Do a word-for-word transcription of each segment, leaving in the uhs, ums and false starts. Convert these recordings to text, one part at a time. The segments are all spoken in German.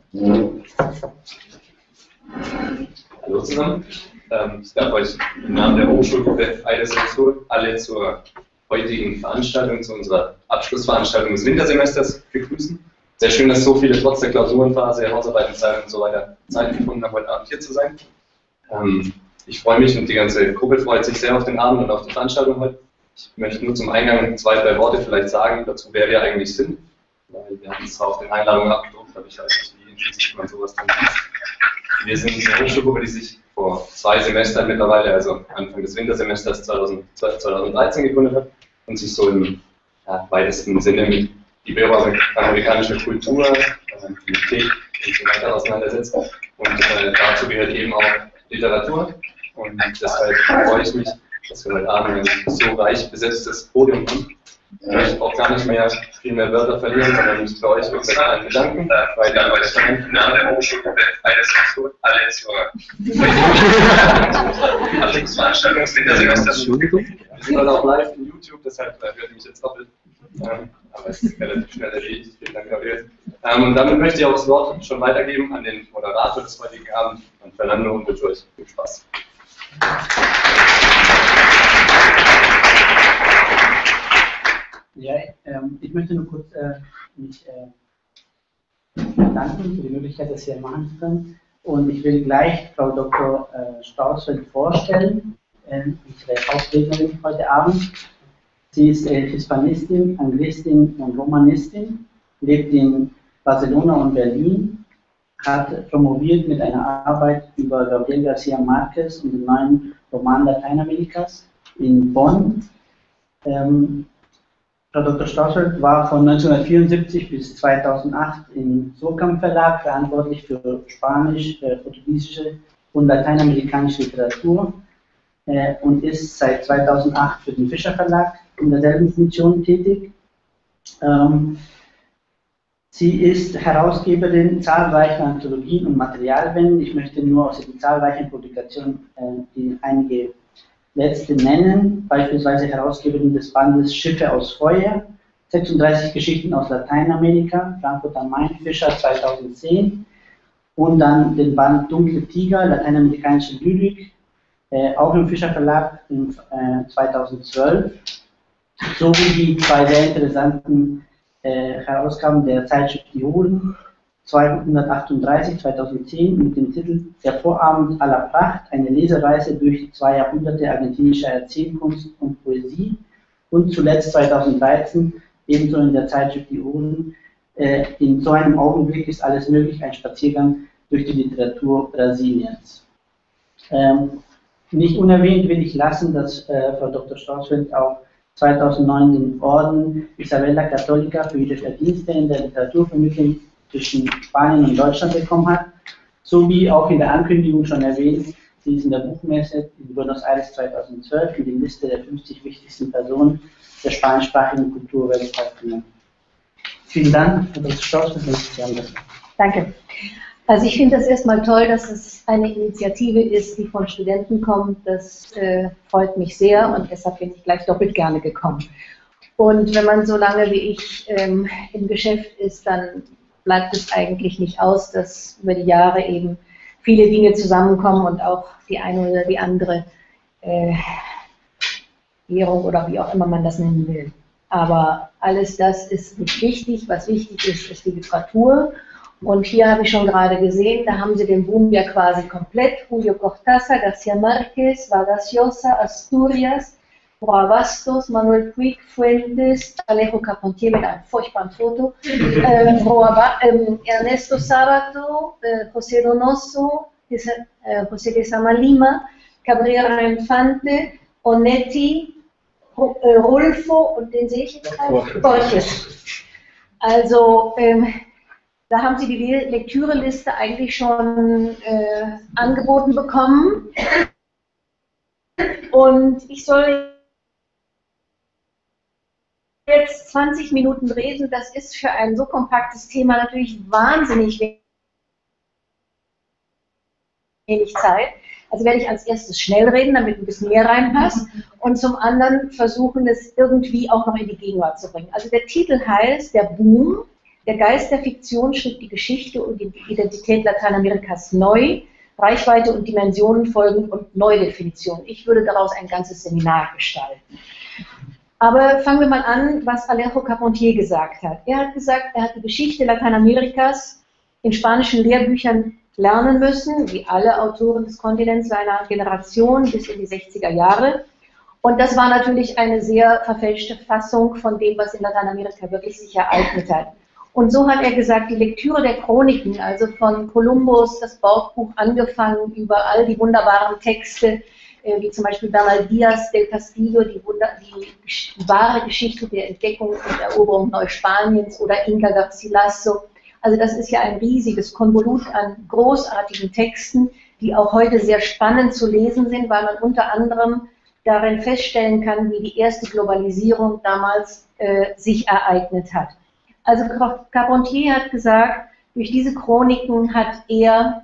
Hallo zusammen. Ich darf euch im Namen der Hochschulgruppe Eidersensur alle zur heutigen Veranstaltung, zu unserer Abschlussveranstaltung des Wintersemesters begrüßen. Sehr schön, dass so viele trotz der Klausurenphase, Hausarbeitenzeit und so weiter Zeit gefunden haben, heute Abend hier zu sein. Ich freue mich und die ganze Gruppe freut sich sehr auf den Abend und auf die Veranstaltung heute. Ich möchte nur zum Eingang zwei, drei Worte vielleicht sagen dazu, wer wir eigentlich sind. Weil wir haben es zwar auf den Einladungen abgedruckt, aber ich weiß nicht, wie intensiv man sowas dann macht. Wir sind eine Hochschulgruppe, die sich vor zwei Semestern mittlerweile, also Anfang des Wintersemesters zweitausendzwölf, zweitausenddreizehn gegründet hat und sich so im ja, weitesten Sinne mit iberoamerikanischer Kultur, Politik und so weiter auseinandersetzt. Und äh, dazu gehört eben auch Literatur. Und deshalb freue ich mich, dass wir heute Abend ein so reich besetztes Podium haben. Ich möchte auch gar nicht mehr viel mehr Wörter verlieren, sondern mich bei euch wirklich allen bedanken, weil die Arbeit im Namen der Hochschulgruppe Eidersensur alle zur Abschlussveranstaltung des Wintersemesters. Wir sind heute auch live in YouTube, deshalb hört ihr mich jetzt doppelt. Ähm, aber es ist relativ schnell erledigt. Vielen Dank, Gabriel. Ähm, und damit möchte ich auch das Wort schon weitergeben an den Moderator des heutigen Abends, an Fernando, und wünsche euch viel Spaß. Ja, ähm, ich möchte nur kurz äh, mich äh, bedanken für die Möglichkeit, das hier machen zu können. Und ich will gleich Frau Doktor Äh, Stausfeld vorstellen, äh, unsere Hauptrednerin heute Abend. Sie ist äh, Hispanistin, Anglistin und Romanistin, lebt in Barcelona und Berlin, hat promoviert mit einer Arbeit über Gabriel García Márquez und den neuen Roman Lateinamerikas in Bonn. Ähm, Frau Doktor Stausfeld war von neunzehnhundertvierundsiebzig bis zweitausendacht im Surkamp Verlag verantwortlich für Spanisch, äh, portugiesische und lateinamerikanische Literatur äh, und ist seit zweitausendacht für den Fischer Verlag in derselben Funktion tätig. Ähm, sie ist Herausgeberin zahlreicher Anthologien und Materialbände. Ich möchte nur aus den zahlreichen Publikationen äh, die einige letzte nennen, beispielsweise Herausgeberin des Bandes Schiffe aus Feuer, sechsunddreißig Geschichten aus Lateinamerika, Frankfurt am Main, Fischer zweitausendzehn, und dann den Band Dunkle Tiger, lateinamerikanische Lyrik, äh, auch im Fischer Verlag im, äh, zweitausendzwölf, sowie die zwei sehr interessanten äh, Herausgaben der Zeitschrift Die Hoden, zweihundertachtunddreißig zweitausendzehn mit dem Titel Der Vorabend aller Pracht, eine Lesereise durch zwei Jahrhunderte argentinischer Erzählkunst und Poesie, und zuletzt zweitausenddreizehn ebenso in der Zeitschrift Die Hoden, äh, in so einem Augenblick ist alles möglich, ein Spaziergang durch die Literatur Brasiliens. Ähm, nicht unerwähnt will ich lassen, dass äh, Frau Doktor Stausfeld auch zweitausendneun den Orden Isabella Católica für ihre Verdienste in der Literaturvermittlung zwischen Spanien und Deutschland bekommen hat, sowie auch in der Ankündigung schon erwähnt, sie ist in der Buchmesse in Buenos Aires zweitausendzwölf in die Liste der fünfzig wichtigsten Personen der spanischsprachigen Kulturwelt aufgenommen. Vielen Dank, Herr Doktor Stausfeld. Danke. Also ich finde das erstmal toll, dass es eine Initiative ist, die von Studenten kommt. Das äh, freut mich sehr und deshalb bin ich gleich doppelt gerne gekommen. Und wenn man so lange wie ich ähm, im Geschäft ist, dann bleibt es eigentlich nicht aus, dass über die Jahre eben viele Dinge zusammenkommen und auch die eine oder die andere äh, Ehrung oder wie auch immer man das nennen will. Aber alles das ist nicht wichtig. Was wichtig ist, ist die Literatur. Und hier habe ich schon gerade gesehen, da haben sie den Boom ja quasi komplett. Julio Cortázar, García Márquez, Vargas Llosa, Asturias, Roa Bastos, Manuel Puig, Fuentes, Alejo Carpentier mit einem furchtbaren Foto, äh, Roa, äh, Ernesto Sábato, äh, José Donoso, äh, José de Samalima, Cabrera Infante, Onetti, äh, Rulfo und den sehe ich jetzt gerade, Borges. Also ähm, da haben Sie die Lektüreliste eigentlich schon äh, angeboten bekommen und ich soll jetzt zwanzig Minuten reden, das ist für ein so kompaktes Thema natürlich wahnsinnig wenig Zeit. Also werde ich als erstes schnell reden, damit ein bisschen mehr reinpasst und zum anderen versuchen, es irgendwie auch noch in die Gegenwart zu bringen. Also der Titel heißt Der Boom, Der Geist der Fiktion schrieb die Geschichte und die Identität Lateinamerikas neu, Reichweite und Dimensionen folgen und Neudefinition. Ich würde daraus ein ganzes Seminar gestalten. Aber fangen wir mal an, was Alejo Carpentier gesagt hat. Er hat gesagt, er hat die Geschichte Lateinamerikas in spanischen Lehrbüchern lernen müssen, wie alle Autoren des Kontinents seiner Generation bis in die sechziger Jahre. Und das war natürlich eine sehr verfälschte Fassung von dem, was in Lateinamerika wirklich sich ereignet hat. Und so hat er gesagt, die Lektüre der Chroniken, also von Kolumbus, das Bordbuch angefangen, über all die wunderbaren Texte, äh, wie zum Beispiel Bernal Díaz del Castillo, die, Wunder, die, die wahre Geschichte der Entdeckung und Eroberung Neuspaniens, oder Inca Garcilaso. Also das ist ja ein riesiges Konvolut an großartigen Texten, die auch heute sehr spannend zu lesen sind, weil man unter anderem darin feststellen kann, wie die erste Globalisierung damals äh, sich ereignet hat. Also Carpentier hat gesagt, durch diese Chroniken hat er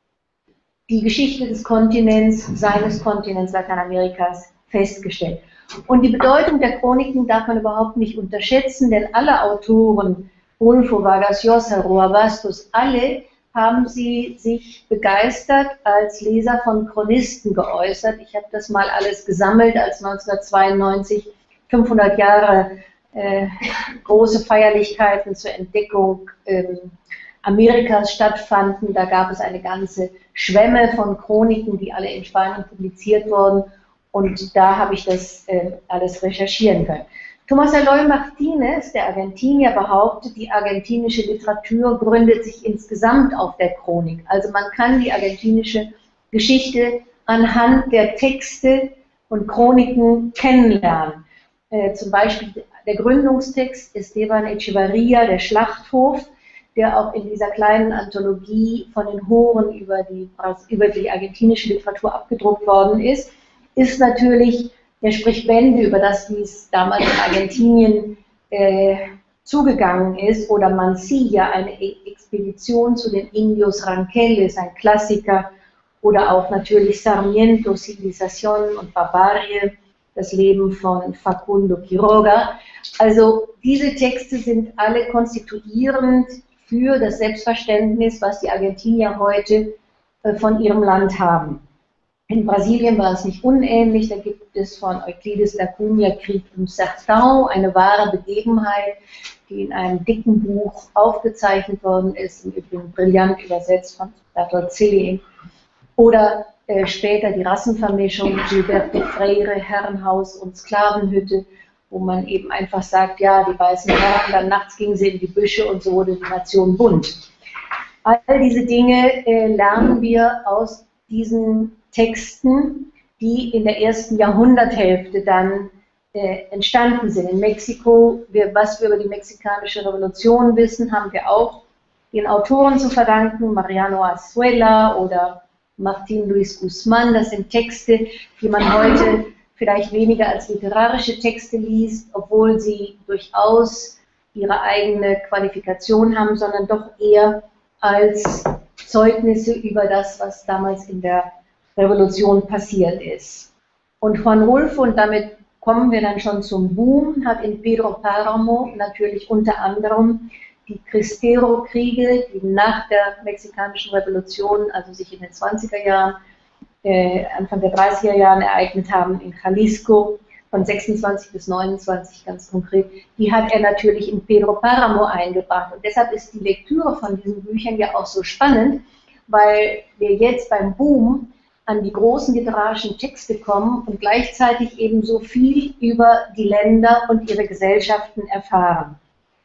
die Geschichte des Kontinents, seines Kontinents Lateinamerikas festgestellt. Und die Bedeutung der Chroniken darf man überhaupt nicht unterschätzen, denn alle Autoren, Rulfo, Vargas Llosa, Roa Bastos, alle haben sie sich begeistert als Leser von Chronisten geäußert. Ich habe das mal alles gesammelt, als neunzehnhundertzweiundneunzig fünfhundert Jahre äh, große Feierlichkeiten zur Entdeckung ähm, Amerikas stattfanden. Da gab es eine ganze Schwemme von Chroniken, die alle in Spanien publiziert wurden. Und da habe ich das äh, alles recherchieren können. Tomás Eloy Martínez, der Argentinier, behauptet, die argentinische Literatur gründet sich insgesamt auf der Chronik. Also man kann die argentinische Geschichte anhand der Texte und Chroniken kennenlernen. Äh, zum Beispiel der Gründungstext Esteban Echevarría, der Schlachthof, der auch in dieser kleinen Anthologie von den Horen über die, über die argentinische Literatur abgedruckt worden ist, ist natürlich, der spricht Bände über das, wie es damals in Argentinien äh, zugegangen ist, oder Mansilla, eine Expedition zu den Indios Ranqueles, ein Klassiker, oder auch natürlich Sarmiento, Civilización und Barbarie, das Leben von Facundo Quiroga. Also diese Texte sind alle konstituierend für das Selbstverständnis, was die Argentinier heute äh, von ihrem Land haben. In Brasilien war es nicht unähnlich, da gibt es von Euclides da Cunha Krieg im Sertão, eine wahre Begebenheit, die in einem dicken Buch aufgezeichnet worden ist, im Übrigen brillant übersetzt von Bertolt Zilli. Oder äh, später die Rassenvermischung, Gilberto Freire, Herrenhaus und Sklavenhütte, wo man eben einfach sagt, ja, die weißen Herren, dann nachts gingen sie in die Büsche und so wurde die Nation bunt. All diese Dinge äh, lernen wir aus diesen Texten, die in der ersten Jahrhunderthälfte dann äh, entstanden sind. In Mexiko, wir, was wir über die mexikanische Revolution wissen, haben wir auch den Autoren zu verdanken, Mariano Azuela oder Martín Luis Guzmán. Das sind Texte, die man heute vielleicht weniger als literarische Texte liest, obwohl sie durchaus ihre eigene Qualifikation haben, sondern doch eher als Zeugnisse über das, was damals in der Revolution passiert ist. Und Juan Rulfo, und damit kommen wir dann schon zum Boom, hat in Pedro Páramo natürlich unter anderem die Cristero-Kriege, die nach der mexikanischen Revolution, also sich in den zwanziger Jahren, äh, Anfang der dreißiger Jahren ereignet haben, in Jalisco, von sechsundzwanzig bis neunundzwanzig ganz konkret, die hat er natürlich in Pedro Páramo eingebracht. Und deshalb ist die Lektüre von diesen Büchern ja auch so spannend, weil wir jetzt beim Boom an die großen literarischen Texte kommen und gleichzeitig eben so viel über die Länder und ihre Gesellschaften erfahren.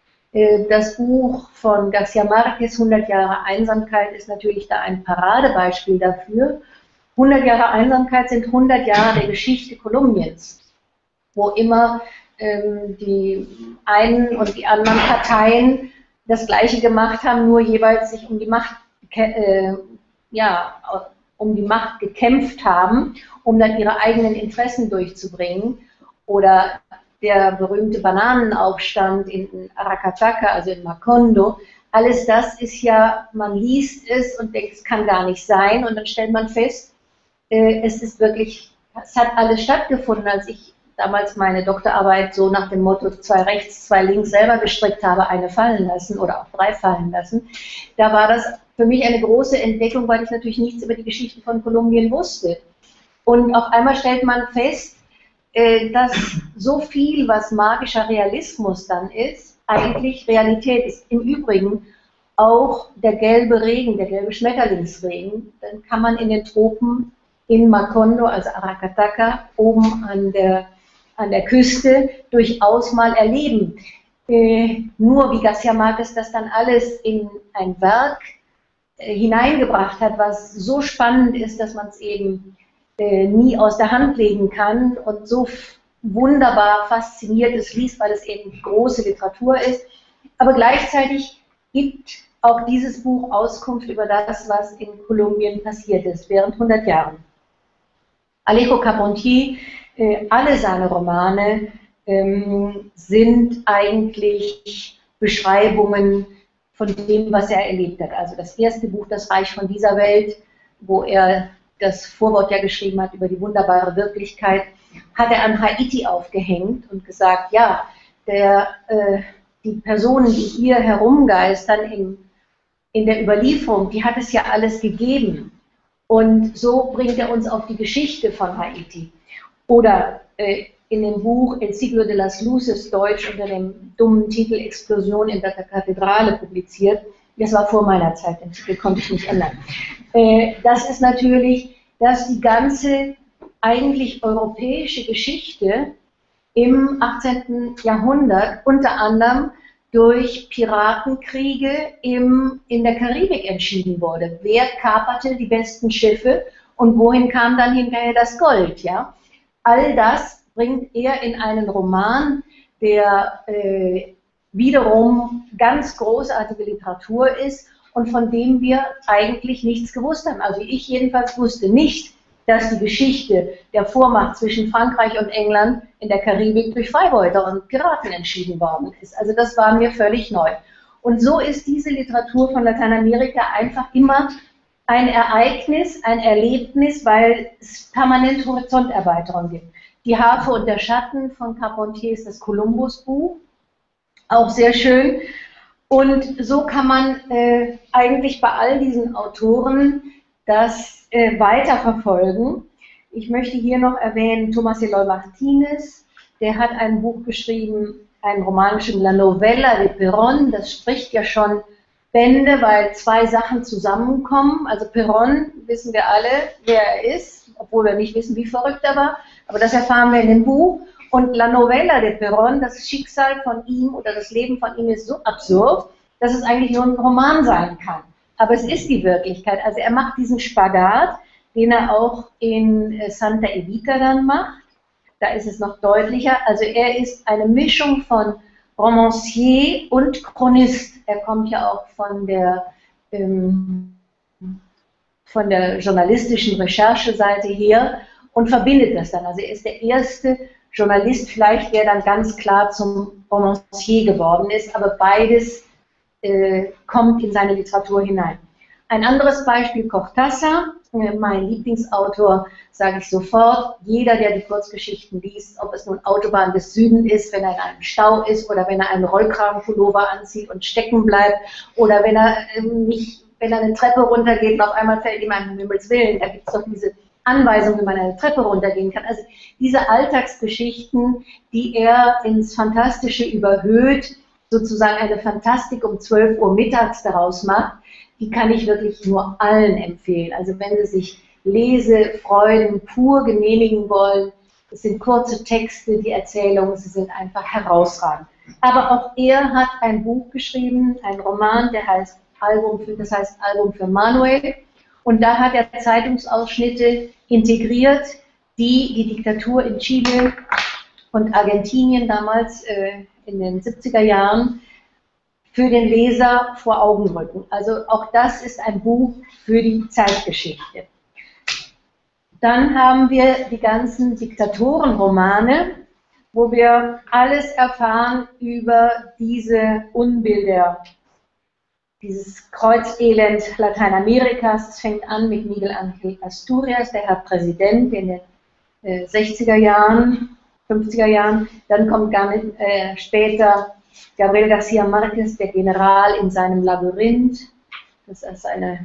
Das Buch von García Márquez, hundert Jahre Einsamkeit, ist natürlich da ein Paradebeispiel dafür. hundert Jahre Einsamkeit sind hundert Jahre der Geschichte Kolumbiens, wo immer ähm, die einen und die anderen Parteien das Gleiche gemacht haben, nur jeweils sich um die Macht äh, ja, um die Macht gekämpft haben, um dann ihre eigenen Interessen durchzubringen. Oder der berühmte Bananenaufstand in Aracataca, also in Macondo. Alles das ist ja, man liest es und denkt, es kann gar nicht sein. Und dann stellt man fest, äh, es ist wirklich, es hat alles stattgefunden. Als ich damals meine Doktorarbeit so nach dem Motto zwei rechts, zwei links selber gestrickt habe, eine fallen lassen oder auch drei fallen lassen. Da war das für mich eine große Entdeckung, weil ich natürlich nichts über die Geschichte von Kolumbien wusste. Und auf einmal stellt man fest, dass so viel, was magischer Realismus dann ist, eigentlich Realität ist. Im Übrigen auch der gelbe Regen, der gelbe Schmetterlingsregen, dann kann man in den Tropen in Macondo, also Aracataca, oben an der, an der Küste, durchaus mal erleben. Äh, nur wie García Márquez das dann alles in ein Werk äh, hineingebracht hat, was so spannend ist, dass man es eben äh, nie aus der Hand legen kann und so wunderbar fasziniert es liest, weil es eben große Literatur ist. Aber gleichzeitig gibt auch dieses Buch Auskunft über das, was in Kolumbien passiert ist, während hundert Jahren. Alejo Carpentier, äh, alle seine Romane ähm, sind eigentlich Beschreibungen von dem, was er erlebt hat. Also das erste Buch, Das Reich von dieser Welt, wo er das Vorwort ja geschrieben hat über die wunderbare Wirklichkeit, hat er an Haiti aufgehängt und gesagt, ja, der, äh, die Personen, die hier herumgeistern im, in der Überlieferung, die hat es ja alles gegeben. Und so bringt er uns auf die Geschichte von Haiti. Oder äh, in dem Buch El Siglo de las Luces, Deutsch unter dem dummen Titel Explosion in der Kathedrale publiziert. Das war vor meiner Zeit, den Titel konnte ich nicht ändern. Äh, das ist natürlich, dass die ganze eigentlich europäische Geschichte im achtzehnten Jahrhundert unter anderem durch Piratenkriege im, in der Karibik entschieden wurde. Wer kaperte die besten Schiffe und wohin kam dann hinterher das Gold? Ja? All das bringt er in einen Roman, der äh, wiederum ganz großartige Literatur ist und von dem wir eigentlich nichts gewusst haben. Also ich jedenfalls wusste nicht, dass die Geschichte der Vormacht zwischen Frankreich und England in der Karibik durch Freibeuter und Piraten entschieden worden ist. Also das war mir völlig neu. Und so ist diese Literatur von Lateinamerika einfach immer ein Ereignis, ein Erlebnis, weil es permanent Horizonterweiterung gibt. Die Harfe und der Schatten von Carpentier ist das Kolumbus-Buch, auch sehr schön. Und so kann man äh, eigentlich bei all diesen Autoren das äh, weiterverfolgen. Ich möchte hier noch erwähnen Tomás Eloy Martínez, der hat ein Buch geschrieben, einen Roman geschrieben, La Novela de Perón, das spricht ja schon Bände, weil zwei Sachen zusammenkommen. Also Perón, wissen wir alle, wer er ist, obwohl wir nicht wissen, wie verrückt er war, aber das erfahren wir in dem Buch. Und La Novela de Perón, das Schicksal von ihm oder das Leben von ihm ist so absurd, dass es eigentlich nur ein Roman sein kann. Aber es ist die Wirklichkeit. Also er macht diesen Spagat, den er auch in Santa Evita dann macht. Da ist es noch deutlicher. Also er ist eine Mischung von Romancier und Chronist. Er kommt ja auch von der, ähm, von der journalistischen Rechercheseite her und verbindet das dann. Also er ist der erste Journalist vielleicht, der dann ganz klar zum Romancier geworden ist, aber beides äh, kommt in seine Literatur hinein. Ein anderes Beispiel, Cortázar, äh, mein Lieblingsautor, sage ich sofort, jeder, der die Kurzgeschichten liest, ob es nun Autobahn des Süden ist, wenn er in einem Stau ist oder wenn er einen Rollkragenpullover anzieht und stecken bleibt oder wenn er äh, nicht, wenn er eine Treppe runtergeht und auf einmal fällt ihm ein Himmels Willen, da gibt es doch diese Anweisung, wie man eine Treppe runtergehen kann. Also diese Alltagsgeschichten, die er ins Fantastische überhöht, sozusagen eine Fantastik um zwölf Uhr mittags daraus macht, die kann ich wirklich nur allen empfehlen. Also wenn Sie sich Lesefreuden pur genehmigen wollen, es sind kurze Texte, die Erzählungen, sie sind einfach herausragend. Aber auch er hat ein Buch geschrieben, ein Roman, der heißt Album für, das heißt Album für Manuel. Und da hat er Zeitungsausschnitte integriert, die die Diktatur in Chile und Argentinien damals äh, in den siebziger Jahren für den Leser vor Augen rücken. Also auch das ist ein Buch für die Zeitgeschichte. Dann haben wir die ganzen Diktatorenromane, wo wir alles erfahren über diese Unbilder, dieses Kreuzelend Lateinamerikas. Es fängt an mit Miguel Ángel Asturias, der Herr Präsident in den äh, sechziger Jahren fünfziger Jahren. Dann kommt gar nicht, äh, später Gabriel García Márquez, der General in seinem Labyrinth. Das ist eine,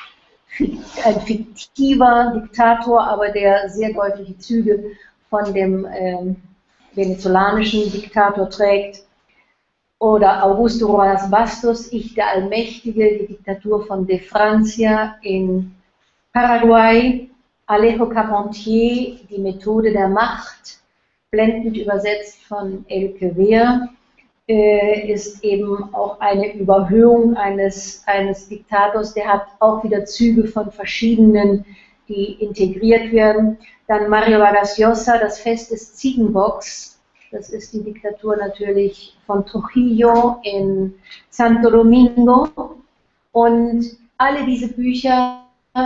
ein fiktiver Diktator, aber der sehr deutliche Züge von dem ähm, venezolanischen Diktator trägt. Oder Augusto Rojas Bastos, Ich der Allmächtige, die Diktatur von de Francia in Paraguay. Alejo Carpentier, Die Methode der Macht, blendend übersetzt von Elke Wehr, äh, ist eben auch eine Überhöhung eines, eines Diktators, der hat auch wieder Züge von verschiedenen, die integriert werden. Dann Mario Vargas Llosa, Das Fest des Ziegenbocks, das ist die Diktatur natürlich von Trujillo in Santo Domingo. Und alle diese Bücher,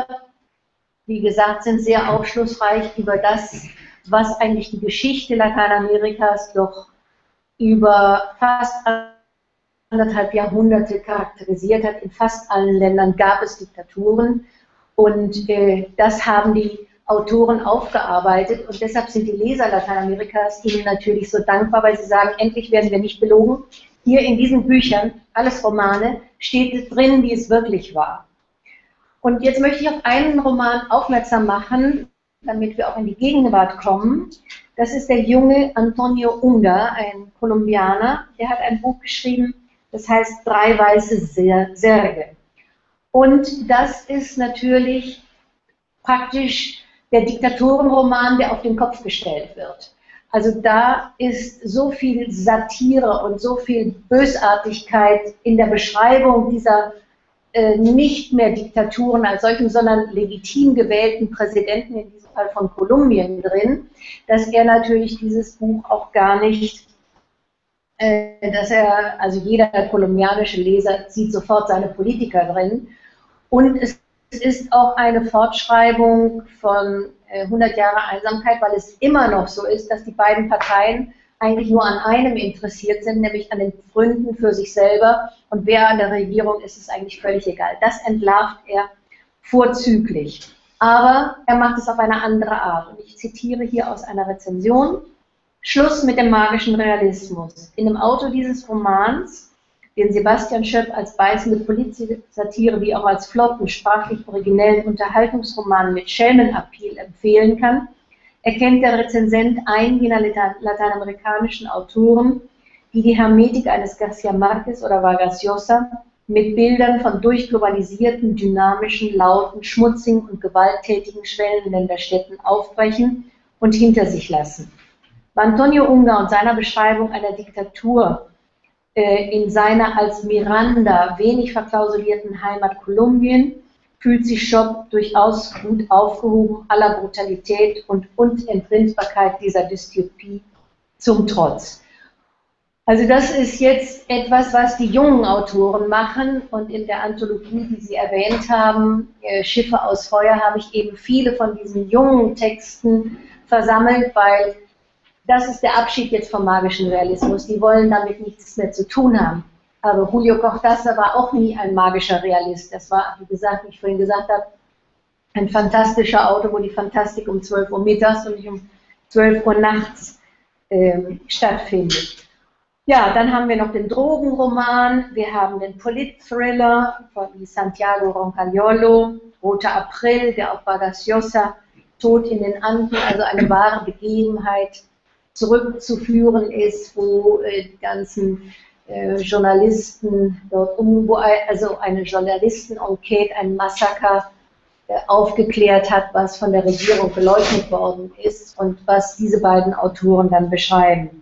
wie gesagt, sind sehr aufschlussreich über das, was eigentlich die Geschichte Lateinamerikas doch über fast anderthalb Jahrhunderte charakterisiert hat. In fast allen Ländern gab es Diktaturen und äh, das haben die Autoren aufgearbeitet und deshalb sind die Leser Lateinamerikas ihnen natürlich so dankbar, weil sie sagen, endlich werden wir nicht belogen. Hier in diesen Büchern, alles Romane, steht es drin, wie es wirklich war. Und jetzt möchte ich auf einen Roman aufmerksam machen, damit wir auch in die Gegenwart kommen. Das ist der junge Antonio Ungar, ein Kolumbianer. Der hat ein Buch geschrieben, das heißt Drei weiße Särge. Und das ist natürlich praktisch der Diktatorenroman, der auf den Kopf gestellt wird. Also da ist so viel Satire und so viel Bösartigkeit in der Beschreibung dieser äh, nicht mehr Diktaturen als solchen, sondern legitim gewählten Präsidenten, in diesem Fall von Kolumbien, drin, dass er natürlich dieses Buch auch gar nicht, äh, dass er, also jeder kolumbianische Leser sieht sofort seine Politiker drin. Und es Es ist auch eine Fortschreibung von äh, hundert Jahre Einsamkeit, weil es immer noch so ist, dass die beiden Parteien eigentlich nur an einem interessiert sind, nämlich an den Pfründen für sich selber. Und wer an der Regierung ist, ist eigentlich völlig egal. Das entlarvt er vorzüglich. Aber er macht es auf eine andere Art. Und ich zitiere hier aus einer Rezension. Schluss mit dem magischen Realismus. In dem Autor dieses Romans, den Sebastian Schöpf als beißende Politsatire wie auch als flotten, sprachlich originellen Unterhaltungsroman mit Schelmenappeal empfehlen kann, erkennt der Rezensent einen jener lateinamerikanischen Autoren, die die Hermetik eines García Márquez oder Vargas Llosa mit Bildern von durchglobalisierten, dynamischen, lauten, schmutzigen und gewalttätigen Schwellenländerstädten aufbrechen und hinter sich lassen. Bei Antonio Ungar und seiner Beschreibung einer Diktatur in seiner als Miranda wenig verklausulierten Heimat Kolumbien fühlt sich Schopp durchaus gut aufgehoben, aller Brutalität und Unentrinnbarkeit dieser Dystopie zum Trotz. Also das ist jetzt etwas, was die jungen Autoren machen und in der Anthologie, die Sie erwähnt haben, Schiffe aus Feuer, habe ich eben viele von diesen jungen Texten versammelt, weil das ist der Abschied jetzt vom magischen Realismus. Die wollen damit nichts mehr zu tun haben. Aber Julio Cortázar war auch nie ein magischer Realist. Das war, wie gesagt, wie ich vorhin gesagt habe, ein fantastischer Autor, wo die Fantastik um zwölf Uhr mittags und nicht um zwölf Uhr nachts ähm, stattfindet. Ja, dann haben wir noch den Drogenroman, wir haben den Polit-Thriller von Santiago Roncaliolo, Roter April, der auf Vargas Llosa, Tod in den Anden, also eine wahre Begebenheit zurückzuführen ist, wo äh, die ganzen äh, Journalisten dort um, wo also eine Journalisten-Enquete, ein Massaker äh, aufgeklärt hat, was von der Regierung geleugnet worden ist und was diese beiden Autoren dann beschreiben.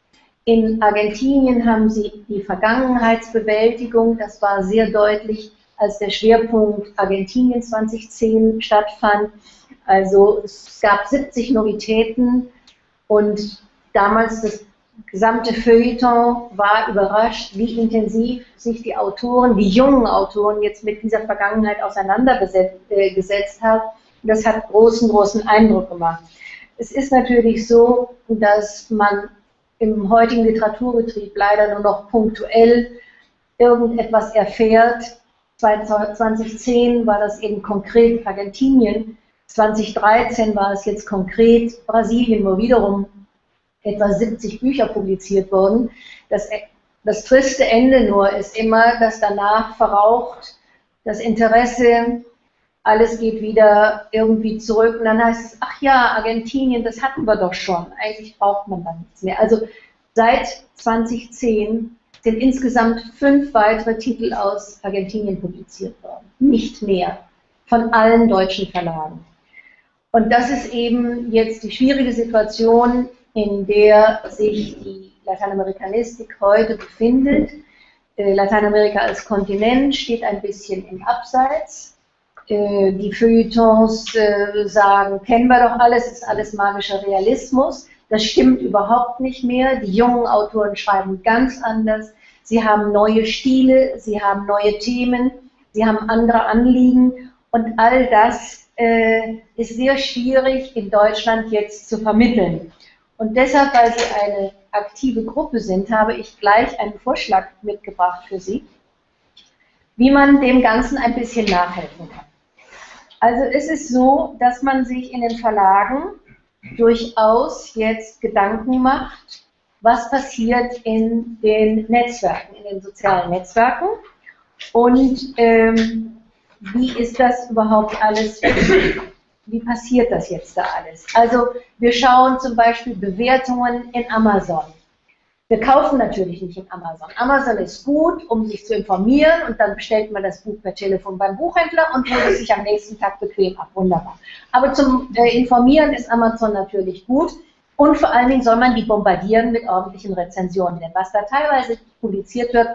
In Argentinien haben sie die Vergangenheitsbewältigung, das war sehr deutlich, als der Schwerpunkt Argentinien zweitausendzehn stattfand. Also es gab siebzig Novitäten und damals das gesamte Feuilleton war überrascht, wie intensiv sich die Autoren, die jungen Autoren jetzt mit dieser Vergangenheit auseinandergesetzt haben. Und das hat großen, großen Eindruck gemacht. Es ist natürlich so, dass man im heutigen Literaturbetrieb leider nur noch punktuell irgendetwas erfährt. zweitausendzehn war das eben konkret Argentinien, zweitausenddreizehn war es jetzt konkret Brasilien, wo wiederum etwa siebzig Bücher publiziert wurden. Das, das triste Ende nur ist immer, dass danach verraucht das Interesse, alles geht wieder irgendwie zurück und dann heißt es, ach ja, Argentinien, das hatten wir doch schon, eigentlich braucht man dann nichts mehr. Also seit zweitausendzehn sind insgesamt fünf weitere Titel aus Argentinien publiziert worden, nicht mehr, von allen deutschen Verlagen. Und das ist eben jetzt die schwierige Situation, in der sich die Lateinamerikanistik heute befindet. Lateinamerika als Kontinent steht ein bisschen im Abseits. Die Feuilletons sagen, kennen wir doch alles, ist alles magischer Realismus. Das stimmt überhaupt nicht mehr. Die jungen Autoren schreiben ganz anders. Sie haben neue Stile, sie haben neue Themen, sie haben andere Anliegen. Und all das äh, ist sehr schwierig in Deutschland jetzt zu vermitteln. Und deshalb, weil Sie eine aktive Gruppe sind, habe ich gleich einen Vorschlag mitgebracht für Sie, wie man dem Ganzen ein bisschen nachhelfen kann. Also es ist so, dass man sich in den Verlagen durchaus jetzt Gedanken macht, was passiert in den Netzwerken, in den sozialen Netzwerken und ähm, wie ist das überhaupt alles, wie passiert das jetzt da alles? Also wir schauen zum Beispiel Bewertungen in Amazon. Wir kaufen natürlich nicht in Amazon. Amazon ist gut, um sich zu informieren und dann bestellt man das Buch per Telefon beim Buchhändler und holt es sich am nächsten Tag bequem ab. Wunderbar. Aber zum äh, Informieren ist Amazon natürlich gut und vor allen Dingen soll man die bombardieren mit ordentlichen Rezensionen. Denn was da teilweise publiziert wird,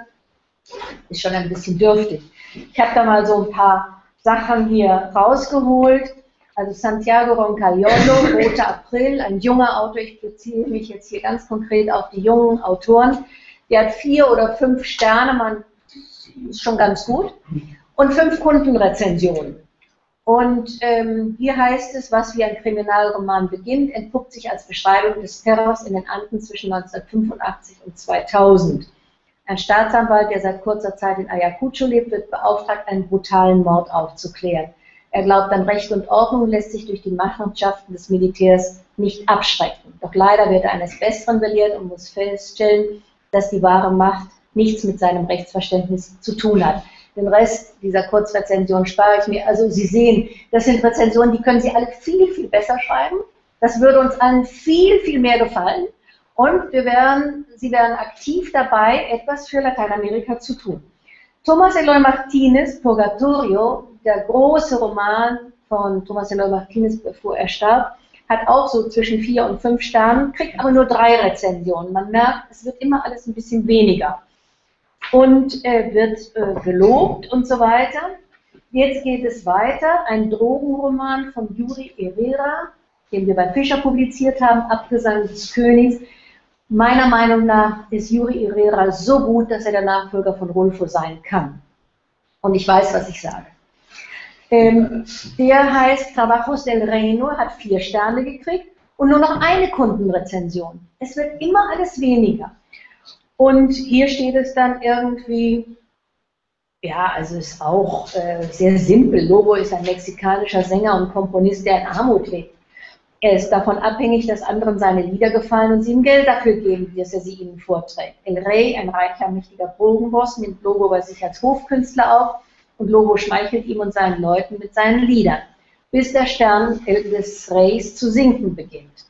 ist schon ein bisschen dürftig. Ich habe da mal so ein paar Sachen hier rausgeholt. Also Santiago Roncaliolo, Roter April, ein junger Autor, ich beziehe mich jetzt hier ganz konkret auf die jungen Autoren, der hat vier oder fünf Sterne, man ist schon ganz gut, und fünf Kundenrezensionen. Und ähm, hier heißt es, was wie ein Kriminalroman beginnt, entpuppt sich als Beschreibung des Terrors in den Anden zwischen neunzehnhundertfünfundachtzig und zweitausend. Ein Staatsanwalt, der seit kurzer Zeit in Ayacucho lebt, wird beauftragt, einen brutalen Mord aufzuklären. Er glaubt an Recht und Ordnung und lässt sich durch die Machenschaften des Militärs nicht abschrecken. Doch leider wird er eines Besseren belehrt und muss feststellen, dass die wahre Macht nichts mit seinem Rechtsverständnis zu tun hat. Den Rest dieser Kurzrezension spare ich mir. Also Sie sehen, das sind Rezensionen, die können Sie alle viel, viel besser schreiben. Das würde uns allen viel, viel mehr gefallen. Und wir wären, Sie wären aktiv dabei, etwas für Lateinamerika zu tun. Tomás Eloy Martínez, Purgatorio, der große Roman von Tomás Eloy Martínez, bevor er starb, hat auch so zwischen vier und fünf Sternen, kriegt aber nur drei Rezensionen. Man merkt, es wird immer alles ein bisschen weniger. Und äh, wird äh, gelobt und so weiter. Jetzt geht es weiter. Ein Drogenroman von Yuri Herrera, den wir bei Fischer publiziert haben, Abgesang des Königs. Meiner Meinung nach ist Yuri Herrera so gut, dass er der Nachfolger von Rulfo sein kann. Und ich weiß, was ich sage. Ähm, der heißt Trabajos del Reino, hat vier Sterne gekriegt und nur noch eine Kundenrezension. Es wird immer alles weniger. Und hier steht es dann irgendwie, ja, also ist auch äh, sehr simpel. Lobo ist ein mexikanischer Sänger und Komponist, der in Armut lebt. Er ist davon abhängig, dass anderen seine Lieder gefallen und sie ihm Geld dafür geben, dass er sie ihnen vorträgt. El Rey, ein reicher, mächtiger Drogenboss, nimmt Lobo bei sich als Hofkünstler auf und Lobo schmeichelt ihm und seinen Leuten mit seinen Liedern, bis der Stern des Reys zu sinken beginnt.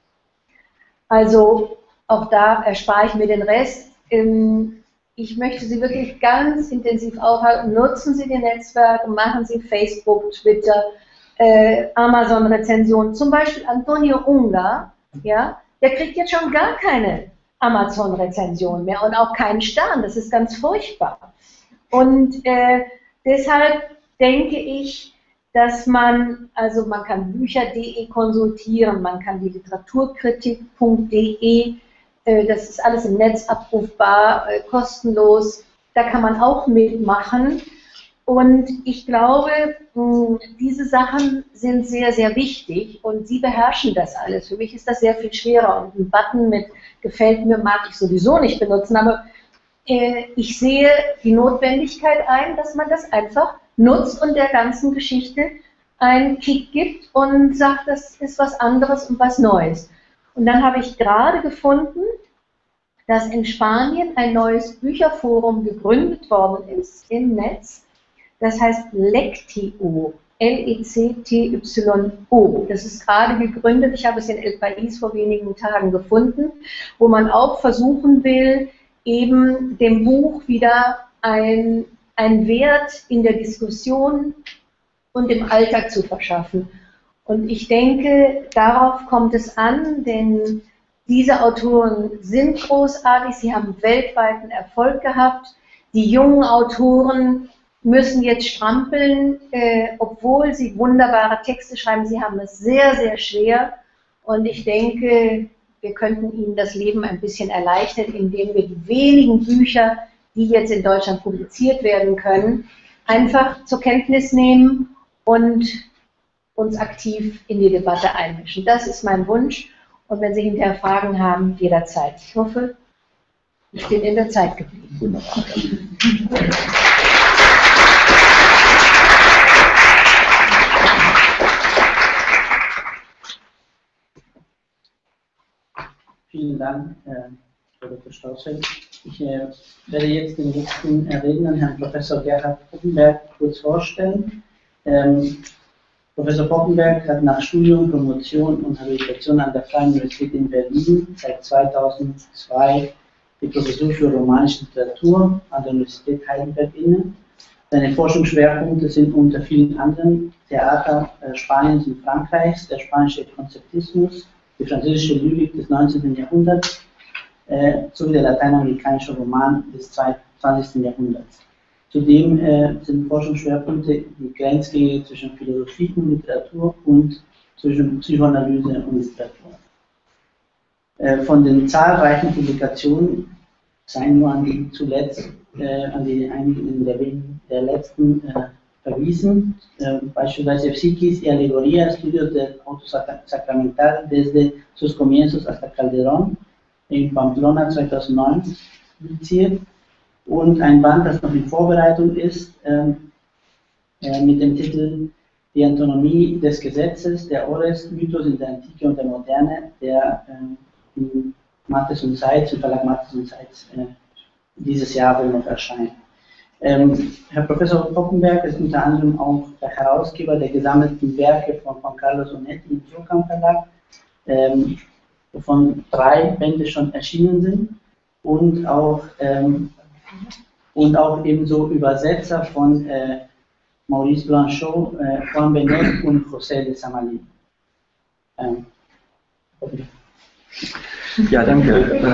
Also auch da erspare ich mir den Rest. Ich möchte Sie wirklich ganz intensiv aufhalten. Nutzen Sie die Netzwerke, machen Sie Facebook, Twitter, Äh, Amazon-Rezensionen, zum Beispiel Antonio Ungar, ja, der kriegt jetzt schon gar keine Amazon-Rezension mehr und auch keinen Stern, das ist ganz furchtbar. Und äh, deshalb denke ich, dass man, also man kann bücher punkt de konsultieren, man kann die literaturkritik punkt de, äh, das ist alles im Netz abrufbar, äh, kostenlos, da kann man auch mitmachen. Und ich glaube, diese Sachen sind sehr, sehr wichtig und Sie beherrschen das alles. Für mich ist das sehr viel schwerer und einen Button mit gefällt mir mag ich sowieso nicht benutzen, aber äh, ich sehe die Notwendigkeit ein, dass man das einfach nutzt und der ganzen Geschichte einen Kick gibt und sagt, das ist was anderes und was Neues. Und dann habe ich gerade gefunden, dass in Spanien ein neues Bücherforum gegründet worden ist im Netz. Das heißt Lectio, L E C T Y O. Das ist gerade gegründet, ich habe es in El País vor wenigen Tagen gefunden, wo man auch versuchen will, eben dem Buch wieder ein, ein Wert in der Diskussion und im Alltag zu verschaffen. Und ich denke, darauf kommt es an, denn diese Autoren sind großartig, sie haben weltweiten Erfolg gehabt. Die jungen Autoren müssen jetzt strampeln, äh, obwohl sie wunderbare Texte schreiben. Sie haben es sehr, sehr schwer. Und ich denke, wir könnten ihnen das Leben ein bisschen erleichtern, indem wir die wenigen Bücher, die jetzt in Deutschland publiziert werden können, einfach zur Kenntnis nehmen und uns aktiv in die Debatte einmischen. Das ist mein Wunsch. Und wenn Sie hinterher Fragen haben, jederzeit. Ich hoffe, ich bin in der Zeit geblieben. Wunderbar. Vielen Dank, äh, Frau Doktor Stausfeld. Ich äh, werde jetzt den nächsten äh, Redner, Herrn Professor Gerhard Poppenberg, kurz vorstellen. Ähm, Professor Poppenberg hat nach Studium, Promotion und Habilitation an der Freien Universität in Berlin seit zweitausendzwei die Professur für romanische Literatur an der Universität Heidelberg inne. Seine Forschungsschwerpunkte sind unter vielen anderen Theater äh, Spaniens und Frankreichs, der spanische Konzeptismus, die französische Lyrik des neunzehnten Jahrhunderts äh, sowie der lateinamerikanische Roman des zwanzigsten Jahrhunderts. Zudem äh, sind Forschungsschwerpunkte die Grenzgänge zwischen Philosophie und Literatur und zwischen Psychoanalyse und Literatur. Äh, von den zahlreichen Publikationen seien nur an die zuletzt, äh, an die einigen der, der letzten äh, verwiesen, äh, beispielsweise Psiquis y Alegoría, Estudios del Auto Sacramental desde sus comienzos hasta Calderón, in Pamplona zweitausendneun publiziert. Und ein Band, das noch in Vorbereitung ist, äh, äh, mit dem Titel Die Antonomie des Gesetzes, der Ores, Mythos in der Antike und der Moderne, der äh, in Mattes und Seitz, im Verlag Mattes und Seitz äh, dieses Jahr wohl noch erscheint. Ähm, Herr Professor Poppenberg ist unter anderem auch der Herausgeber der gesammelten Werke von Juan Carlos Onetti im Surkamp Verlag, ähm, wovon drei Bände schon erschienen sind und auch ähm, und auch ebenso Übersetzer von äh, Maurice Blanchot, äh, Juan Benet und José de Samalí. Ähm, ja, danke.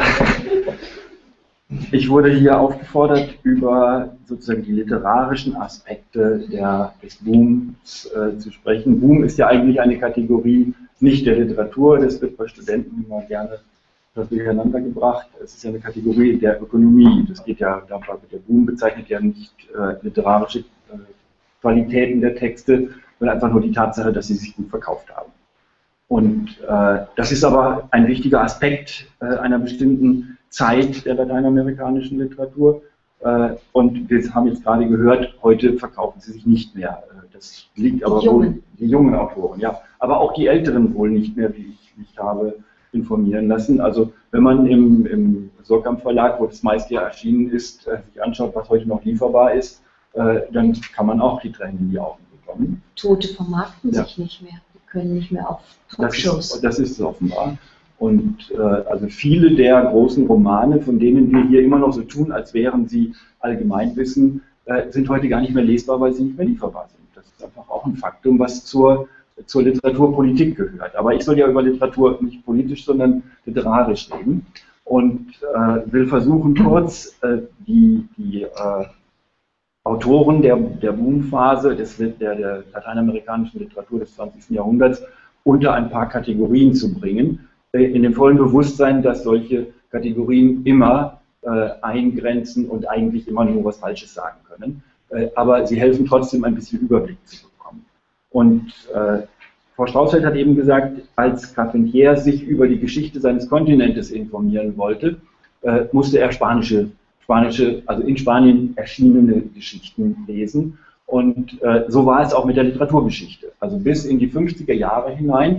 Ich wurde hier aufgefordert, über sozusagen die literarischen Aspekte der, des Booms äh, zu sprechen. Boom ist ja eigentlich eine Kategorie nicht der Literatur, das wird bei Studenten immer gerne durcheinander gebracht. Es ist ja eine Kategorie der Ökonomie. Das geht ja, der Boom bezeichnet ja nicht äh, literarische äh, Qualitäten der Texte, sondern einfach nur die Tatsache, dass sie sich gut verkauft haben. Und äh, das ist aber ein wichtiger Aspekt äh, einer bestimmten Zeit der lateinamerikanischen Literatur. Äh, und wir haben jetzt gerade gehört, heute verkaufen sie sich nicht mehr. Äh, das liegt aber die wohl, jungen. die jungen Autoren, ja. Aber auch die Älteren wohl nicht mehr, wie ich mich habe informieren lassen. Also wenn man im, im Surkamp Verlag, wo das meiste ja erschienen ist, äh, sich anschaut, was heute noch lieferbar ist, äh, dann kann man auch die Tränen in die Augen bekommen. Tote vermarkten Ja. sich nicht mehr, die können nicht mehr auf Das Talkshows. ist, das ist es offenbar. Und äh, also viele der großen Romane, von denen wir hier immer noch so tun, als wären sie Allgemeinwissen, äh, sind heute gar nicht mehr lesbar, weil sie nicht mehr lieferbar sind. Das ist einfach auch ein Faktum, was zur zur Literaturpolitik gehört. Aber ich soll ja über Literatur nicht politisch, sondern literarisch reden und äh, will versuchen, kurz äh, die, die äh, Autoren der, der Boomphase des, der, der lateinamerikanischen Literatur des zwanzigsten Jahrhunderts unter ein paar Kategorien zu bringen, äh, in dem vollen Bewusstsein, dass solche Kategorien immer äh, eingrenzen und eigentlich immer nur was Falsches sagen können. Äh, aber sie helfen trotzdem, ein bisschen Überblick zu bekommen. Und äh, Frau Stausfeld hat eben gesagt, als Carpentier sich über die Geschichte seines Kontinentes informieren wollte, äh, musste er spanische, spanische, also in Spanien erschienene Geschichten lesen. Und äh, so war es auch mit der Literaturgeschichte. Also bis in die fünfziger Jahre hinein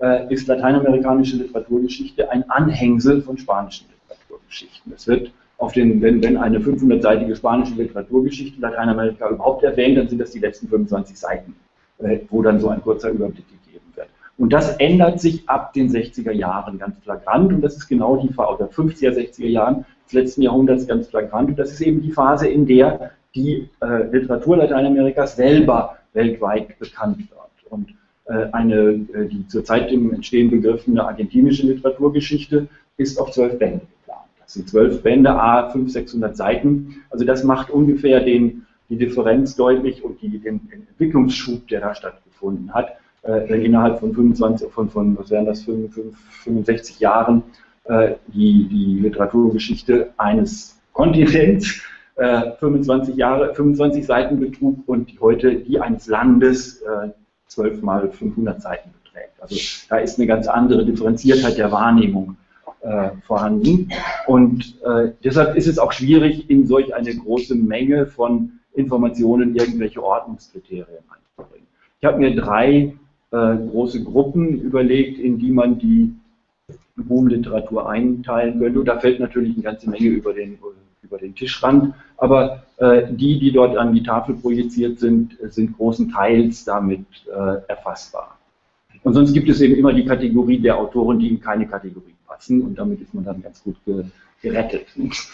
äh, ist lateinamerikanische Literaturgeschichte ein Anhängsel von spanischen Literaturgeschichten. Es wird auf den, wenn, wenn eine fünfhundertseitige spanische Literaturgeschichte Lateinamerika überhaupt erwähnt, dann sind das die letzten fünfundzwanzig Seiten, äh, wo dann so ein kurzer Überblick gegeben wird. Und das ändert sich ab den sechziger Jahren ganz flagrant, und das ist genau die Phase, oder fünfziger, sechziger Jahren des letzten Jahrhunderts ganz flagrant, und das ist eben die Phase, in der die äh, Literatur Lateinamerikas selber weltweit bekannt wird. Und äh, eine, äh, die zur Zeit im Entstehen begriffene argentinische Literaturgeschichte ist auf zwölf Bände geplant. Das sind zwölf Bände, a fünfhundert, sechshundert Seiten. Also das macht ungefähr den, die Differenz deutlich und die, den, den Entwicklungsschub, der da stattgefunden hat. Äh, wenn innerhalb von fünfundzwanzig, von, von was wären das, fünfundsechzig Jahren äh, die, die Literaturgeschichte eines Kontinents äh, fünfundzwanzig Jahre, fünfundzwanzig Seiten betrug und die heute die eines Landes äh, zwölf mal fünfhundert Seiten beträgt. Also da ist eine ganz andere Differenziertheit der Wahrnehmung äh, vorhanden. Und äh, deshalb ist es auch schwierig, in solch eine große Menge von Informationen irgendwelche Ordnungskriterien einzubringen. Ich habe mir drei äh, große Gruppen überlegt, in die man die Boom-Literatur einteilen könnte. Und da fällt natürlich eine ganze Menge über den, über den Tischrand. Aber äh, die, die dort an die Tafel projiziert sind, sind großenteils damit äh, erfassbar. Und sonst gibt es eben immer die Kategorie der Autoren, die in keine Kategorie passen. Und damit ist man dann ganz gut ge gerettet.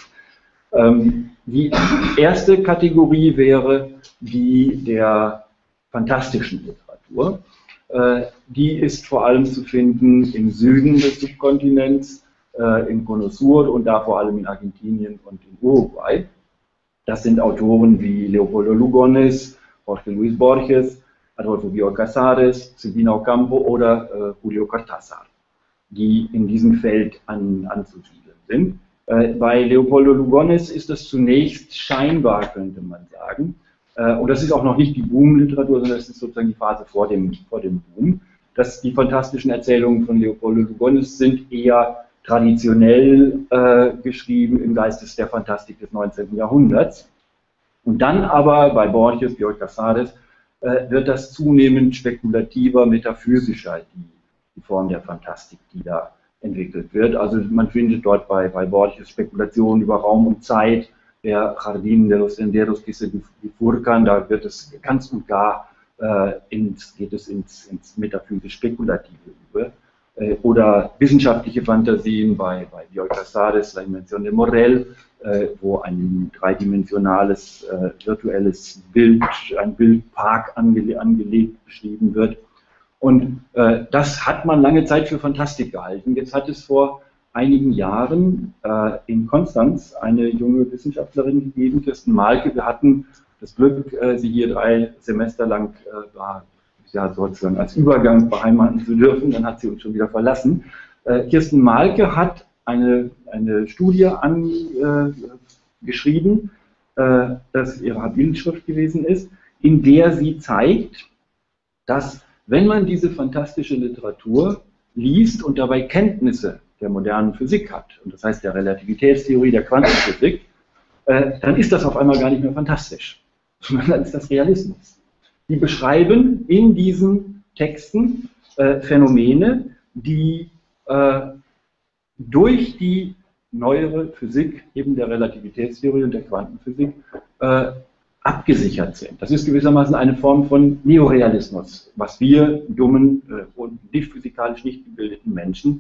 ähm, die erste Kategorie wäre die der fantastischen Literatur. Die ist vor allem zu finden im Süden des Subkontinents, äh, im Cono Sur und da vor allem in Argentinien und in Uruguay. Das sind Autoren wie Leopoldo Lugones, Jorge Luis Borges, Adolfo Bioy Casares, Silvina Ocampo oder äh, Julio Cortázar, die in diesem Feld an, anzusiedeln sind. Äh, bei Leopoldo Lugones ist das zunächst scheinbar, könnte man sagen. Und das ist auch noch nicht die Boom-Literatur, sondern das ist sozusagen die Phase vor dem, vor dem Boom. Dass die fantastischen Erzählungen von Leopoldo Lugones sind eher traditionell äh, geschrieben im Geiste der Fantastik des neunzehnten Jahrhunderts. Und dann aber bei Borges, Bioy Casares, äh, wird das zunehmend spekulativer, metaphysischer, die, die Form der Fantastik, die da entwickelt wird. Also man findet dort bei, bei Borges Spekulationen über Raum und Zeit, der Jardín de los Senderos que se bifurcan, da wird es ganz und gar äh, ins, geht es ins, ins metaphysisch-spekulative über. Äh, oder wissenschaftliche Fantasien bei, bei Bioy Casares, La Invención de Morel, äh, wo ein dreidimensionales äh, virtuelles Bild, ein Bildpark ange, angelegt beschrieben wird. Und äh, das hat man lange Zeit für Fantastik gehalten. Jetzt hat es vor einigen Jahren äh, in Konstanz eine junge Wissenschaftlerin gegeben, Kirsten Malke. Wir hatten das Glück, äh, sie hier drei Semester lang äh, war, ja, sozusagen als Übergang beheimaten zu dürfen. Dann hat sie uns schon wieder verlassen. Äh, Kirsten Malke hat eine, eine Studie angeschrieben, äh, äh, das ihre Habilschrift gewesen ist, in der sie zeigt, dass wenn man diese fantastische Literatur liest und dabei Kenntnisse der modernen Physik hat, und das heißt der Relativitätstheorie, der Quantenphysik, äh, dann ist das auf einmal gar nicht mehr fantastisch, sondern dann ist das Realismus. Die beschreiben in diesen Texten äh, Phänomene, die äh, durch die neuere Physik, eben der Relativitätstheorie und der Quantenphysik, äh, abgesichert sind. Das ist gewissermaßen eine Form von Neorealismus, was wir dummen äh, und nicht physikalisch nicht gebildeten Menschen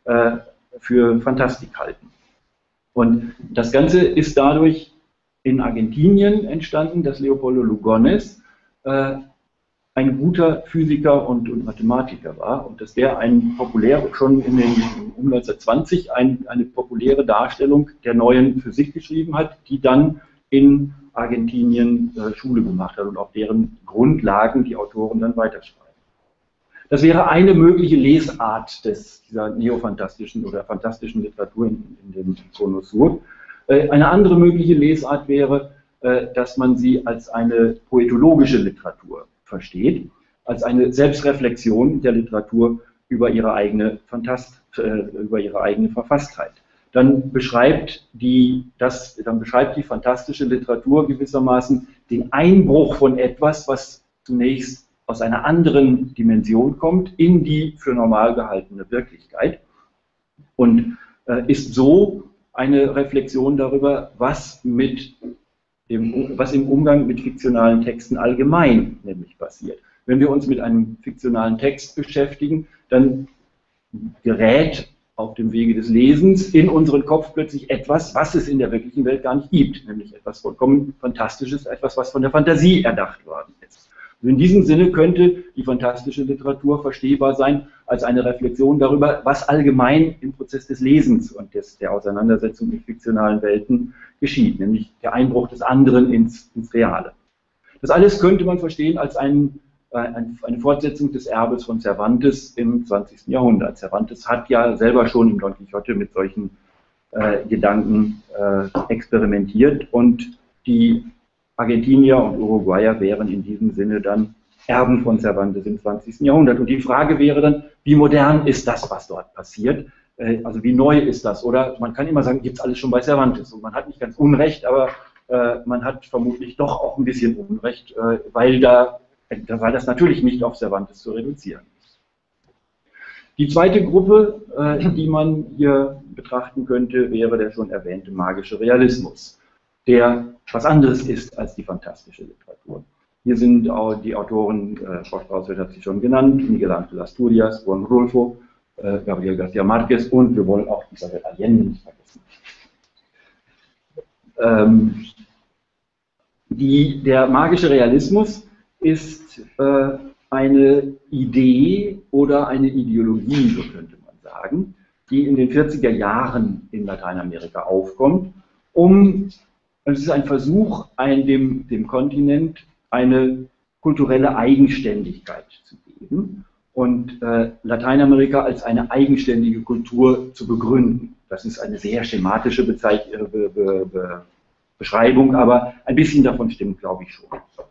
für Fantastik halten. Und das Ganze ist dadurch in Argentinien entstanden, dass Leopoldo Lugones äh, ein guter Physiker und, und Mathematiker war und dass der ein populär, schon in den um neunzehnhundertzwanzig ein, eine populäre Darstellung der neuen Physik geschrieben hat, die dann in Argentinien äh, Schule gemacht hat und auf deren Grundlagen die Autoren dann weiterschreiben. Das wäre eine mögliche Lesart des, dieser neofantastischen oder fantastischen Literatur in, in dem Cono Sur. Äh, eine andere mögliche Lesart wäre, äh, dass man sie als eine poetologische Literatur versteht, als eine Selbstreflexion der Literatur über ihre eigene, Fantast, äh, über ihre eigene Verfasstheit. Dann beschreibt, die, das, dann beschreibt die fantastische Literatur gewissermaßen den Einbruch von etwas, was zunächst aus einer anderen Dimension kommt in die für normal gehaltene Wirklichkeit und äh, ist so eine Reflexion darüber, was, mit dem, was im Umgang mit fiktionalen Texten allgemein nämlich passiert. Wenn wir uns mit einem fiktionalen Text beschäftigen, dann gerät auf dem Wege des Lesens in unseren Kopf plötzlich etwas, was es in der wirklichen Welt gar nicht gibt, nämlich etwas vollkommen Fantastisches, etwas, was von der Fantasie erdacht worden ist. Also in diesem Sinne könnte die fantastische Literatur verstehbar sein als eine Reflexion darüber, was allgemein im Prozess des Lesens und des, der Auseinandersetzung mit fiktionalen Welten geschieht, nämlich der Einbruch des anderen ins, ins Reale. Das alles könnte man verstehen als einen eine Fortsetzung des Erbes von Cervantes im zwanzigsten Jahrhundert. Cervantes hat ja selber schon im Don Quixote mit solchen äh, Gedanken äh, experimentiert und die Argentinier und Uruguayer wären in diesem Sinne dann Erben von Cervantes im zwanzigsten Jahrhundert. Und die Frage wäre dann, wie modern ist das, was dort passiert? Äh, also wie neu ist das? Oder man kann immer sagen, gibt es alles schon bei Cervantes. Und man hat nicht ganz Unrecht, aber äh, man hat vermutlich doch auch ein bisschen Unrecht, äh, weil da weil das natürlich nicht auf Cervantes zu reduzieren ist. Die zweite Gruppe, äh, die man hier betrachten könnte, wäre der schon erwähnte magische Realismus, der was anderes ist als die fantastische Literatur. Hier sind auch die Autoren, äh, Frau Straußfeld hat sie schon genannt, Miguel Ángel Asturias, Juan Rulfo, äh, Gabriel García Márquez und wir wollen auch Isabel Allende nicht vergessen. Ähm, die, der magische Realismus ist äh, eine Idee oder eine Ideologie, so könnte man sagen, die in den vierziger Jahren in Lateinamerika aufkommt, um, es ist ein Versuch, ein, dem, dem Kontinent eine kulturelle Eigenständigkeit zu geben und äh, Lateinamerika als eine eigenständige Kultur zu begründen. Das ist eine sehr schematische Bezeich Be Be Be Beschreibung, aber ein bisschen davon stimmt, glaube ich, schon.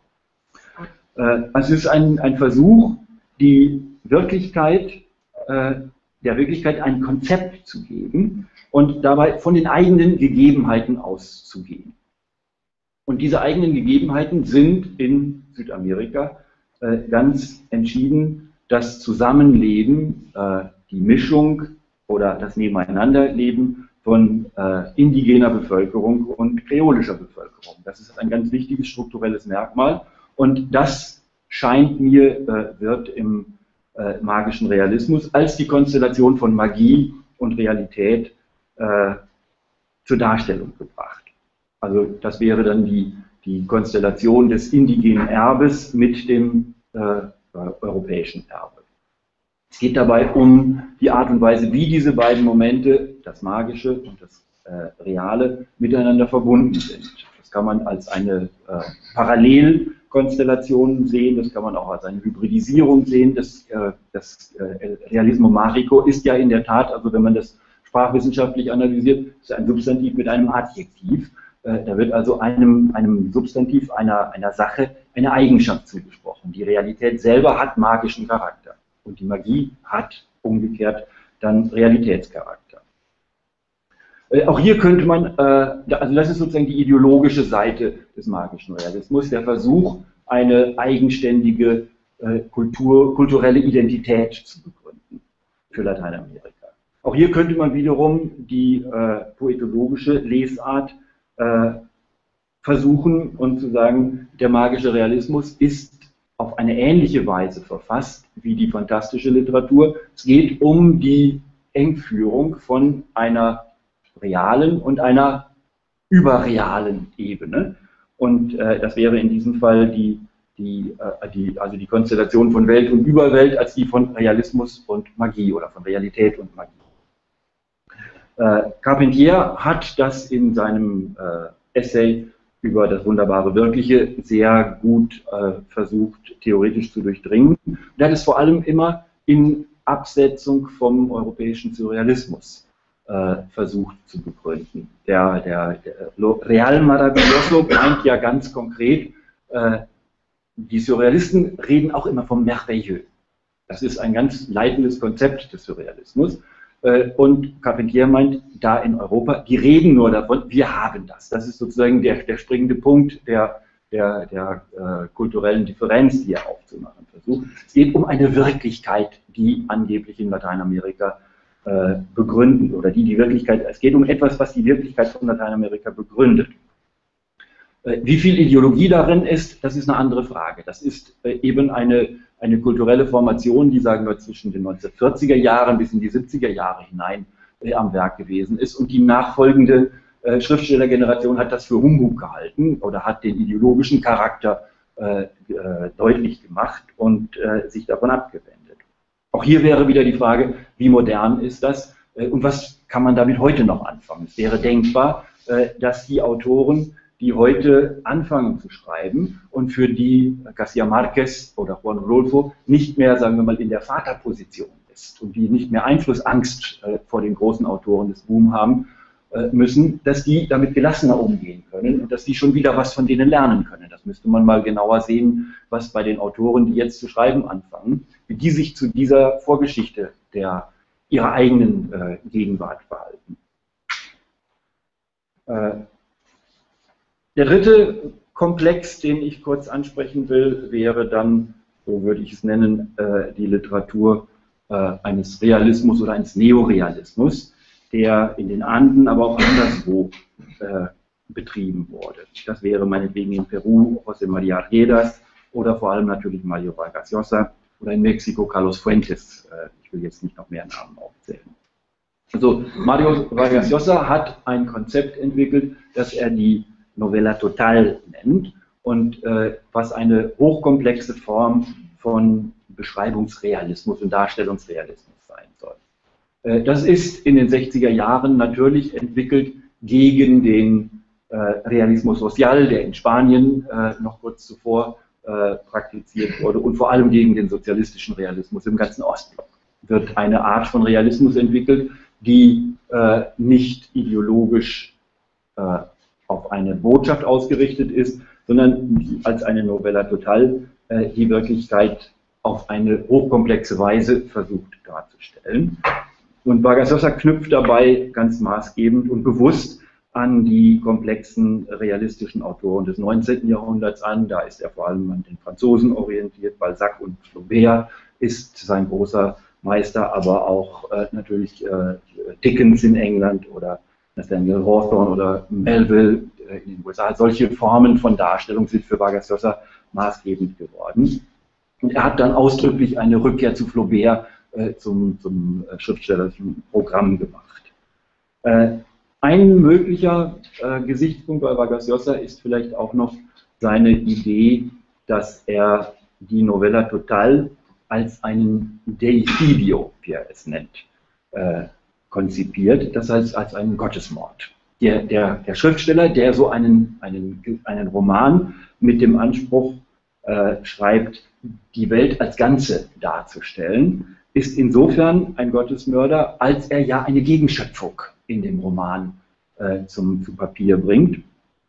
Also es ist ein, ein Versuch, die Wirklichkeit, äh, der Wirklichkeit ein Konzept zu geben und dabei von den eigenen Gegebenheiten auszugehen. Und diese eigenen Gegebenheiten sind in Südamerika äh, ganz entschieden das Zusammenleben, äh, die Mischung oder das Nebeneinanderleben von äh, indigener Bevölkerung und kreolischer Bevölkerung. Das ist ein ganz wichtiges strukturelles Merkmal. Und das scheint mir, äh, wird im äh, magischen Realismus als die Konstellation von Magie und Realität äh, zur Darstellung gebracht. Also das wäre dann die, die Konstellation des indigenen Erbes mit dem äh, europäischen Erbe. Es geht dabei um die Art und Weise, wie diese beiden Momente, das Magische und das äh, Reale, miteinander verbunden sind. Das kann man als eine äh, Parallel Konstellationen sehen, das kann man auch als eine Hybridisierung sehen. Das, äh, das äh, Realismo Mágico ist ja in der Tat, also wenn man das sprachwissenschaftlich analysiert, ist ein Substantiv mit einem Adjektiv. Äh, da wird also einem, einem Substantiv einer, einer Sache eine Eigenschaft zugesprochen. Die Realität selber hat magischen Charakter und die Magie hat umgekehrt dann Realitätscharakter. Äh, auch hier könnte man, äh, also das ist sozusagen die ideologische Seite des magischen Realismus, der Versuch, eine eigenständige äh, Kultur, kulturelle Identität zu begründen für Lateinamerika. Auch hier könnte man wiederum die äh, poetologische Lesart äh, versuchen und zu sagen, der magische Realismus ist auf eine ähnliche Weise verfasst wie die fantastische Literatur. Es geht um die Engführung von einer realen und einer überrealen Ebene. Und äh, das wäre in diesem Fall die, die, äh, die, also die Konstellation von Welt und Überwelt als die von Realismus und Magie oder von Realität und Magie. Äh, Carpentier hat das in seinem äh, Essay über das wunderbare Wirkliche sehr gut äh, versucht, theoretisch zu durchdringen. Und er hat es vor allem immer in Absetzung vom europäischen Surrealismus äh, versucht zu begründen. Der, der, der Real Maravilloso meint ja ganz konkret, äh, die Surrealisten reden auch immer vom Merveilleux. Das ist ein ganz leitendes Konzept des Surrealismus. Und Carpentier meint, da in Europa, die reden nur davon, wir haben das. Das ist sozusagen der, der springende Punkt, der der, der äh, kulturellen Differenz, die er aufzumachen versucht. Es geht um eine Wirklichkeit, die angeblich in Lateinamerika äh, begründet, oder die die Wirklichkeit, es geht um etwas, was die Wirklichkeit von Lateinamerika begründet. Äh, wie viel Ideologie darin ist, das ist eine andere Frage. Das ist äh, eben eine, eine kulturelle Formation, die, sagen wir, zwischen den neunzehnhundertvierziger Jahren bis in die siebziger Jahre hinein äh, am Werk gewesen ist, und die nachfolgende Äh, Schriftstellergeneration hat das für Humbug gehalten oder hat den ideologischen Charakter äh, äh, deutlich gemacht und äh, sich davon abgewendet. Auch hier wäre wieder die Frage, wie modern ist das äh, und was kann man damit heute noch anfangen? Es wäre denkbar, äh, dass die Autoren, die heute anfangen zu schreiben und für die García Márquez oder Juan Rulfo nicht mehr, sagen wir mal, in der Vaterposition ist und die nicht mehr Einflussangst äh, vor den großen Autoren des Boom haben, müssen, dass die damit gelassener umgehen können und dass die schon wieder was von denen lernen können. Das müsste man mal genauer sehen, was bei den Autoren, die jetzt zu schreiben anfangen, wie die sich zu dieser Vorgeschichte der ihrer eigenen äh, Gegenwart verhalten. Äh, der dritte Komplex, den ich kurz ansprechen will, wäre dann, so würde ich es nennen, äh, die Literatur äh, eines Realismus oder eines Neorealismus, der in den Anden, aber auch anderswo äh, betrieben wurde. Das wäre meinetwegen in Peru José María Riedas oder vor allem natürlich Mario Vargas Llosa oder in Mexiko Carlos Fuentes. Äh, ich will jetzt nicht noch mehr Namen aufzählen. Also Mario Vargas Llosa hat ein Konzept entwickelt, das er die Novela Total nennt und äh, was eine hochkomplexe Form von Beschreibungsrealismus und Darstellungsrealismus sein soll. Das ist in den sechziger Jahren natürlich entwickelt gegen den äh, Realismus Social, der in Spanien äh, noch kurz zuvor äh, praktiziert wurde, und vor allem gegen den sozialistischen Realismus im ganzen Ostblock. Wird eine Art von Realismus entwickelt, die äh, nicht ideologisch äh, auf eine Botschaft ausgerichtet ist, sondern als eine Novella Total äh, die Wirklichkeit auf eine hochkomplexe Weise versucht darzustellen. Und Vargas Llosa knüpft dabei ganz maßgebend und bewusst an die komplexen realistischen Autoren des neunzehnten Jahrhunderts an. Da ist er vor allem an den Franzosen orientiert. Balzac und Flaubert ist sein großer Meister, aber auch äh, natürlich äh, Dickens in England oder Nathaniel Hawthorne oder Melville äh, in den U S A. Solche Formen von Darstellung sind für Vargas Llosa maßgebend geworden. Und er hat dann ausdrücklich eine Rückkehr zu Flaubert zum, zum schriftstellerischen Programm gemacht. Äh, ein möglicher äh, Gesichtspunkt bei Vargas Llosa ist vielleicht auch noch seine Idee, dass er die Novella Total als einen Deicidio, wie er es nennt, äh, konzipiert, das heißt als einen Gottesmord. Der, der, der Schriftsteller, der so einen, einen, einen Roman mit dem Anspruch äh, schreibt, die Welt als Ganze darzustellen, ist insofern ein Gottesmörder, als er ja eine Gegenschöpfung in dem Roman äh, zum, zu Papier bringt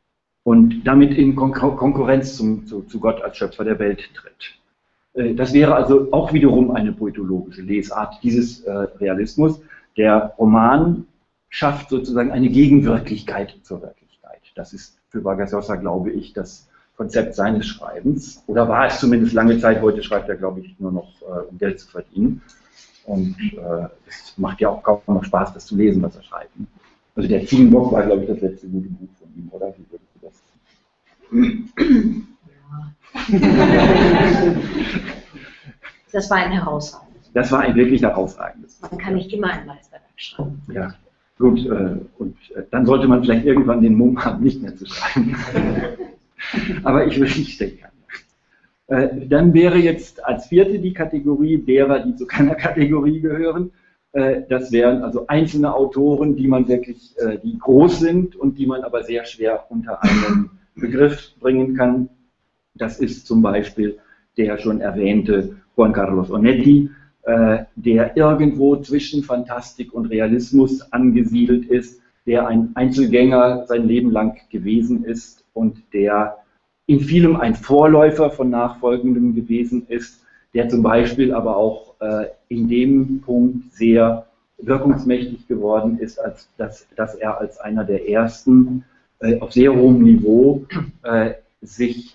und damit in Kon Konkurrenz zum, zu, zu Gott als Schöpfer der Welt tritt. Äh, das wäre also auch wiederum eine poetologische Lesart dieses äh, Realismus. Der Roman schafft sozusagen eine Gegenwirklichkeit zur Wirklichkeit. Das ist für Vargas Llosa, glaube ich, das Konzept seines Schreibens, oder war es zumindest lange Zeit. Heute schreibt er, glaube ich, nur noch, äh, um Geld zu verdienen. Und äh, es macht ja auch kaum noch Spaß, das zu lesen, was er schreibt. Also der Ziegenbock war, glaube ich, das letzte gute Buch von ihm, oder? Wie würdest du das? Das war ein herausragendes. Das war ein wirklich herausragendes. Man kann nicht immer ein Meisterwerk schreiben. Ja, gut. Äh, und äh, dann sollte man vielleicht irgendwann den Mumm haben, nicht mehr zu schreiben. Aber ich will nicht denken. Äh, dann wäre jetzt als vierte die Kategorie derer, die zu keiner Kategorie gehören. Äh, das wären also einzelne Autoren, die man wirklich, äh, die groß sind und die man aber sehr schwer unter einen Begriff bringen kann. Das ist zum Beispiel der schon erwähnte Juan Carlos Onetti, äh, der irgendwo zwischen Fantastik und Realismus angesiedelt ist, der ein Einzelgänger sein Leben lang gewesen ist und der in vielem ein Vorläufer von Nachfolgendem gewesen ist, der zum Beispiel aber auch äh, in dem Punkt sehr wirkungsmächtig geworden ist, als dass, dass er als einer der ersten äh, auf sehr hohem Niveau äh, sich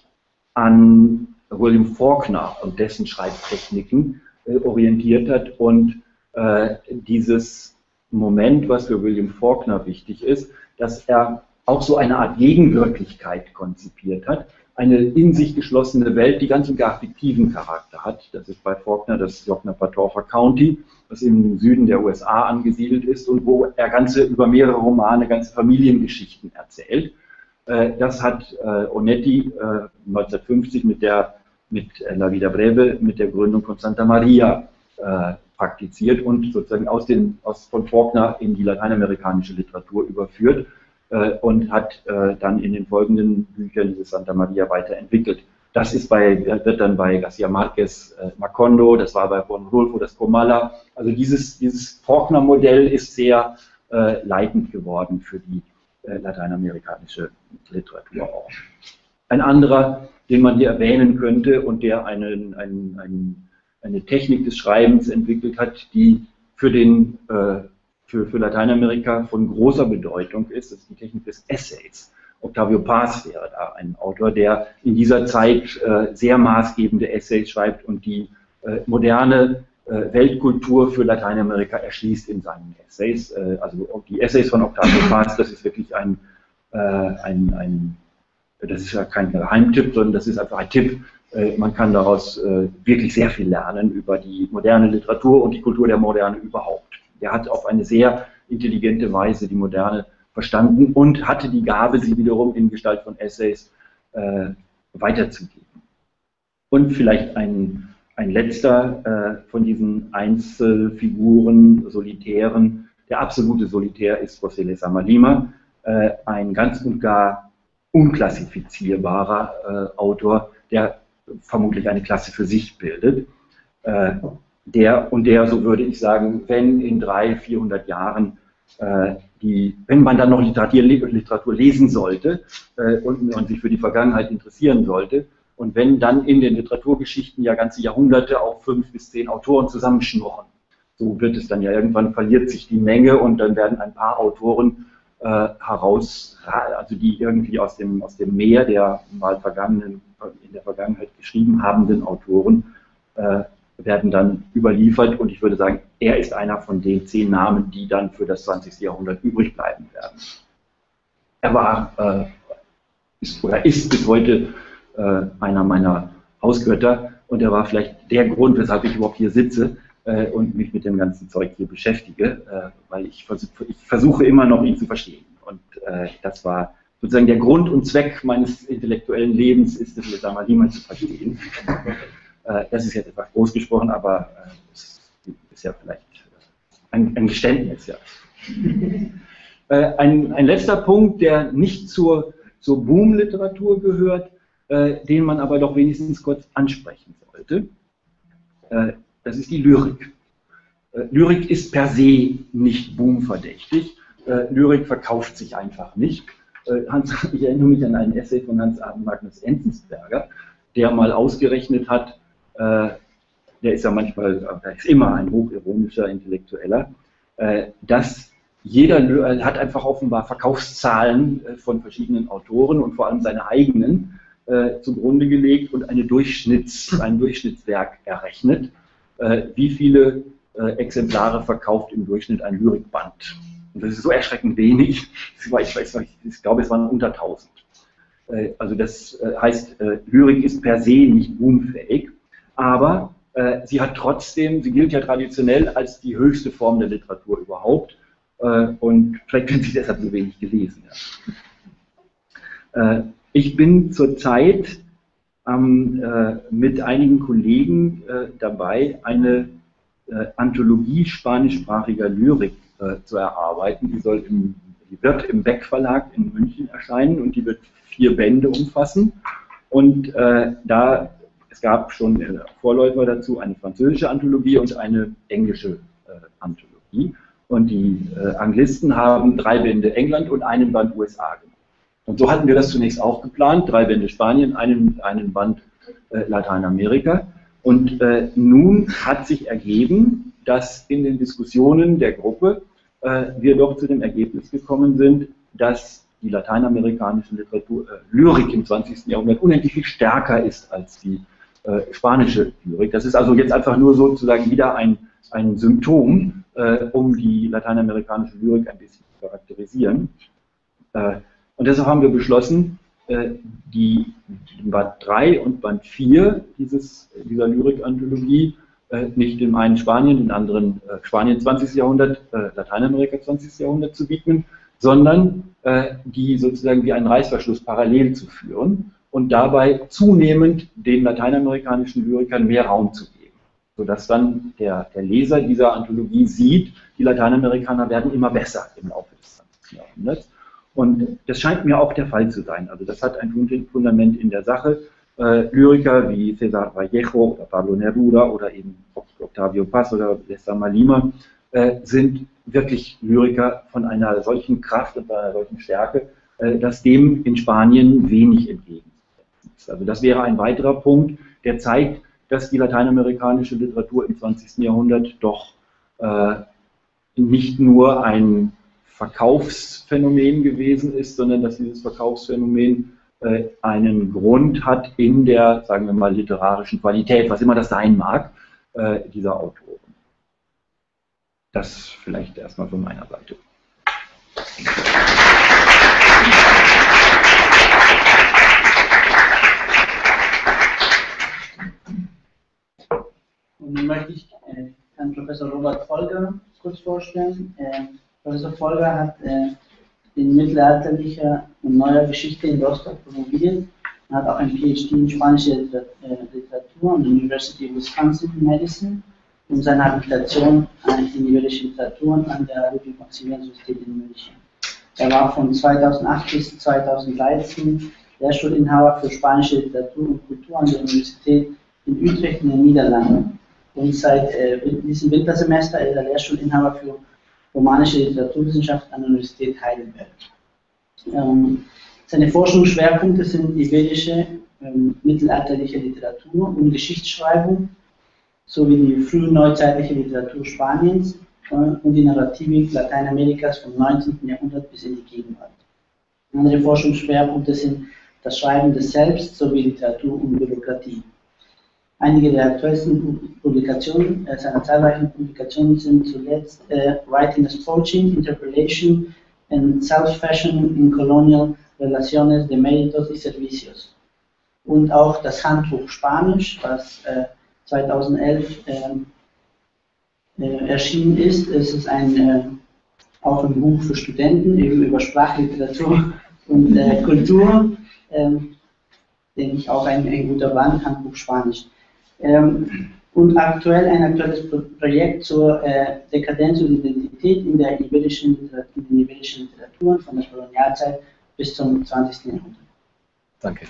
an William Faulkner und dessen Schreibtechniken äh, orientiert hat und äh, dieses Moment, was für William Faulkner wichtig ist, dass er auch so eine Art Gegenwirklichkeit konzipiert hat, eine in sich geschlossene Welt, die ganz und gar fiktiven Charakter hat. Das ist bei Faulkner das Yoknapatawpha County, das im Süden der U S A angesiedelt ist und wo er ganze über mehrere Romane, ganze Familiengeschichten erzählt. Das hat Onetti neunzehnhundertfünfzig mit der mit La Vida Breve, mit der Gründung von Santa Maria praktiziert und sozusagen aus den, aus, von Faulkner in die lateinamerikanische Literatur überführt und hat dann in den folgenden Büchern diese Santa Maria weiterentwickelt. Das ist bei, wird dann bei García Márquez äh, Macondo, das war bei Juan Rulfo das Comala. Also dieses, dieses Faulkner-Modell ist sehr äh, leitend geworden für die äh, lateinamerikanische Literatur auch. Ein anderer, den man hier erwähnen könnte und der einen, einen, einen, eine Technik des Schreibens entwickelt hat, die für, den, äh, für, für Lateinamerika von großer Bedeutung ist, das ist die Technik des Essays. Octavio Paz wäre da ein Autor, der in dieser Zeit äh, sehr maßgebende Essays schreibt und die äh, moderne äh, Weltkultur für Lateinamerika erschließt in seinen Essays. Äh, also die Essays von Octavio Paz, das ist wirklich ein, äh, ein, ein, das ist ja kein Geheimtipp, sondern das ist einfach ein Tipp. Äh, man kann daraus äh, wirklich sehr viel lernen über die moderne Literatur und die Kultur der Moderne überhaupt. Er hat auf eine sehr intelligente Weise die moderne verstanden und hatte die Gabe, sie wiederum in Gestalt von Essays äh, weiterzugeben. Und vielleicht ein, ein letzter äh, von diesen Einzelfiguren, Solitären, der absolute Solitär ist José Lezama Lima, äh, ein ganz und gar unklassifizierbarer äh, Autor, der vermutlich eine Klasse für sich bildet. Äh, der und der, so würde ich sagen, wenn in dreihundert, vierhundert Jahren äh, Die, wenn man dann noch Literatur, Literatur lesen sollte äh, und, und sich für die Vergangenheit interessieren sollte und wenn dann in den Literaturgeschichten ja ganze Jahrhunderte auf fünf bis zehn Autoren zusammenschnurren. So wird es dann ja irgendwann, verliert sich die Menge und dann werden ein paar Autoren äh, heraus, also die irgendwie aus dem, aus dem Meer der mal vergangenen, in der Vergangenheit geschrieben habenden Autoren äh, werden dann überliefert und ich würde sagen, er ist einer von den zehn Namen, die dann für das zwanzigste Jahrhundert übrig bleiben werden. Er war äh, ist, oder ist bis heute äh, einer meiner Hausgötter und er war vielleicht der Grund, weshalb ich überhaupt hier sitze äh, und mich mit dem ganzen Zeug hier beschäftige, äh, weil ich, vers ich versuche immer noch, ihn zu verstehen. Und äh, das war sozusagen der Grund und Zweck meines intellektuellen Lebens, ist es, Lezama Lima zu verstehen. Das ist jetzt etwas groß gesprochen, aber es ist ja vielleicht ein, ein Geständnis. Ja. ein, ein letzter Punkt, der nicht zur, zur Boom-Literatur gehört, äh, den man aber doch wenigstens kurz ansprechen sollte. Äh, das ist die Lyrik. Äh, Lyrik ist per se nicht boomverdächtig. Äh, Lyrik verkauft sich einfach nicht. Äh, Hans, ich erinnere mich an einen Essay von Hans Magnus Enzensberger, der mal ausgerechnet hat, äh, der ist ja manchmal, der ist immer ein hochironischer Intellektueller, äh, dass jeder äh, hat einfach offenbar Verkaufszahlen äh, von verschiedenen Autoren und vor allem seine eigenen äh, zugrunde gelegt und eine Durchschnitts, ein Durchschnittswerk errechnet, äh, wie viele äh, Exemplare verkauft im Durchschnitt ein Lyrikband. Und das ist so erschreckend wenig, ich, weiß, ich, weiß, ich glaube, es waren unter tausend. Äh, also das äh, heißt, äh, Lyrik ist per se nicht boomfähig, aber äh, sie hat trotzdem, sie gilt ja traditionell als die höchste Form der Literatur überhaupt äh, und vielleicht wird sie deshalb so wenig gelesen. Ja. Äh, ich bin zurzeit ähm, äh, mit einigen Kollegen äh, dabei, eine äh, Anthologie spanischsprachiger Lyrik äh, zu erarbeiten. Die, soll im, die wird im Beck Verlag in München erscheinen und die wird vier Bände umfassen. Und äh, da es gab schon äh, Vorläufer dazu, eine französische Anthologie und eine englische äh, Anthologie. Und die äh, Anglisten haben drei Bände England und einen Band U S A gemacht. Und so hatten wir das zunächst auch geplant, drei Bände Spanien, einen, einen Band äh, Lateinamerika. Und äh, nun hat sich ergeben, dass in den Diskussionen der Gruppe äh, wir doch zu dem Ergebnis gekommen sind, dass die lateinamerikanische Literatur, äh, Lyrik im zwanzigsten Jahrhundert unendlich viel stärker ist als die äh, spanische Lyrik. Das ist also jetzt einfach nur sozusagen wieder ein, ein Symptom, äh, um die lateinamerikanische Lyrik ein bisschen zu charakterisieren. Äh, und deshalb haben wir beschlossen, äh, die, die Band drei und Band vier dieses, dieser Lyrik-Anthologie äh, nicht dem einen Spanien, den anderen äh, Spanien zwanzigsten Jahrhundert, äh, Lateinamerika zwanzigsten Jahrhundert zu widmen, sondern äh, die sozusagen wie einen Reißverschluss parallel zu führen und dabei zunehmend den lateinamerikanischen Lyrikern mehr Raum zu geben, sodass dann der, der Leser dieser Anthologie sieht, die Lateinamerikaner werden immer besser im Laufe des zwanzigsten Jahrhunderts. Und das scheint mir auch der Fall zu sein. Also das hat ein Fundament in der Sache. Äh, Lyriker wie César Vallejo oder Pablo Neruda oder eben Octavio Paz oder Lestama Lima äh, sind wirklich Lyriker von einer solchen Kraft und einer solchen Stärke, äh, dass dem in Spanien wenig entgegensetzt ist. Also das wäre ein weiterer Punkt, der zeigt, dass die lateinamerikanische Literatur im zwanzigsten Jahrhundert doch äh, nicht nur ein Verkaufsphänomen gewesen ist, sondern dass dieses Verkaufsphänomen äh, einen Grund hat in der, sagen wir mal, literarischen Qualität, was immer das sein mag, äh, dieser Autoren. Das vielleicht erstmal von meiner Seite. Und nun möchte ich äh, Herrn Professor Robert Folger kurz vorstellen. Äh, Professor Folger hat äh, in mittelalterlicher und neuer Geschichte in Rostock promoviert. Er hat auch ein PhD in spanische Literatur an der University of Wisconsin in Madison und seine Habilitation in iberische Literatur an der Ludwig-Maximilians-Universität in München. Er war von zweitausendacht bis zweitausenddreizehn Lehrstuhlinhaber für spanische Literatur und Kultur an der Universität in Utrecht in den Niederlanden. Und seit äh, diesem Wintersemester ist er Lehrstuhlinhaber für romanische Literaturwissenschaft an der Universität Heidelberg. Ähm, seine Forschungsschwerpunkte sind iberische, ähm, mittelalterliche Literatur und Geschichtsschreibung sowie die frühneuzeitliche Literatur Spaniens äh, und die Narrativik Lateinamerikas vom neunzehnten Jahrhundert bis in die Gegenwart. Andere Forschungsschwerpunkte sind das Schreiben des Selbst sowie Literatur und Bürokratie. Einige der aktuellsten Publikationen äh, seiner zahlreichen Publikationen sind zuletzt äh, Writing as Poaching, Interpolation and Self-Fashion in Colonial Relaciones de Méritos y Servicios. Und auch das Handbuch Spanisch, was äh, zweitausendelf äh, äh, erschienen ist. Es ist ein, äh, auch ein Buch für Studenten eben über Sprachliteratur und äh, Kultur. Äh, denke ich auch ein, ein guter Band, Handbuch Spanisch. Ähm, und aktuell ein aktuelles Pro Projekt zur äh, Dekadenz und Identität in, der iberischen, in den iberischen Literaturen von der Kolonialzeit bis zum zwanzigsten Jahrhundert. Danke.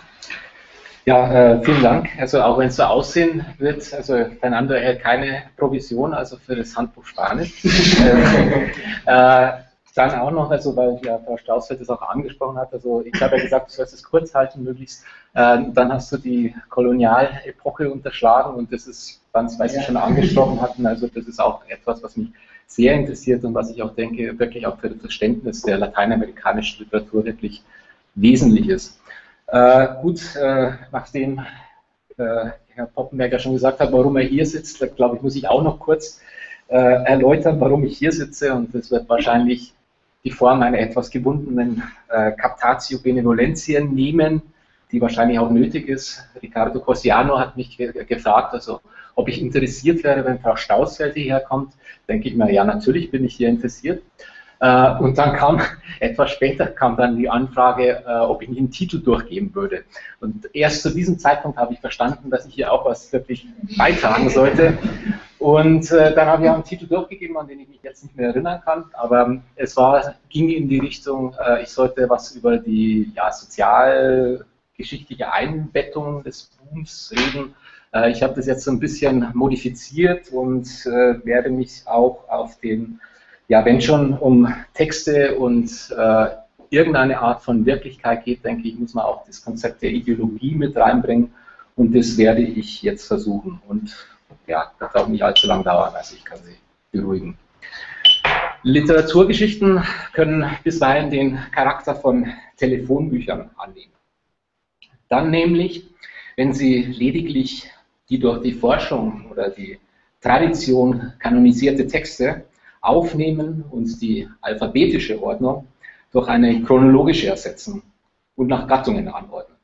Ja, äh, vielen Dank. Also auch wenn es so aussehen wird, also Fernando erhält keine Provision, also für das Handbuch Spanisch. äh, äh, Dann auch noch, also weil ja Frau Stausfeld das auch angesprochen hat, also ich habe ja gesagt, du sollst es kurz halten möglichst, äh, dann hast du die Kolonialepoche unterschlagen und das ist, was wir schon angesprochen hatten, also das ist auch etwas, was mich sehr interessiert und was ich auch denke, wirklich auch für das Verständnis der lateinamerikanischen Literatur wirklich wesentlich ist. Äh, gut, äh, nachdem äh, Herr Poppenberger schon gesagt hat, warum er hier sitzt, da, glaube ich, muss ich auch noch kurz äh, erläutern, warum ich hier sitze und das wird wahrscheinlich die Form einer etwas gewundenen äh, Captatio Benevolentiae nehmen, die wahrscheinlich auch nötig ist. Ricardo Cosiano hat mich ge gefragt, also ob ich interessiert wäre, wenn Frau Stausfeld hierher kommt. Denke ich mir, ja, natürlich bin ich hier interessiert. Äh, und dann kam, etwas später kam dann die Anfrage, äh, ob ich nicht einen Titel durchgeben würde. Und erst zu diesem Zeitpunkt habe ich verstanden, dass ich hier auch was wirklich beitragen sollte. Und äh, dann habe ich auch einen Titel durchgegeben, an den ich mich jetzt nicht mehr erinnern kann, aber es war, ging in die Richtung, äh, ich sollte was über die ja, sozialgeschichtliche Einbettung des Booms reden. Äh, ich habe das jetzt so ein bisschen modifiziert und äh, werde mich auch auf den, ja wenn schon um Texte und äh, irgendeine Art von Wirklichkeit geht, denke ich, muss man auch das Konzept der Ideologie mit reinbringen und das werde ich jetzt versuchen. Und ja, das wird auch nicht allzu lang dauern, also ich kann Sie beruhigen. Literaturgeschichten können bisweilen den Charakter von Telefonbüchern annehmen. Dann nämlich, wenn sie lediglich die durch die Forschung oder die Tradition kanonisierte Texte aufnehmen und die alphabetische Ordnung durch eine chronologische ersetzen und nach Gattungen anordnen.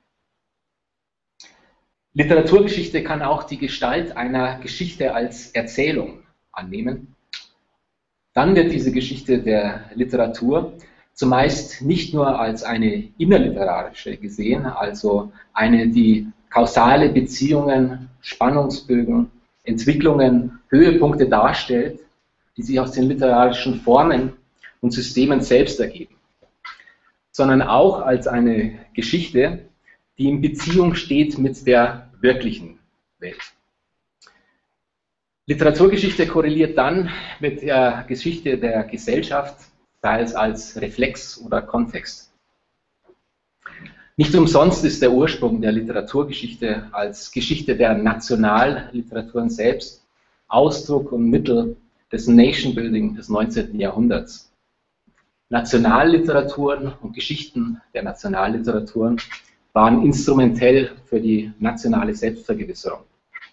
Literaturgeschichte kann auch die Gestalt einer Geschichte als Erzählung annehmen. Dann wird diese Geschichte der Literatur zumeist nicht nur als eine innerliterarische gesehen, also eine, die kausale Beziehungen, Spannungsbögen, Entwicklungen, Höhepunkte darstellt, die sich aus den literarischen Formen und Systemen selbst ergeben, sondern auch als eine Geschichte, die in Beziehung steht mit der wirklichen Welt. Literaturgeschichte korreliert dann mit der Geschichte der Gesellschaft, sei es als Reflex oder Kontext. Nicht umsonst ist der Ursprung der Literaturgeschichte als Geschichte der Nationalliteraturen selbst Ausdruck und Mittel des Nation-Building des neunzehnten Jahrhunderts. Nationalliteraturen und Geschichten der Nationalliteraturen waren instrumentell für die nationale Selbstvergewisserung.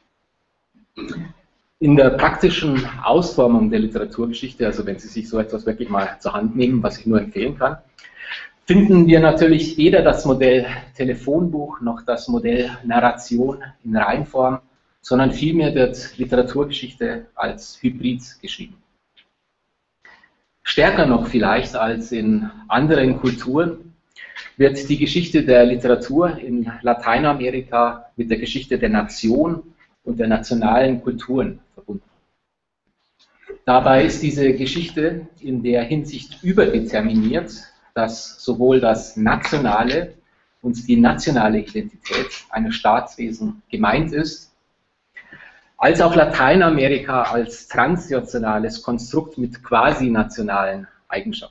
In der praktischen Ausformung der Literaturgeschichte, also wenn Sie sich so etwas wirklich mal zur Hand nehmen, was ich nur empfehlen kann, finden wir natürlich weder das Modell Telefonbuch noch das Modell Narration in Reinform, sondern vielmehr wird Literaturgeschichte als Hybrid geschrieben. Stärker noch vielleicht als in anderen Kulturen wird die Geschichte der Literatur in Lateinamerika mit der Geschichte der Nation und der nationalen Kulturen verbunden. Dabei ist diese Geschichte in der Hinsicht überdeterminiert, dass sowohl das nationale und die nationale Identität eines Staatswesens gemeint ist, als auch Lateinamerika als transnationales Konstrukt mit quasi nationalen Eigenschaften.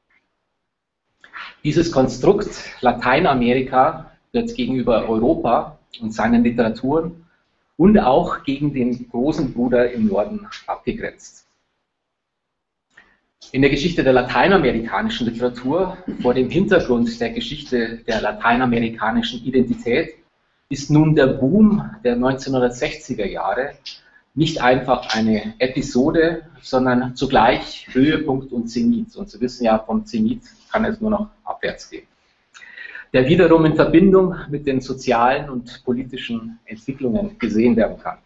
Dieses Konstrukt Lateinamerika wird gegenüber Europa und seinen Literaturen und auch gegen den großen Bruder im Norden abgegrenzt. In der Geschichte der lateinamerikanischen Literatur, vor dem Hintergrund der Geschichte der lateinamerikanischen Identität, ist nun der Boom der neunzehnhundertsechziger Jahre nicht einfach eine Episode, sondern zugleich Höhepunkt und Zenit. Und Sie wissen ja, vom Zenit kann es nur noch abwärts gehen, der wiederum in Verbindung mit den sozialen und politischen Entwicklungen gesehen werden kann.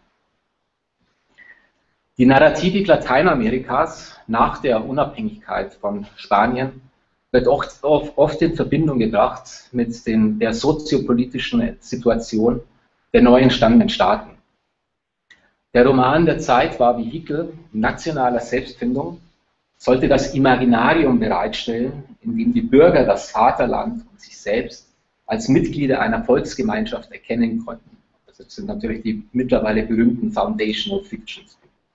Die Narrativik Lateinamerikas nach der Unabhängigkeit von Spanien wird oft, oft in Verbindung gebracht mit den, der soziopolitischen Situation der neu entstandenen Staaten. Der Roman der Zeit war Vehikel nationaler Selbstfindung, sollte das Imaginarium bereitstellen, in dem die Bürger das Vaterland und sich selbst als Mitglieder einer Volksgemeinschaft erkennen konnten. Das sind natürlich die mittlerweile berühmten Foundational Fictions.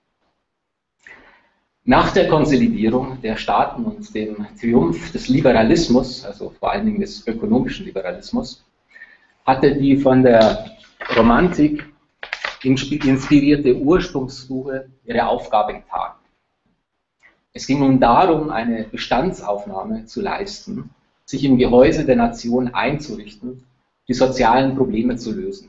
Nach der Konsolidierung der Staaten und dem Triumph des Liberalismus, also vor allen Dingen des ökonomischen Liberalismus, hatte die von der Romantik inspirierte Ursprungssuche ihre Aufgabe getan. Es ging nun darum, eine Bestandsaufnahme zu leisten, sich im Gehäuse der Nation einzurichten, die sozialen Probleme zu lösen.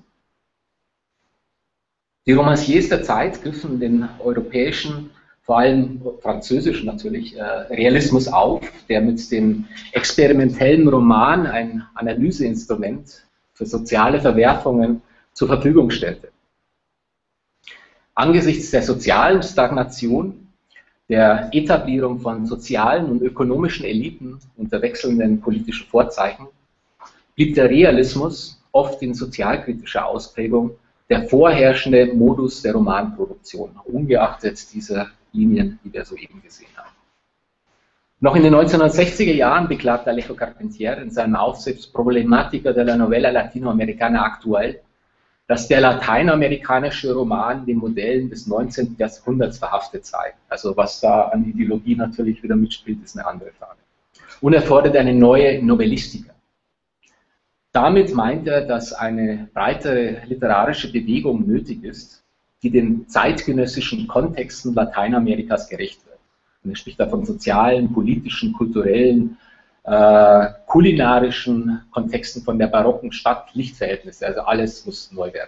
Die Romanciers der Zeit griffen den europäischen, vor allem französischen natürlich, Realismus auf, der mit dem experimentellen Roman ein Analyseinstrument für soziale Verwerfungen zur Verfügung stellte. Angesichts der sozialen Stagnation, der Etablierung von sozialen und ökonomischen Eliten unter wechselnden politischen Vorzeichen, blieb der Realismus, oft in sozialkritischer Ausprägung, der vorherrschende Modus der Romanproduktion, ungeachtet dieser Linien, die wir soeben gesehen haben. Noch in den neunzehnhundertsechziger Jahren beklagte Alejo Carpentier in seinem Aufsatz Problematica de la Novela Latinoamericana Actual, dass der lateinamerikanische Roman den Modellen des neunzehnten Jahrhunderts verhaftet sei. Also was da an Ideologie natürlich wieder mitspielt, ist eine andere Frage. Und er fordert eine neue Novellistika. Damit meint er, dass eine breitere literarische Bewegung nötig ist, die den zeitgenössischen Kontexten Lateinamerikas gerecht wird. Und er spricht da von sozialen, politischen, kulturellen, äh, kulinarischen Kontexten, von der barocken Stadt-Lichtverhältnisse. Also alles muss neu werden.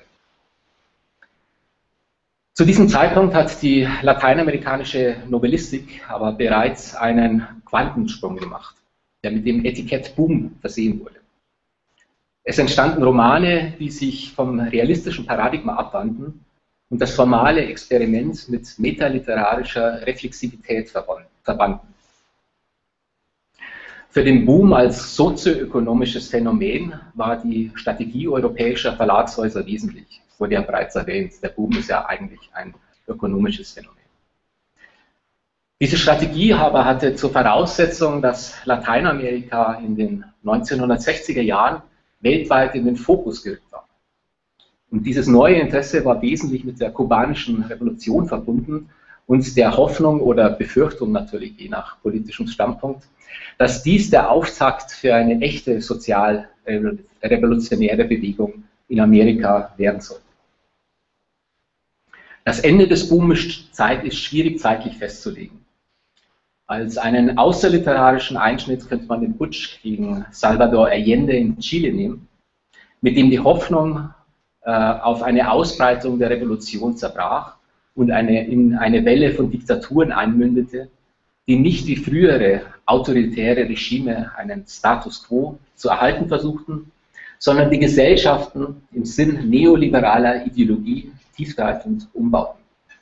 Zu diesem Zeitpunkt hat die lateinamerikanische Novellistik aber bereits einen Quantensprung gemacht, der mit dem Etikett Boom versehen wurde. Es entstanden Romane, die sich vom realistischen Paradigma abwandten und das formale Experiment mit metaliterarischer Reflexivität verbanden. Für den Boom als sozioökonomisches Phänomen war die Strategie europäischer Verlagshäuser wesentlich. Es wurde ja bereits erwähnt, der Boom ist ja eigentlich ein ökonomisches Phänomen. Diese Strategie aber hatte zur Voraussetzung, dass Lateinamerika in den neunzehnhundertsechziger Jahren weltweit in den Fokus gerückt war. Und dieses neue Interesse war wesentlich mit der kubanischen Revolution verbunden und der Hoffnung oder Befürchtung natürlich, je nach politischem Standpunkt, dass dies der Auftakt für eine echte sozial-revolutionäre Bewegung in Amerika werden soll. Das Ende des Booms ist schwierig zeitlich festzulegen. Als einen außerliterarischen Einschnitt könnte man den Putsch gegen Salvador Allende in Chile nehmen, mit dem die Hoffnung äh, auf eine Ausbreitung der Revolution zerbrach und eine, in eine Welle von Diktaturen einmündete, die nicht wie frühere autoritäre Regime einen Status quo zu erhalten versuchten, sondern die Gesellschaften im Sinn neoliberaler Ideologie tiefgreifend umbauten.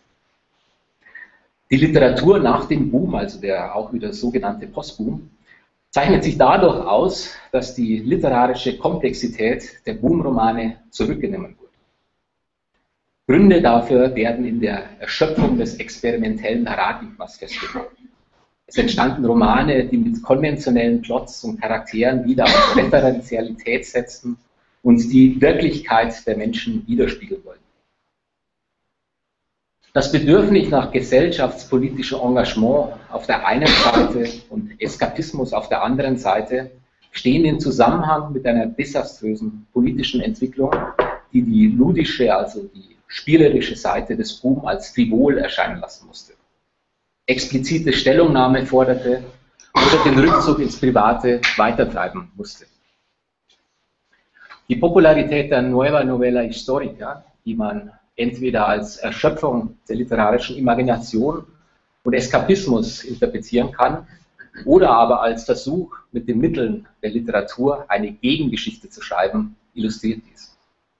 Die Literatur nach dem Boom, also der auch wieder sogenannte Postboom, zeichnet sich dadurch aus, dass die literarische Komplexität der Boomromane zurückgenommen wurde. Gründe dafür werden in der Erschöpfung des experimentellen Paradigmas festgehalten. Es entstanden Romane, die mit konventionellen Plots und Charakteren wieder auf Referenzialität setzten und die Wirklichkeit der Menschen widerspiegeln wollten. Das Bedürfnis nach gesellschaftspolitischem Engagement auf der einen Seite und Eskapismus auf der anderen Seite stehen in Zusammenhang mit einer desaströsen politischen Entwicklung, die die ludische, also die spielerische Seite des Boom als frivol erscheinen lassen musste, explizite Stellungnahme forderte oder den Rückzug ins Private weitertreiben musste. Die Popularität der Nueva Novela Histórica, die man entweder als Erschöpfung der literarischen Imagination und Eskapismus interpretieren kann oder aber als Versuch, mit den Mitteln der Literatur eine Gegengeschichte zu schreiben, illustriert dies.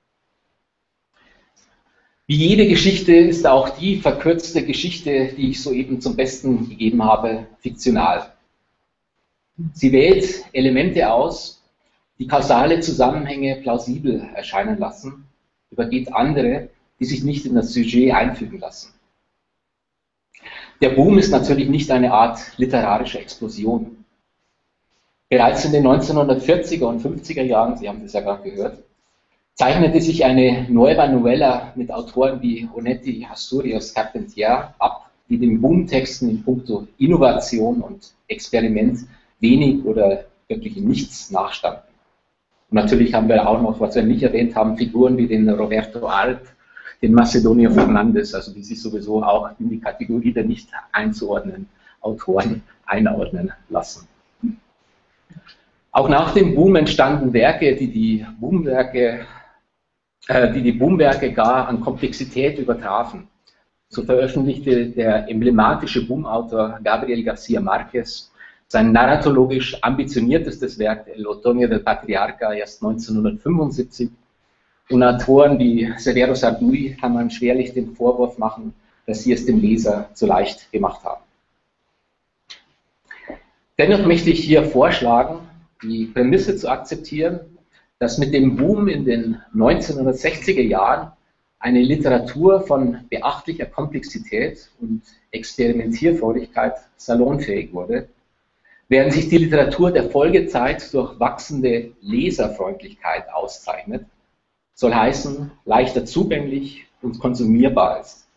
Wie jede Geschichte ist auch die verkürzte Geschichte, die ich soeben zum Besten gegeben habe, fiktional. Sie wählt Elemente aus, die kausale Zusammenhänge plausibel erscheinen lassen, übergeht andere, die sich nicht in das Sujet einfügen lassen. Der Boom ist natürlich nicht eine Art literarische Explosion. Bereits in den neunzehnhundertvierziger und fünfziger Jahren, Sie haben das ja gerade gehört, zeichnete sich eine Nueva Novela mit Autoren wie Onetti, Asturias, Carpentier ab, die den Boom-Texten in puncto Innovation und Experiment wenig oder wirklich nichts nachstanden. Und natürlich haben wir auch noch, was wir nicht erwähnt haben, Figuren wie den Roberto Arlt, den Macedonio Fernandes, also die sich sowieso auch in die Kategorie der nicht einzuordnenden Autoren einordnen lassen. Auch nach dem Boom entstanden Werke, die die Boomwerke, äh, die die Boomwerke gar an Komplexität übertrafen. So veröffentlichte der emblematische Boomautor Gabriel García Márquez sein narratologisch ambitioniertestes Werk El Otoño del Patriarca erst neunzehnhundertfünfundsiebzig. Und Autoren wie Severo Sarduy kann man schwerlich den Vorwurf machen, dass sie es dem Leser zu leicht gemacht haben. Dennoch möchte ich hier vorschlagen, die Prämisse zu akzeptieren, dass mit dem Boom in den neunzehnhundertsechziger Jahren eine Literatur von beachtlicher Komplexität und Experimentierfreudigkeit salonfähig wurde, während sich die Literatur der Folgezeit durch wachsende Leserfreundlichkeit auszeichnet, soll heißen, leichter zugänglich und konsumierbar ist.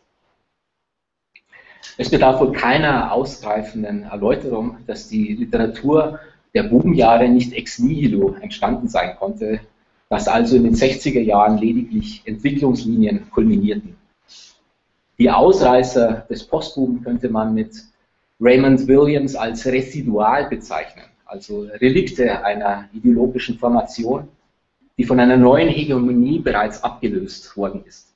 Es bedarf wohl keiner ausgreifenden Erläuterung, dass die Literatur der Boomjahre nicht ex nihilo entstanden sein konnte, dass also in den sechziger Jahren lediglich Entwicklungslinien kulminierten. Die Ausreißer des Postboom könnte man mit Raymond Williams als residual bezeichnen, also Relikte einer ideologischen Formation, die von einer neuen Hegemonie bereits abgelöst worden ist.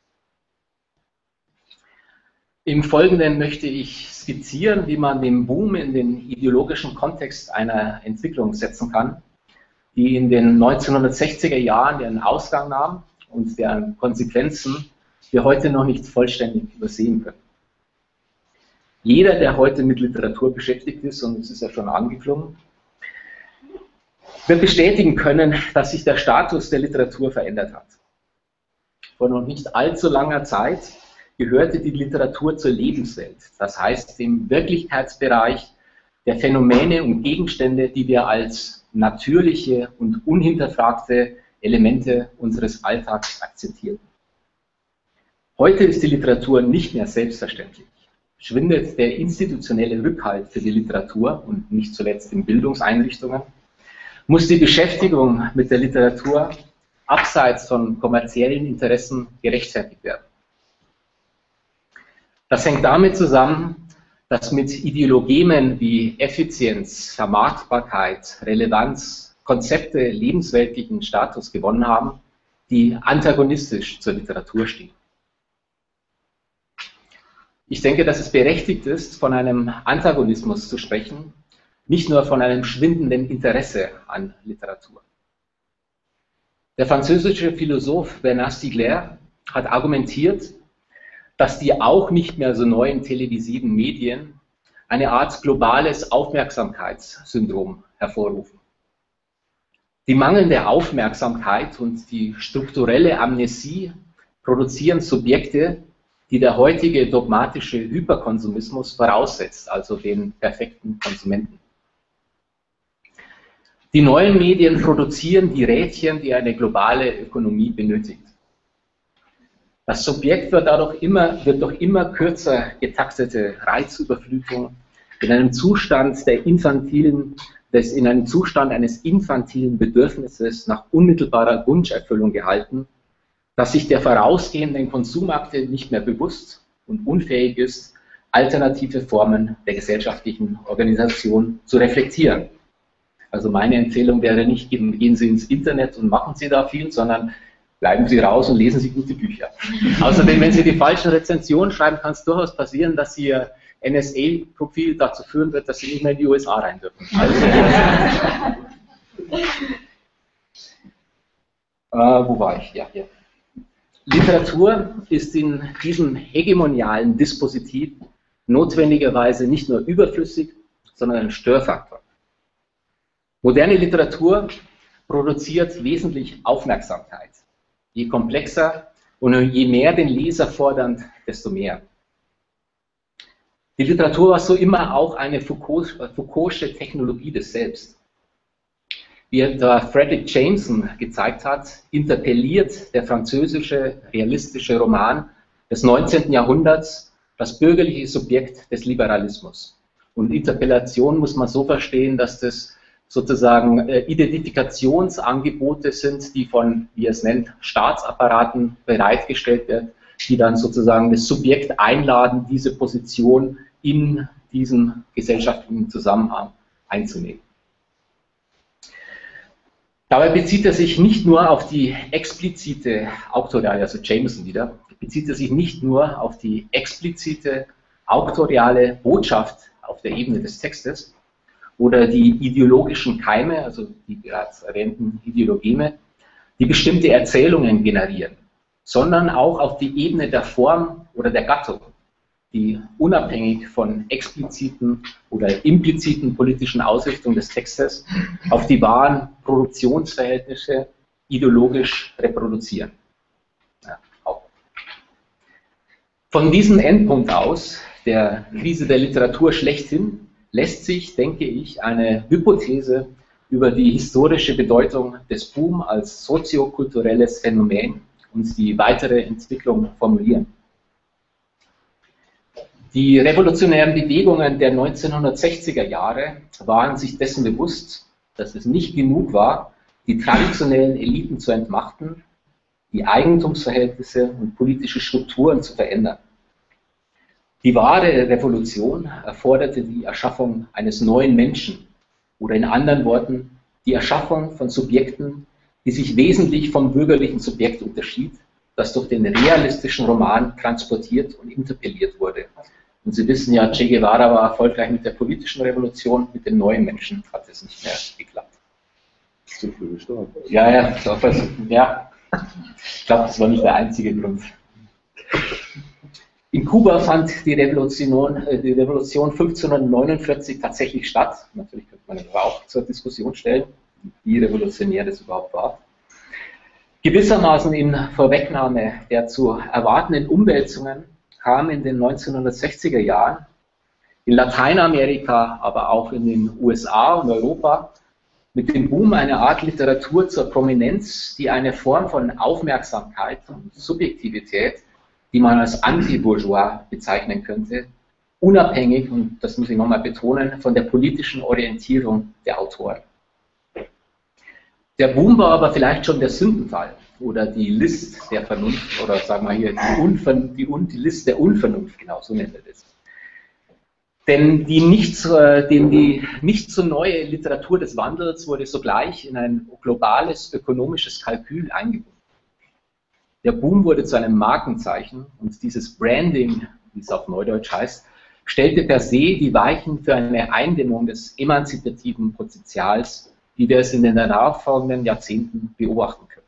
Im Folgenden möchte ich skizzieren, wie man den Boom in den ideologischen Kontext einer Entwicklung setzen kann, die in den neunzehnhundertsechziger Jahren ihren Ausgang nahm und deren Konsequenzen wir heute noch nicht vollständig übersehen können. Jeder, der heute mit Literatur beschäftigt ist, und es ist ja schon angeklungen, wird bestätigen können, dass sich der Status der Literatur verändert hat. Vor noch nicht allzu langer Zeit gehörte die Literatur zur Lebenswelt, das heißt dem Wirklichkeitsbereich der Phänomene und Gegenstände, die wir als natürliche und unhinterfragte Elemente unseres Alltags akzeptierten. Heute ist die Literatur nicht mehr selbstverständlich. Schwindet der institutionelle Rückhalt für die Literatur und nicht zuletzt in Bildungseinrichtungen, muss die Beschäftigung mit der Literatur abseits von kommerziellen Interessen gerechtfertigt werden. Das hängt damit zusammen, dass mit Ideologemen wie Effizienz, Vermarktbarkeit, Relevanz Konzepte lebensweltlichen Status gewonnen haben, die antagonistisch zur Literatur stehen. Ich denke, dass es berechtigt ist, von einem Antagonismus zu sprechen, nicht nur von einem schwindenden Interesse an Literatur. Der französische Philosoph Bernard Stiegler hat argumentiert, dass die auch nicht mehr so neuen televisiven Medien eine Art globales Aufmerksamkeitssyndrom hervorrufen. Die mangelnde Aufmerksamkeit und die strukturelle Amnesie produzieren Subjekte, die der heutige dogmatische Hyperkonsumismus voraussetzt, also den perfekten Konsumenten. Die neuen Medien produzieren die Rädchen, die eine globale Ökonomie benötigt. Das Subjekt wird dadurch immer, wird durch immer kürzer getaktete Reizüberflutung in einem Zustand der infantilen, des, in einem Zustand eines infantilen Bedürfnisses nach unmittelbarer Wunscherfüllung gehalten, dass sich der vorausgehenden Konsumakte nicht mehr bewusst und unfähig ist, alternative Formen der gesellschaftlichen Organisation zu reflektieren. Also meine Empfehlung wäre nicht, gehen Sie ins Internet und machen Sie da viel, sondern bleiben Sie raus und lesen Sie gute Bücher. Außerdem, wenn Sie die falschen Rezensionen schreiben, kann es durchaus passieren, dass Ihr N S A-Profil dazu führen wird, dass Sie nicht mehr in die U S A rein dürfen. Also, äh, wo war ich? Ja, hier. Literatur ist in diesem hegemonialen Dispositiv notwendigerweise nicht nur überflüssig, sondern ein Störfaktor. Moderne Literatur produziert wesentlich Aufmerksamkeit. Je komplexer und je mehr den Leser fordernd, desto mehr. Die Literatur war so immer auch eine Foucault'sche Technologie des Selbst. Wie etwa Fredric Jameson gezeigt hat, interpelliert der französische realistische Roman des neunzehnten Jahrhunderts das bürgerliche Subjekt des Liberalismus. Und Interpellation muss man so verstehen, dass das sozusagen äh, Identifikationsangebote sind, die von, wie er es nennt, Staatsapparaten bereitgestellt werden, die dann sozusagen das Subjekt einladen, diese Position in diesem gesellschaftlichen Zusammenhang einzunehmen. Dabei bezieht er sich nicht nur auf die explizite auktoriale, also Jameson wieder, bezieht er sich nicht nur auf die explizite auktoriale Botschaft auf der Ebene des Textes, oder die ideologischen Keime, also die bereits erwähnten Ideologeme, die bestimmte Erzählungen generieren, sondern auch auf die Ebene der Form oder der Gattung, die unabhängig von expliziten oder impliziten politischen Ausrichtungen des Textes auf die wahren Produktionsverhältnisse ideologisch reproduzieren. Ja, auch. Von diesem Endpunkt aus, der Krise der Literatur schlechthin, lässt sich, denke ich, eine Hypothese über die historische Bedeutung des Boom als soziokulturelles Phänomen und die weitere Entwicklung formulieren. Die revolutionären Bewegungen der neunzehnhundertsechziger Jahre waren sich dessen bewusst, dass es nicht genug war, die traditionellen Eliten zu entmachten, die Eigentumsverhältnisse und politische Strukturen zu verändern. Die wahre Revolution erforderte die Erschaffung eines neuen Menschen oder in anderen Worten die Erschaffung von Subjekten, die sich wesentlich vom bürgerlichen Subjekt unterschied, das durch den realistischen Roman transportiert und interpelliert wurde. Und Sie wissen ja, Che Guevara war erfolgreich mit der politischen Revolution, mit dem neuen Menschen hat es nicht mehr geklappt. Zu früh gestorben. Ja, ja, ich glaube, das, ja. ich glaube, das war nicht der einzige Grund. In Kuba fand die Revolution, die Revolution fünfzehnhundertneunundvierzig tatsächlich statt. Natürlich könnte man das auch zur Diskussion stellen, wie revolutionär das überhaupt war. Gewissermaßen in Vorwegnahme der zu erwartenden Umwälzungen kam in den neunzehnhundertsechziger Jahren in Lateinamerika, aber auch in den U S A und Europa mit dem Boom eine Art Literatur zur Prominenz, die eine Form von Aufmerksamkeit und Subjektivität, die man als anti-bourgeois bezeichnen könnte, unabhängig, und das muss ich nochmal betonen, von der politischen Orientierung der Autoren. Der Boom war aber vielleicht schon der Sündenfall oder die List der Vernunft, oder sagen wir hier die, Unvern die, die List der Unvernunft, genau so nennt er das. Denn die nicht, denn die nicht so neue Literatur des Wandels wurde sogleich in ein globales ökonomisches Kalkül eingebunden. Der Boom wurde zu einem Markenzeichen und dieses Branding, wie es auf Neudeutsch heißt, stellte per se die Weichen für eine Eindämmung des emanzipativen Potenzials, wie wir es in den darauffolgenden Jahrzehnten beobachten können.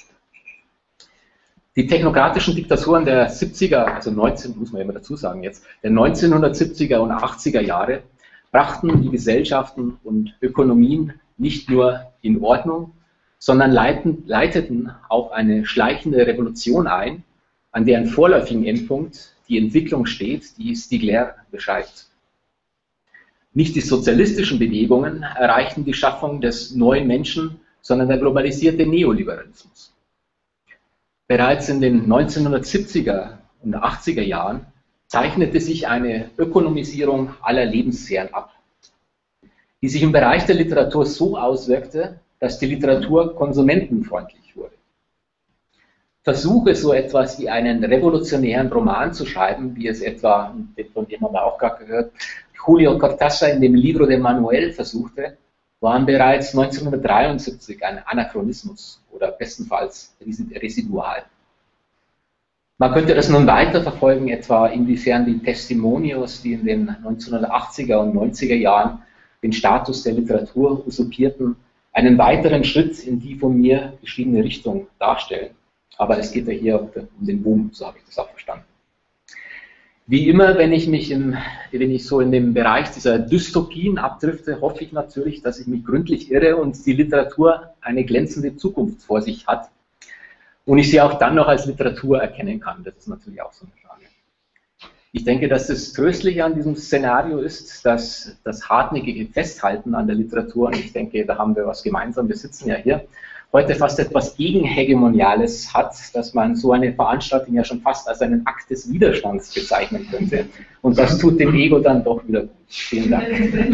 Die technokratischen Diktaturen der siebziger, also neunzehn, muss man immer dazu sagen jetzt, der neunzehnhundertsiebziger und achtziger Jahre brachten die Gesellschaften und Ökonomien nicht nur in Ordnung, sondern leiten, leiteten auch eine schleichende Revolution ein, an deren vorläufigen Endpunkt die Entwicklung steht, die Stigler beschreibt. Nicht die sozialistischen Bewegungen erreichten die Schaffung des neuen Menschen, sondern der globalisierte Neoliberalismus. Bereits in den neunzehnhundertsiebziger und achtziger Jahren zeichnete sich eine Ökonomisierung aller Lebenssphären ab, die sich im Bereich der Literatur so auswirkte, dass die Literatur konsumentenfreundlich wurde. Versuche, so etwas wie einen revolutionären Roman zu schreiben, wie es etwa, von dem haben wir auch gerade gehört, Julio Cortázar in dem Libro de Manuel versuchte, waren bereits neunzehnhundertdreiundsiebzig ein Anachronismus oder bestenfalls residual. Man könnte das nun weiterverfolgen, etwa inwiefern die Testimonios, die in den neunzehnhundertachtziger und neunziger Jahren den Status der Literatur usurpierten, einen weiteren Schritt in die von mir beschriebene Richtung darstellen. Aber es geht ja hier um den Boom, so habe ich das auch verstanden. Wie immer, wenn ich mich im, wenn ich so in dem Bereich dieser Dystopien abdrifte, hoffe ich natürlich, dass ich mich gründlich irre und die Literatur eine glänzende Zukunft vor sich hat und ich sie auch dann noch als Literatur erkennen kann. Das ist natürlich auch so eine Frage. Ich denke, dass das Tröstliche an diesem Szenario ist, dass das hartnäckige Festhalten an der Literatur, und ich denke, da haben wir was gemeinsam, wir sitzen ja hier, heute fast etwas Gegenhegemoniales hat, dass man so eine Veranstaltung ja schon fast als einen Akt des Widerstands bezeichnen könnte. Und das tut dem Ego dann doch wieder gut. Vielen Dank.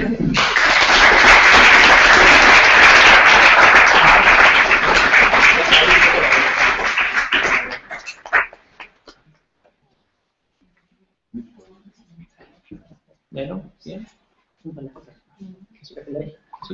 Meldung? Sehen? Vielleicht.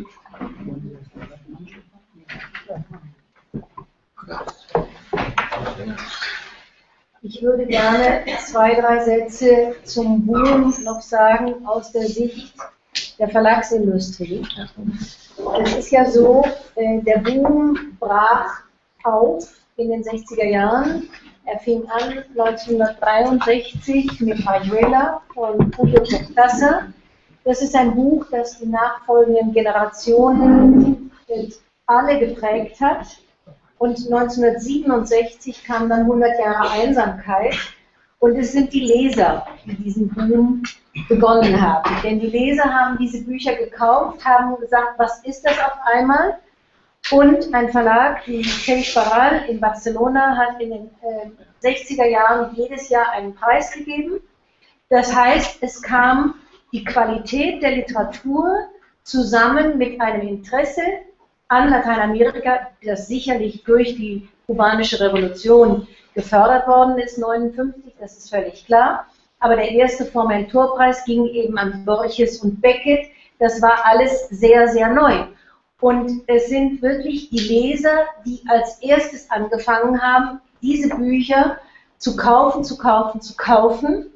Ich würde gerne zwei, drei Sätze zum Boom noch sagen aus der Sicht der Verlagsindustrie. Es ist ja so, der Boom brach auf in den sechziger Jahren. Er fing an neunzehnhundertdreiundsechzig mit Rayuela von Julio Cortázar. Das ist ein Buch, das die nachfolgenden Generationen alle geprägt hat. Und neunzehnhundertsiebenundsechzig kam dann hundert Jahre Einsamkeit. Und es sind die Leser, die diesen Boom begonnen haben. Denn die Leser haben diese Bücher gekauft, haben gesagt, was ist das auf einmal? Und ein Verlag wie Seix Barral in Barcelona hat in den äh, sechziger Jahren jedes Jahr einen Preis gegeben. Das heißt, es kam die Qualität der Literatur zusammen mit einem Interesse an Lateinamerika, das sicherlich durch die kubanische Revolution gefördert worden ist, neunundfünfzig, das ist völlig klar. aber der erste Formentorpreis ging eben an Borges und Beckett. Das war alles sehr, sehr neu. Und es sind wirklich die Leser, die als erstes angefangen haben, diese Bücher zu kaufen, zu kaufen, zu kaufen.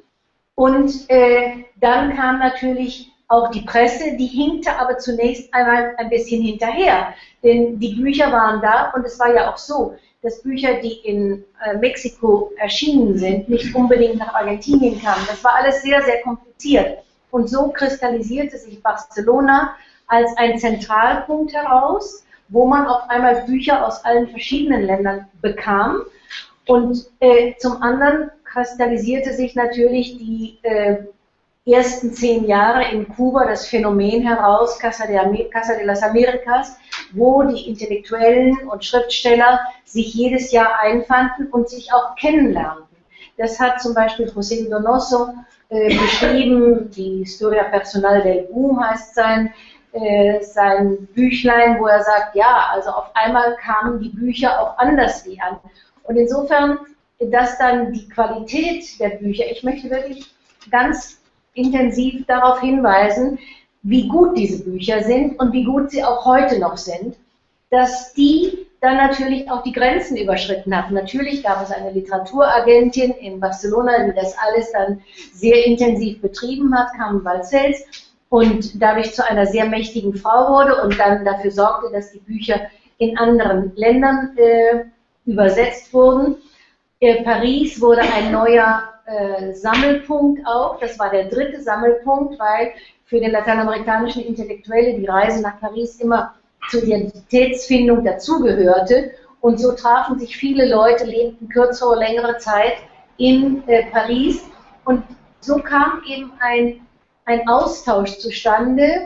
Und äh, dann kam natürlich auch die Presse, die hinkte aber zunächst einmal ein bisschen hinterher. Denn die Bücher waren da und es war ja auch so, dass Bücher, die in äh, Mexiko erschienen sind, nicht unbedingt nach Argentinien kamen. Das war alles sehr, sehr kompliziert. Und so kristallisierte sich Barcelona als ein Zentralpunkt heraus, wo man auf einmal Bücher aus allen verschiedenen Ländern bekam. Und äh, zum anderen kristallisierte sich natürlich die äh, ersten zehn Jahre in Kuba das Phänomen heraus, Casa de, Casa de las Americas, wo die Intellektuellen und Schriftsteller sich jedes Jahr einfanden und sich auch kennenlernten. Das hat zum Beispiel José Donoso äh, beschrieben, die Historia Personal del Boom heißt sein, äh, sein Büchlein, wo er sagt, ja, also auf einmal kamen die Bücher auch anders wie an. Und insofern, dass dann die Qualität der Bücher, ich möchte wirklich ganz intensiv darauf hinweisen, wie gut diese Bücher sind und wie gut sie auch heute noch sind, dass die dann natürlich auch die Grenzen überschritten haben. Natürlich gab es eine Literaturagentin in Barcelona, die das alles dann sehr intensiv betrieben hat, Carmen Balcells, und dadurch zu einer sehr mächtigen Frau wurde und dann dafür sorgte, dass die Bücher in anderen Ländern äh, übersetzt wurden. Äh, Paris wurde ein neuer äh, Sammelpunkt auch, das war der dritte Sammelpunkt, weil für den lateinamerikanischen Intellektuelle die Reise nach Paris immer zur Identitätsfindung dazugehörte. Und so trafen sich viele Leute, lebten kürzere oder längere Zeit in äh, Paris. Und so kam eben ein, ein Austausch zustande,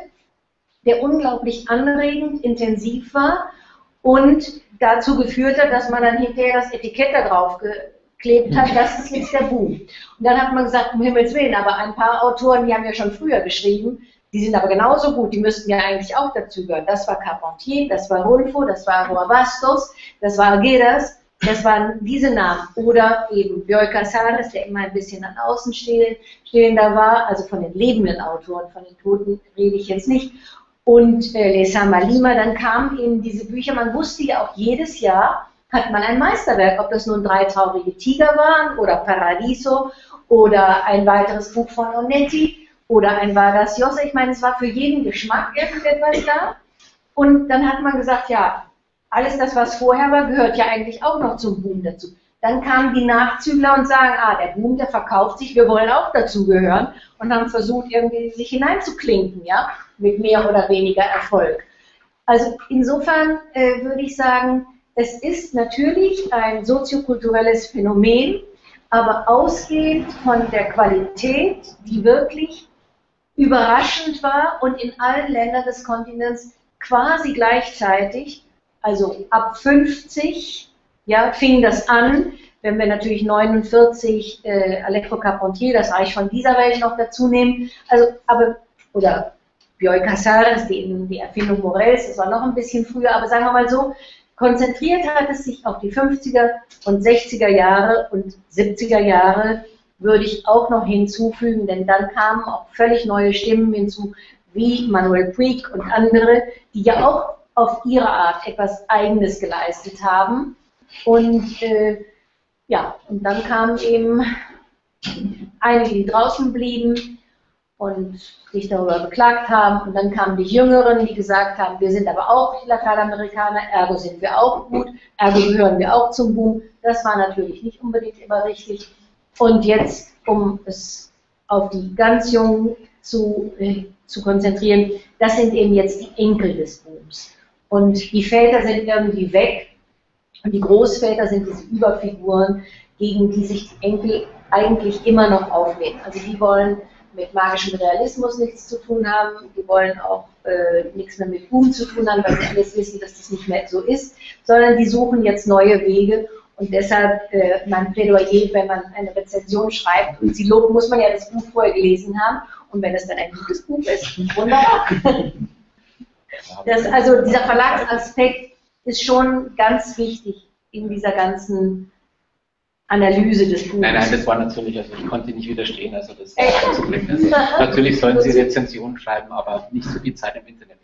der unglaublich anregend, intensiv war und dazu geführt hat, dass man dann hinterher das Etikett da drauf geklebt hat, das ist jetzt der Boom. Und dann hat man gesagt, um Himmels Willen, aber ein paar Autoren, die haben ja schon früher geschrieben, die sind aber genauso gut, die müssten ja eigentlich auch dazugehören. Das war Carpentier, das war Rulfo, das war Roa Bastos, das war Arguedas, das waren diese Namen. Oder eben Bioy Casares, der immer ein bisschen an außen stehender war, also von den lebenden Autoren, von den Toten rede ich jetzt nicht. Und äh, Lezama Lima, dann kamen eben diese Bücher, man wusste ja auch jedes Jahr, hat man ein Meisterwerk, ob das nun Drei traurige Tiger waren oder Paradiso oder ein weiteres Buch von Onetti oder ein Vargas Llosa. Ich meine, es war für jeden Geschmack irgendetwas da. Und dann hat man gesagt, ja, alles das, was vorher war, gehört ja eigentlich auch noch zum Boom dazu. Dann kamen die Nachzügler und sagen, ah, der Boom, der verkauft sich, wir wollen auch dazugehören und haben versucht, irgendwie sich hineinzuklinken, ja, mit mehr oder weniger Erfolg. Also insofern äh, würde ich sagen, es ist natürlich ein soziokulturelles Phänomen, aber ausgehend von der Qualität, die wirklich überraschend war und in allen Ländern des Kontinents quasi gleichzeitig, also ab fünfzig, ja, fing das an, wenn wir natürlich neunundvierzig äh, Alejo Carpentier, das Reich von dieser Welt noch dazu nehmen, also, aber, oder Bioy Casares, die, die Erfindung Morels, das war noch ein bisschen früher, aber sagen wir mal so, konzentriert hat es sich auf die fünfziger und sechziger Jahre und siebziger Jahre, würde ich auch noch hinzufügen, denn dann kamen auch völlig neue Stimmen hinzu, wie Manuel Puig und andere, die ja auch auf ihre Art etwas Eigenes geleistet haben. Und äh, ja, und dann kamen eben einige, die draußen blieben und sich darüber beklagt haben. Und dann kamen die Jüngeren, die gesagt haben, wir sind aber auch Lateinamerikaner, ergo sind wir auch gut, ergo gehören wir auch zum Boom. Das war natürlich nicht unbedingt immer richtig. Und jetzt, um es auf die ganz Jungen zu, äh, zu konzentrieren, das sind eben jetzt die Enkel des Booms. Und die Väter sind irgendwie weg und die Großväter sind diese Überfiguren, gegen die sich die Enkel eigentlich immer noch auflehnen. Also die wollen mit magischem Realismus nichts zu tun haben, die wollen auch äh, nichts mehr mit Boom zu tun haben, weil sie alles wissen, dass das nicht mehr so ist, sondern die suchen jetzt neue Wege. Und deshalb äh, mein Plädoyer, wenn man eine Rezension schreibt und sie lobt, muss man ja das Buch vorher gelesen haben. Und wenn es dann ein gutes Buch ist, wunderbar. Das, also dieser Verlagsaspekt ist schon ganz wichtig in dieser ganzen Analyse des Buches. Nein, nein, das war natürlich, also ich konnte nicht widerstehen, also das war kein Problem. Also, natürlich sollen Sie Rezensionen schreiben, aber nicht so viel Zeit im Internet.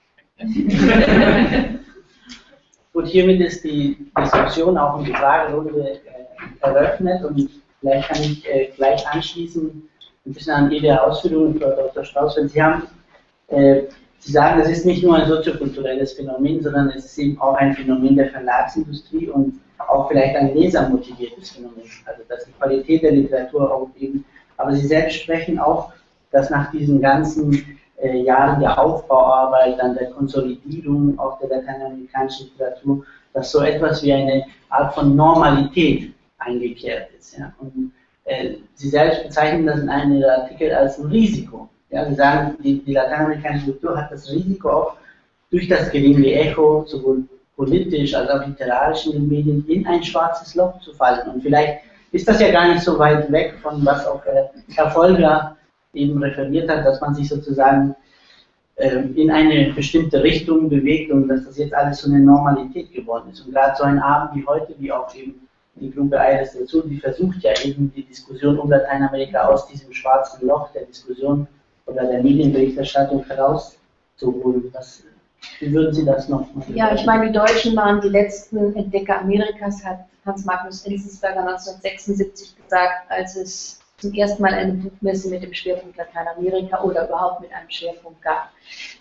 Gut, hiermit ist die Diskussion auch in die Fragerunde äh, eröffnet und vielleicht kann ich äh, gleich anschließen, ein bisschen an Ihre Ausführungen, Frau Doktor Strauß, wenn Sie haben, äh, Sie sagen, es ist nicht nur ein soziokulturelles Phänomen, sondern es ist eben auch ein Phänomen der Verlagsindustrie und auch vielleicht ein lesermotiviertes Phänomen, also dass die Qualität der Literatur auch eben, aber Sie selbst sprechen auch, dass nach diesen ganzen äh, Jahren der Aufbauarbeit, an der Konsolidierung auch der lateinamerikanischen Literatur, dass so etwas wie eine Art von Normalität eingekehrt ist. Ja? Und äh, Sie selbst bezeichnen das in einem Ihrer Artikel als ein Risiko. Ja? Sie sagen, die, die lateinamerikanische Kultur hat das Risiko auch durch das geringe Echo, sowohl politisch als auch literarisch in den Medien, in ein schwarzes Loch zu fallen. Und vielleicht ist das ja gar nicht so weit weg von was auch äh, Herr Folger eben referiert hat, dass man sich sozusagen äh, in eine bestimmte Richtung bewegt und dass das jetzt alles so eine Normalität geworden ist. Und gerade so ein Abend wie heute, wie auch eben die Gruppe Aires del Sur, die versucht ja eben die Diskussion um Lateinamerika aus diesem schwarzen Loch der Diskussion oder der Medienberichterstattung herauszuholen. Was, wie würden Sie das noch machen? Ja, ich meine, die Deutschen waren die letzten Entdecker Amerikas, hat Hans Magnus Enzensberger neunzehnhundertsechsundsiebzig gesagt, als es zum ersten Mal eine Buchmesse mit dem Schwerpunkt Lateinamerika oder überhaupt mit einem Schwerpunkt gab.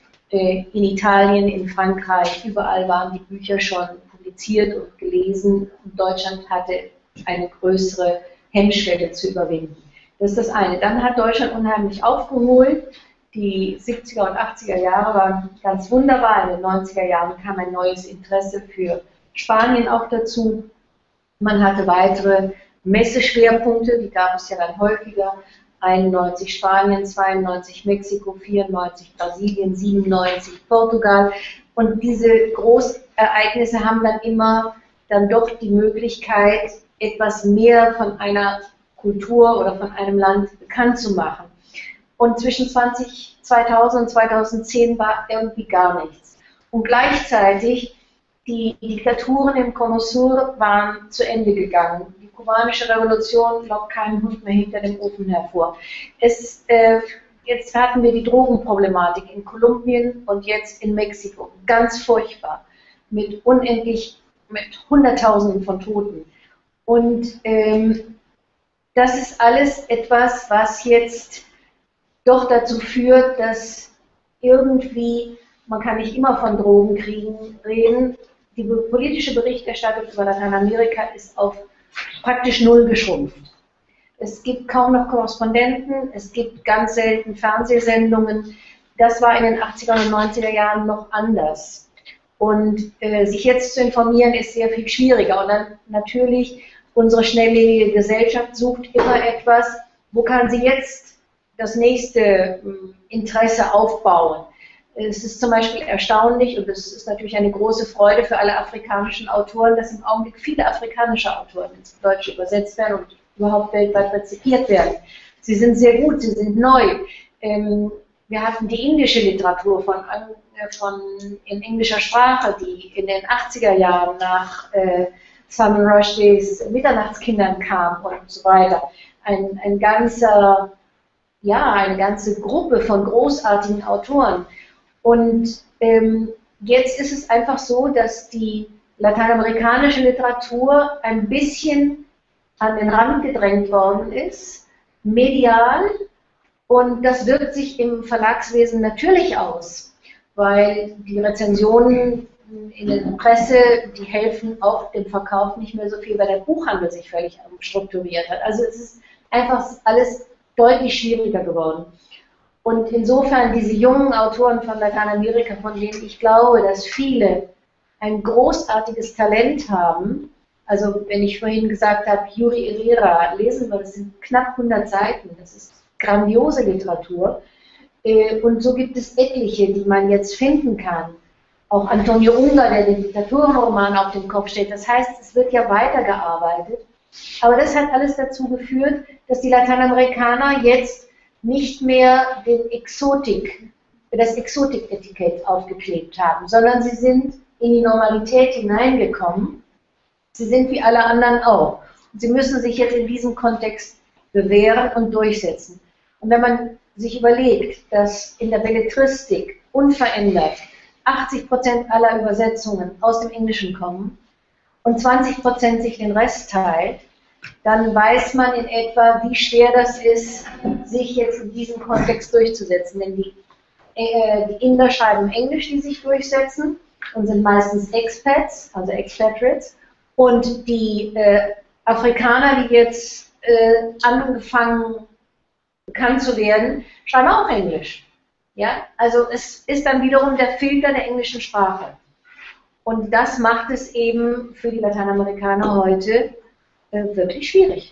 In Italien, in Frankreich, überall waren die Bücher schon publiziert und gelesen und Deutschland hatte eine größere Hemmschwelle zu überwinden. Das ist das eine. Dann hat Deutschland unheimlich aufgeholt. Die siebziger und achtziger Jahre waren ganz wunderbar. In den neunziger Jahren kam ein neues Interesse für Spanien auch dazu. Man hatte weitere Messeschwerpunkte, die gab es ja dann häufiger. einundneunzig Spanien, zweiundneunzig Mexiko, vierundneunzig Brasilien, siebenundneunzig Portugal. Und diese Großereignisse haben dann immer dann doch die Möglichkeit, etwas mehr von einer Kultur oder von einem Land bekannt zu machen. Und zwischen zweitausend und zweitausendzehn war irgendwie gar nichts. Und gleichzeitig, die Diktaturen im Cono Sur waren zu Ende gegangen. Die kubanische Revolution lockt keinen Hund mehr hinter dem Ofen hervor. Es, äh, jetzt hatten wir die Drogenproblematik in Kolumbien und jetzt in Mexiko. Ganz furchtbar. Mit unendlich, mit Hunderttausenden von Toten. Und ähm, das ist alles etwas, was jetzt doch dazu führt, dass irgendwie, man kann nicht immer von Drogenkriegen reden, die politische Berichterstattung über Lateinamerika ist auf praktisch null geschrumpft. Es gibt kaum noch Korrespondenten, es gibt ganz selten Fernsehsendungen. Das war in den achtziger und neunziger Jahren noch anders. Und äh, sich jetzt zu informieren, ist sehr viel schwieriger. Und dann natürlich, unsere schnelllebige Gesellschaft sucht immer etwas, wo kann sie jetzt das nächste Interesse aufbauen. Es ist zum Beispiel erstaunlich, und es ist natürlich eine große Freude für alle afrikanischen Autoren, dass im Augenblick viele afrikanische Autoren ins Deutsche übersetzt werden und überhaupt weltweit rezipiert werden. Sie sind sehr gut, sie sind neu. Wir hatten die indische Literatur von, von, in englischer Sprache, die in den achtziger Jahren nach äh, Salman Rushdies Mitternachtskindern kam und so weiter. Ein, ein ganzer Ja, eine ganze Gruppe von großartigen Autoren. Und ähm, jetzt ist es einfach so, dass die lateinamerikanische Literatur ein bisschen an den Rand gedrängt worden ist, medial, und das wirkt sich im Verlagswesen natürlich aus, weil die Rezensionen in der Presse, die helfen auch dem Verkauf nicht mehr so viel, weil der Buchhandel sich völlig strukturiert hat. Also es ist einfach alles deutlich schwieriger geworden. Und insofern diese jungen Autoren von Lateinamerika, von denen ich glaube, dass viele ein großartiges Talent haben, also wenn ich vorhin gesagt habe, Yuri Herrera, lesen wir, das sind knapp hundert Seiten, das ist grandiose Literatur. Und so gibt es etliche, die man jetzt finden kann. Auch Antonio Ungar, der den Diktaturenroman auf den Kopf steht. Das heißt, es wird ja weitergearbeitet. Aber das hat alles dazu geführt, dass die Lateinamerikaner jetzt nicht mehr den Exotik, das Exotik-Etikett aufgeklebt haben, sondern sie sind in die Normalität hineingekommen. Sie sind wie alle anderen auch. Sie müssen sich jetzt in diesem Kontext bewähren und durchsetzen. Und wenn man sich überlegt, dass in der Belletristik unverändert achtzig Prozent aller Übersetzungen aus dem Englischen kommen und zwanzig Prozent sich den Rest teilt, dann weiß man in etwa, wie schwer das ist, sich jetzt in diesem Kontext durchzusetzen. Denn die, äh, die Inder schreiben Englisch, die sich durchsetzen, und sind meistens Expats, also Expatriates. Und die äh, Afrikaner, die jetzt äh, angefangen bekannt zu werden, schreiben auch Englisch. Ja? Also es ist dann wiederum der Filter der englischen Sprache. Und das macht es eben für die Lateinamerikaner heute äh, wirklich schwierig.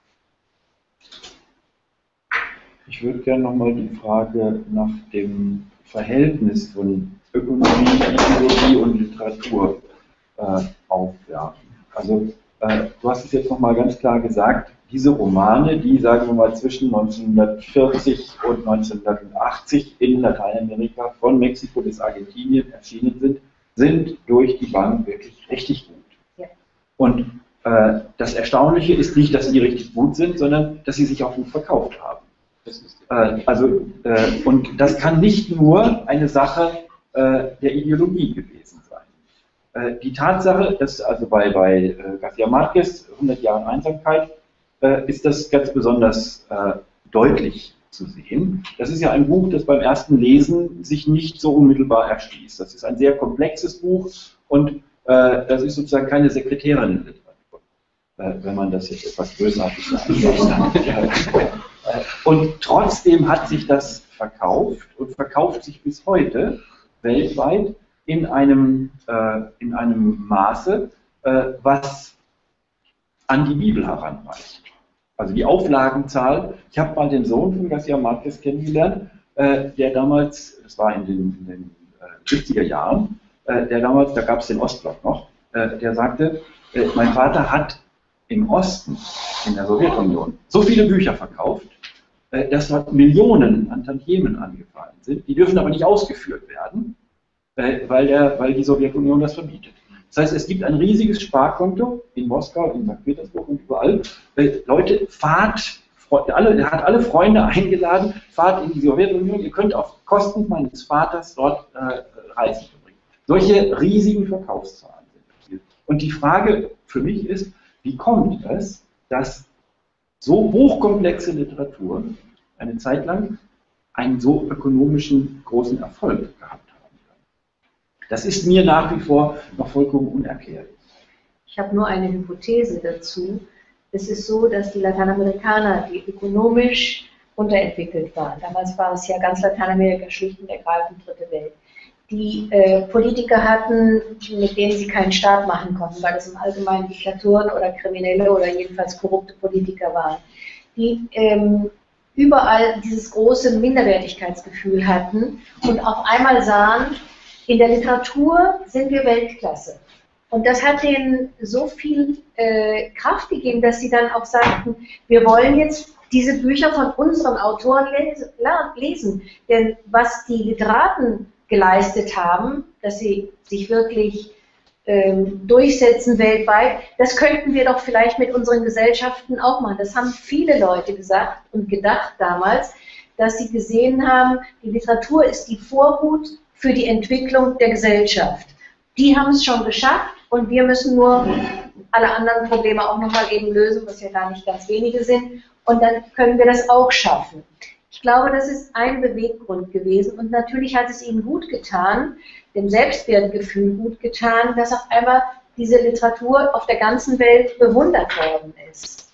Ich würde gerne nochmal die Frage nach dem Verhältnis von Ökonomie, Ideologie und Literatur äh, aufwerfen. Also äh, du hast es jetzt nochmal ganz klar gesagt, diese Romane, die, sagen wir mal, zwischen neunzehnhundertvierzig und neunzehnhundertachtzig in Lateinamerika von Mexiko bis Argentinien erschienen sind, sind durch die Bank wirklich richtig gut. Ja. Und äh, das Erstaunliche ist nicht, dass sie richtig gut sind, sondern dass sie sich auch gut verkauft haben. Das ist, äh, also, äh, und das kann nicht nur eine Sache äh, der Ideologie gewesen sein. Äh, die Tatsache, dass also bei, bei äh, García Márquez, hundert Jahren Einsamkeit, äh, ist das ganz besonders äh, deutlich zu sehen. Das ist ja ein Buch, das beim ersten Lesen sich nicht so unmittelbar erschließt. Das ist ein sehr komplexes Buch und äh, das ist sozusagen keine Sekretärinnenliteratur, äh, wenn man das jetzt etwas bösartig sagen möchte. Und trotzdem hat sich das verkauft und verkauft sich bis heute weltweit in einem, äh, in einem Maße, äh, was an die Bibel heranreicht. Also die Auflagenzahl, ich habe mal den Sohn von García Márquez kennengelernt, äh, der damals, das war in den, in den äh, siebziger Jahren, äh, der damals, da gab es den Ostblock noch, äh, der sagte, äh, mein Vater hat im Osten, in der Sowjetunion, so viele Bücher verkauft, äh, dass dort Millionen an Tantiemen angefallen sind. Die dürfen aber nicht ausgeführt werden, äh, weil, der, weil die Sowjetunion das verbietet. Das heißt, es gibt ein riesiges Sparkonto in Moskau, in Sankt Petersburg und überall. Äh, Leute, fahrt, alle, er hat alle Freunde eingeladen, fahrt in die Sowjetunion, ihr könnt auf Kosten meines Vaters dort äh, Reisen verbringen. Solche riesigen Verkaufszahlen sind hier. Und die Frage für mich ist, wie kommt es, dass so hochkomplexe Literatur eine Zeit lang einen so ökonomischen großen Erfolg gehabt haben kann? Das ist mir nach wie vor noch vollkommen unerklärlich. Ich habe nur eine Hypothese dazu. Es ist so, dass die Lateinamerikaner, die ökonomisch unterentwickelt waren, damals war es ja ganz Lateinamerika schlicht und ergreifend dritte Welt, die äh, Politiker hatten, mit denen sie keinen Staat machen konnten, weil es im Allgemeinen Diktatoren oder Kriminelle oder jedenfalls korrupte Politiker waren, die ähm, überall dieses große Minderwertigkeitsgefühl hatten und auf einmal sahen, in der Literatur sind wir Weltklasse. Und das hat denen so viel äh, Kraft gegeben, dass sie dann auch sagten, wir wollen jetzt diese Bücher von unseren Autoren lesen. Denn was die Literaten geleistet haben, dass sie sich wirklich ähm, durchsetzen weltweit, das könnten wir doch vielleicht mit unseren Gesellschaften auch machen. Das haben viele Leute gesagt und gedacht damals, dass sie gesehen haben, die Literatur ist die Vorhut für die Entwicklung der Gesellschaft. Die haben es schon geschafft und wir müssen nur alle anderen Probleme auch nochmal eben lösen, was ja gar nicht ganz wenige sind, und dann können wir das auch schaffen. Ich glaube, das ist ein Beweggrund gewesen und natürlich hat es ihnen gut getan, dem Selbstwertgefühl gut getan, dass auf einmal diese Literatur auf der ganzen Welt bewundert worden ist.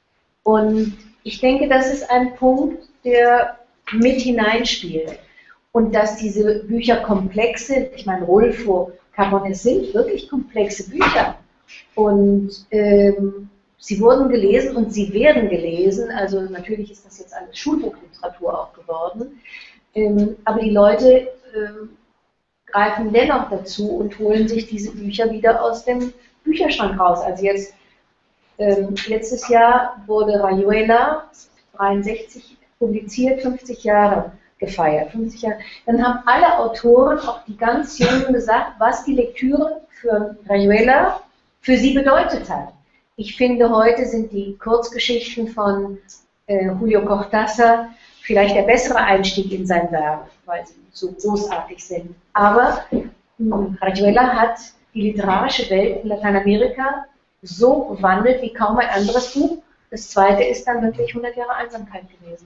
Und ich denke, das ist ein Punkt, der mit hineinspielt. Und dass diese Bücher komplex sind, ich meine, Rulfo, Capones sind wirklich komplexe Bücher. Und ähm, sie wurden gelesen und sie werden gelesen, also natürlich ist das jetzt alles Schulbuchliteratur auch geworden, ähm, aber die Leute ähm, greifen dennoch dazu und holen sich diese Bücher wieder aus dem Bücherschrank raus. Also jetzt, ähm, letztes Jahr wurde Rayuela dreiundsechzig publiziert, fünfzig Jahre gefeiert, fünfzig Jahre. Dann haben alle Autoren, auch die ganz Jungen, gesagt, was die Lektüre für Rayuela für sie bedeutet hat. ich finde, heute sind die Kurzgeschichten von äh, Julio Cortázar vielleicht der bessere Einstieg in sein Werk, weil sie so großartig sind. Aber Rayuela hat die literarische Welt in Lateinamerika so gewandelt wie kaum ein anderes Buch. Das zweite ist dann wirklich hundert Jahre Einsamkeit gewesen.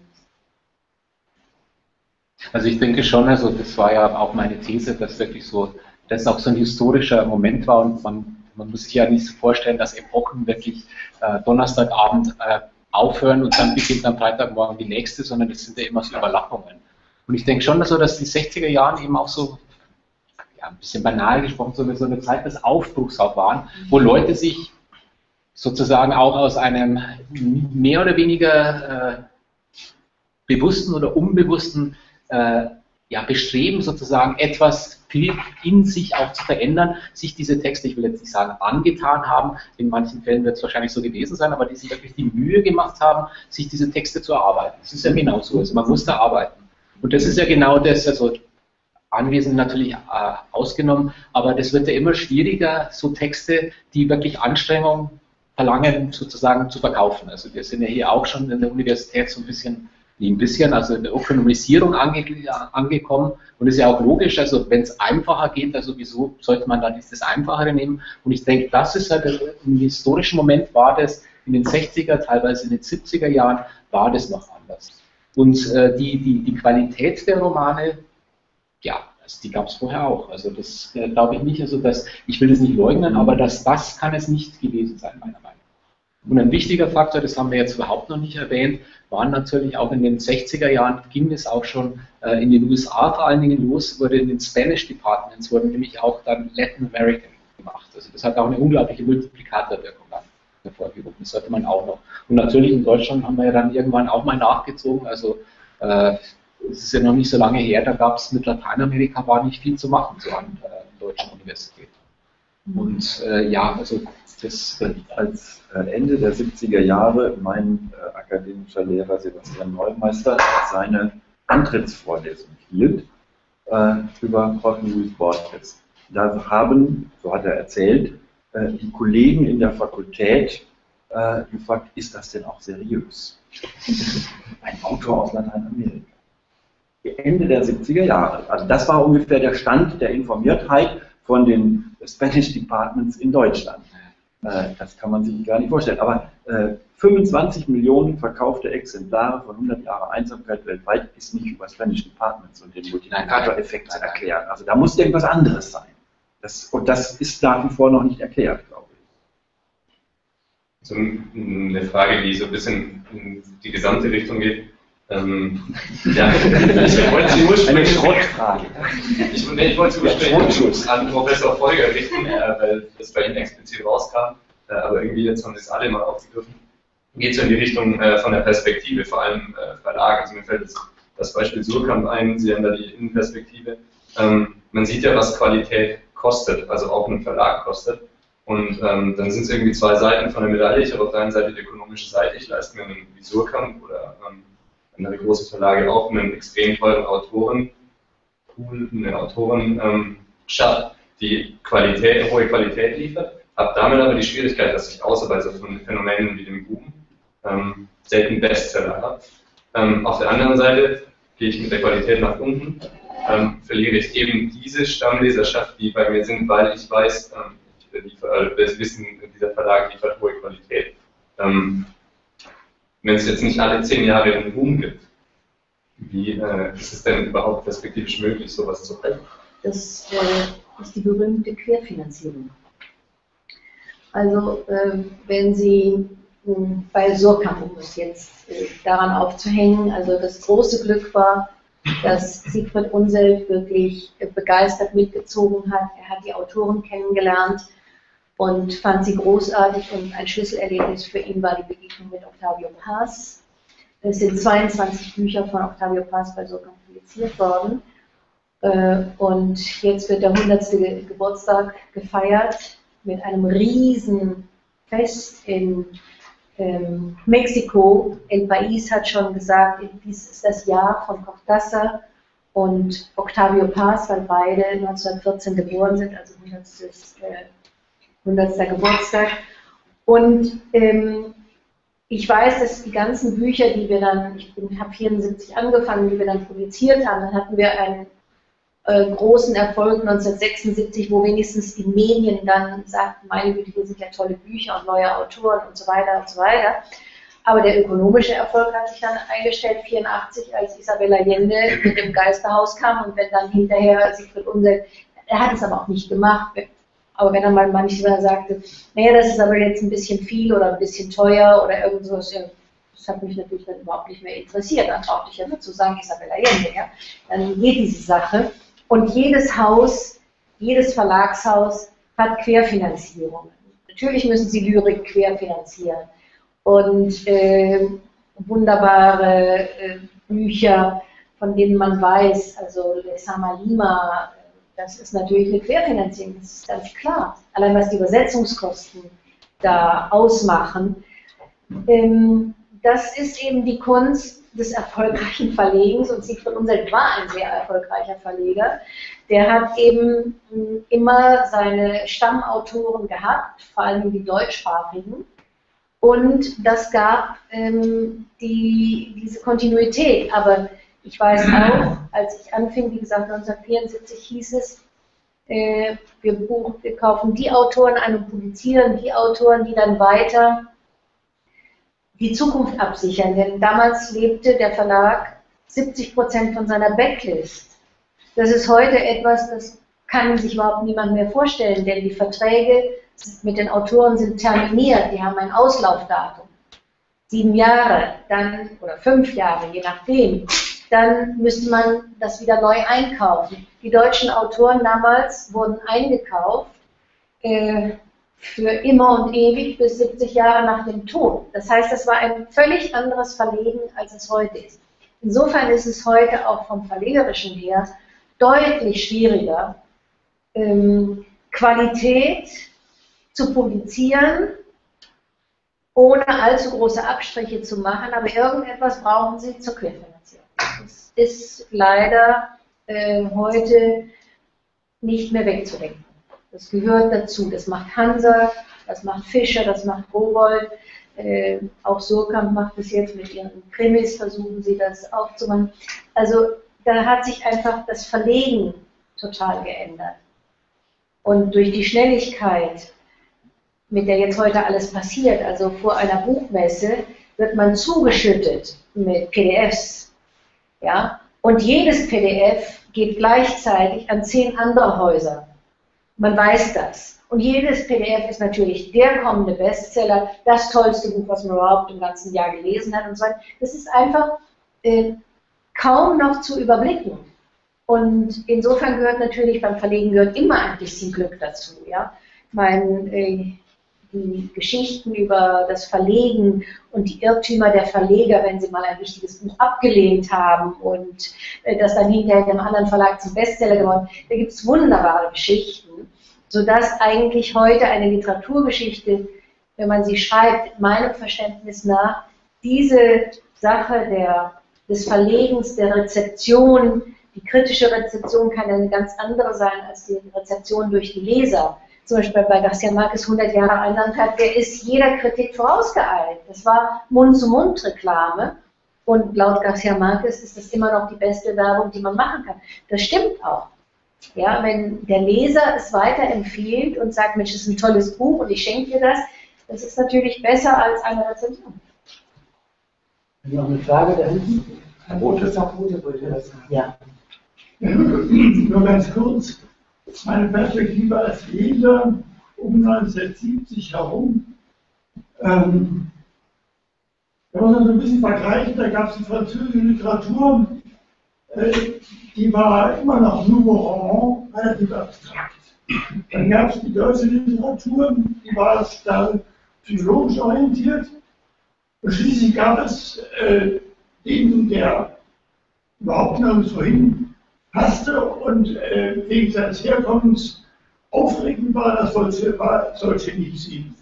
Also ich denke schon, also das war ja auch meine These, dass wirklich so, dass auch so ein historischer Moment war und man, man muss sich ja nicht so vorstellen, dass Epochen wirklich äh, Donnerstagabend äh, aufhören und dann beginnt am Freitagmorgen die nächste, sondern das sind ja immer so Überlappungen. Und ich denke schon, dass, so, dass die sechziger Jahren eben auch so, ja, ein bisschen banal gesprochen, so eine, so eine Zeit des Aufbruchs auch waren, wo Leute sich sozusagen auch aus einem mehr oder weniger äh, bewussten oder unbewussten äh, ja, Bestreben sozusagen etwas in sich auch zu verändern, sich diese Texte, ich will jetzt nicht sagen angetan haben, in manchen Fällen wird es wahrscheinlich so gewesen sein, aber die sich wirklich die Mühe gemacht haben, sich diese Texte zu erarbeiten. Das ist ja genau so, also man muss da arbeiten. Und das ist ja genau das, also Anwesend natürlich äh, ausgenommen, aber das wird ja immer schwieriger, so Texte, die wirklich Anstrengung verlangen, sozusagen zu verkaufen. Also wir sind ja hier auch schon in der Universität so ein bisschen, nie ein bisschen, also in der Ökonomisierung ange angekommen und ist ja auch logisch, also wenn es einfacher geht, also wieso sollte man dann dieses Einfachere nehmen? Und ich denke, das ist halt, im historischen Moment war das, in den sechziger, teilweise in den siebziger Jahren, war das noch anders. Und äh, die, die, die Qualität der Romane, ja, also die gab es vorher auch. Also das äh, glaube ich nicht, also dass, ich will das nicht leugnen, aber dass das kann es nicht gewesen sein, meiner Meinung nach. Und ein wichtiger Faktor, das haben wir jetzt überhaupt noch nicht erwähnt, waren natürlich auch in den sechziger Jahren, ging es auch schon äh, in den U S A vor allen Dingen los, wurde in den Spanish Departments, wurden nämlich auch dann Latin American gemacht. Also das hat auch eine unglaubliche Multiplikatorwirkung hervorgerufen, das sollte man auch noch. Und natürlich in Deutschland haben wir ja dann irgendwann auch mal nachgezogen, also äh, es ist ja noch nicht so lange her, da gab es mit Lateinamerika war nicht viel zu machen, so an äh, deutschen Universitäten. Und äh, ja, also das als äh, Ende der siebziger Jahre mein äh, akademischer Lehrer Sebastian Neumeister seine Antrittsvorlesung hielt äh, über Jorge Luis Borges. Da haben, so hat er erzählt, äh, die Kollegen in der Fakultät äh, gefragt, ist das denn auch seriös? Ein Autor aus Lateinamerika. Ende der siebziger Jahre. Also das war ungefähr der Stand der Informiertheit von den Spanish Departments in Deutschland. Äh, das kann man sich gar nicht vorstellen. Aber äh, fünfundzwanzig Millionen verkaufte Exemplare von hundert Jahre Einsamkeit weltweit ist nicht über Spanish Departments und den Multiplikatoreffekt zu erklären. Also da muss irgendwas anderes sein. Das, und das ist nach wie vor noch nicht erklärt, glaube ich. So eine Frage, die so ein bisschen in die gesamte Richtung geht. Ähm, ja, ich wollte sie ursprünglich eine Schrottfrage. Ich, nee, ich wollte sie ursprünglich an Professor Folger richten, äh, weil das bei Ihnen explizit rauskam, äh, aber irgendwie jetzt haben Sie es alle mal aufgegriffen. Geht so in die Richtung äh, von der Perspektive, vor allem äh, Verlag. Also mir fällt das, das Beispiel Surkamp ein, Sie haben da die Innenperspektive. Ähm, man sieht ja, was Qualität kostet, also auch ein Verlag kostet. Und ähm, dann sind es irgendwie zwei Seiten von der Medaille. Ich habe auf der einen Seite die ökonomische Seite, ich leiste mir einen wie Surkamp oder ähm, andere große Verlage auch einen extrem teuren Autoren, eine Autoren ähm, schafft, die Qualität, hohe Qualität liefert, habe damit aber die Schwierigkeit, dass ich außer bei so Phänomenen wie dem Boom ähm, selten Bestseller habe. Ähm, auf der anderen Seite gehe ich mit der Qualität nach unten, ähm, verliere ich eben diese Stammleserschaft, die bei mir sind, weil ich weiß, ähm, ich liefere, wir wissen, dieser Verlag liefert hohe Qualität. Ähm, Wenn es jetzt nicht alle zehn Jahre einen Boom gibt, wie äh, ist es denn überhaupt perspektivisch möglich, sowas zu halten? Das äh, ist die berühmte Querfinanzierung. Also äh, wenn Sie äh, bei Surkamp, um es jetzt äh, daran aufzuhängen, also das große Glück war, dass Siegfried Unseld wirklich äh, begeistert mitgezogen hat. Er hat die Autoren kennengelernt und fand sie großartig, und ein Schlüsselerlebnis für ihn war die Begegnung mit Octavio Paz. Es sind zweiundzwanzig Bücher von Octavio Paz bei Surkamp publiziert worden, und jetzt wird der hundertste Geburtstag gefeiert mit einem riesen Fest in ähm, Mexiko. El País hat schon gesagt, dies ist das Jahr von Cortázar und Octavio Paz, weil beide neunzehnhundertvierzehn geboren sind, also hundertster Geburtstag. Und ähm, ich weiß, dass die ganzen Bücher, die wir dann, ich habe vierundsiebzig angefangen, die wir dann publiziert haben, dann hatten wir einen äh, großen Erfolg neunzehnhundertsechsundsiebzig, wo wenigstens die Medien dann sagten, meine Güte, hier sind ja tolle Bücher und neue Autoren und so weiter und so weiter. Aber der ökonomische Erfolg hat sich dann eingestellt, vierundachtzig, als Isabel Allende mit dem Geisterhaus kam und wenn dann hinterher Siegfried Unseld, er hat es aber auch nicht gemacht, aber wenn er mal manchmal sagte, naja, das ist aber jetzt ein bisschen viel oder ein bisschen teuer oder irgend sowas, ja, das hat mich natürlich dann überhaupt nicht mehr interessiert, dann brauchte ich ja nur zu sagen, Isabel Allende, ja, dann geht diese Sache. Und jedes Haus, jedes Verlagshaus hat Querfinanzierungen. Natürlich müssen sie Lyrik querfinanzieren. Und äh, wunderbare äh, Bücher, von denen man weiß, also Lezama Lima, das ist natürlich eine Querfinanzierung, das ist ganz klar. Allein was die Übersetzungskosten da ausmachen. Ähm, das ist eben die Kunst des erfolgreichen Verlegens und Siegfried Unseld war ein sehr erfolgreicher Verleger. Der hat eben mh, immer seine Stammautoren gehabt, vor allem die deutschsprachigen. Und das gab ähm, die, diese Kontinuität. Aber ich weiß auch, als ich anfing, wie gesagt, neunzehnhundertvierundsiebzig hieß es, äh, wir, buch, wir kaufen die Autoren ein und publizieren die Autoren, die dann weiter die Zukunft absichern. Denn damals lebte der Verlag siebzig Prozent von seiner Backlist. Das ist heute etwas, das kann sich überhaupt niemand mehr vorstellen, denn die Verträge mit den Autoren sind terminiert, die haben ein Auslaufdatum. Sieben Jahre, dann, oder fünf Jahre, je nachdem. Dann müsste man das wieder neu einkaufen. Die deutschen Autoren damals wurden eingekauft äh, für immer und ewig bis siebzig Jahre nach dem Tod. Das heißt, das war ein völlig anderes Verlegen, als es heute ist. Insofern ist es heute auch vom Verlegerischen her deutlich schwieriger, ähm, Qualität zu publizieren, ohne allzu große Abstriche zu machen, aber irgendetwas brauchen Sie zur Querfinanzierung. Das ist leider äh, heute nicht mehr wegzudenken. Das gehört dazu. Das macht Hansa, das macht Fischer, das macht Rowohlt, äh, auch Surkamp macht es jetzt mit ihren Krimis, versuchen sie das aufzumachen. Also da hat sich einfach das Verlegen total geändert. Und durch die Schnelligkeit, mit der jetzt heute alles passiert, also vor einer Buchmesse, wird man zugeschüttet mit P D Fs. Ja? Und jedes P D F geht gleichzeitig an zehn andere Häuser. Man weiß das. Und jedes P D F ist natürlich der kommende Bestseller, das tollste Buch, was man überhaupt im ganzen Jahr gelesen hat und so weiter. Das ist einfach äh, kaum noch zu überblicken. Und insofern gehört natürlich beim Verlegen gehört immer ein bisschen Glück dazu. Ja? Ich meine, äh, die Geschichten über das Verlegen und die Irrtümer der Verleger, wenn sie mal ein wichtiges Buch abgelehnt haben und äh, das dann hinterher dem anderen Verlag zum Bestseller geworden ist. Da gibt es wunderbare Geschichten, sodass eigentlich heute eine Literaturgeschichte, wenn man sie schreibt, meinem Verständnis nach, diese Sache der, des Verlegens, der Rezeption, die kritische Rezeption kann eine ganz andere sein als die Rezeption durch die Leser. Zum Beispiel bei García Márquez hundert Jahre eineinhalb, der ist jeder Kritik vorausgeeilt. Das war Mund-zu-Mund-Reklame und laut García Márquez ist das immer noch die beste Werbung, die man machen kann. Das stimmt auch. Ja, wenn der Leser es weiterempfiehlt und sagt, Mensch, das ist ein tolles Buch und ich schenke dir das, das ist natürlich besser als eine Rezension. Noch eine Frage da hinten? Herr Rote. Ja. Nur ganz kurz. Meine Perspektive als Leser um neunzehnhundertsiebzig herum, ähm, wenn man das ein bisschen vergleicht, da gab es die französische Literatur, äh, die war immer noch nouveau roman, relativ abstrakt. Dann gab es die deutsche Literatur, die war stark psychologisch orientiert. Und schließlich gab es äh, den, der überhaupt nirgendwo hin passte und äh, wegen seines Herkommens aufregend war, das solche, war, solche nie ziehen.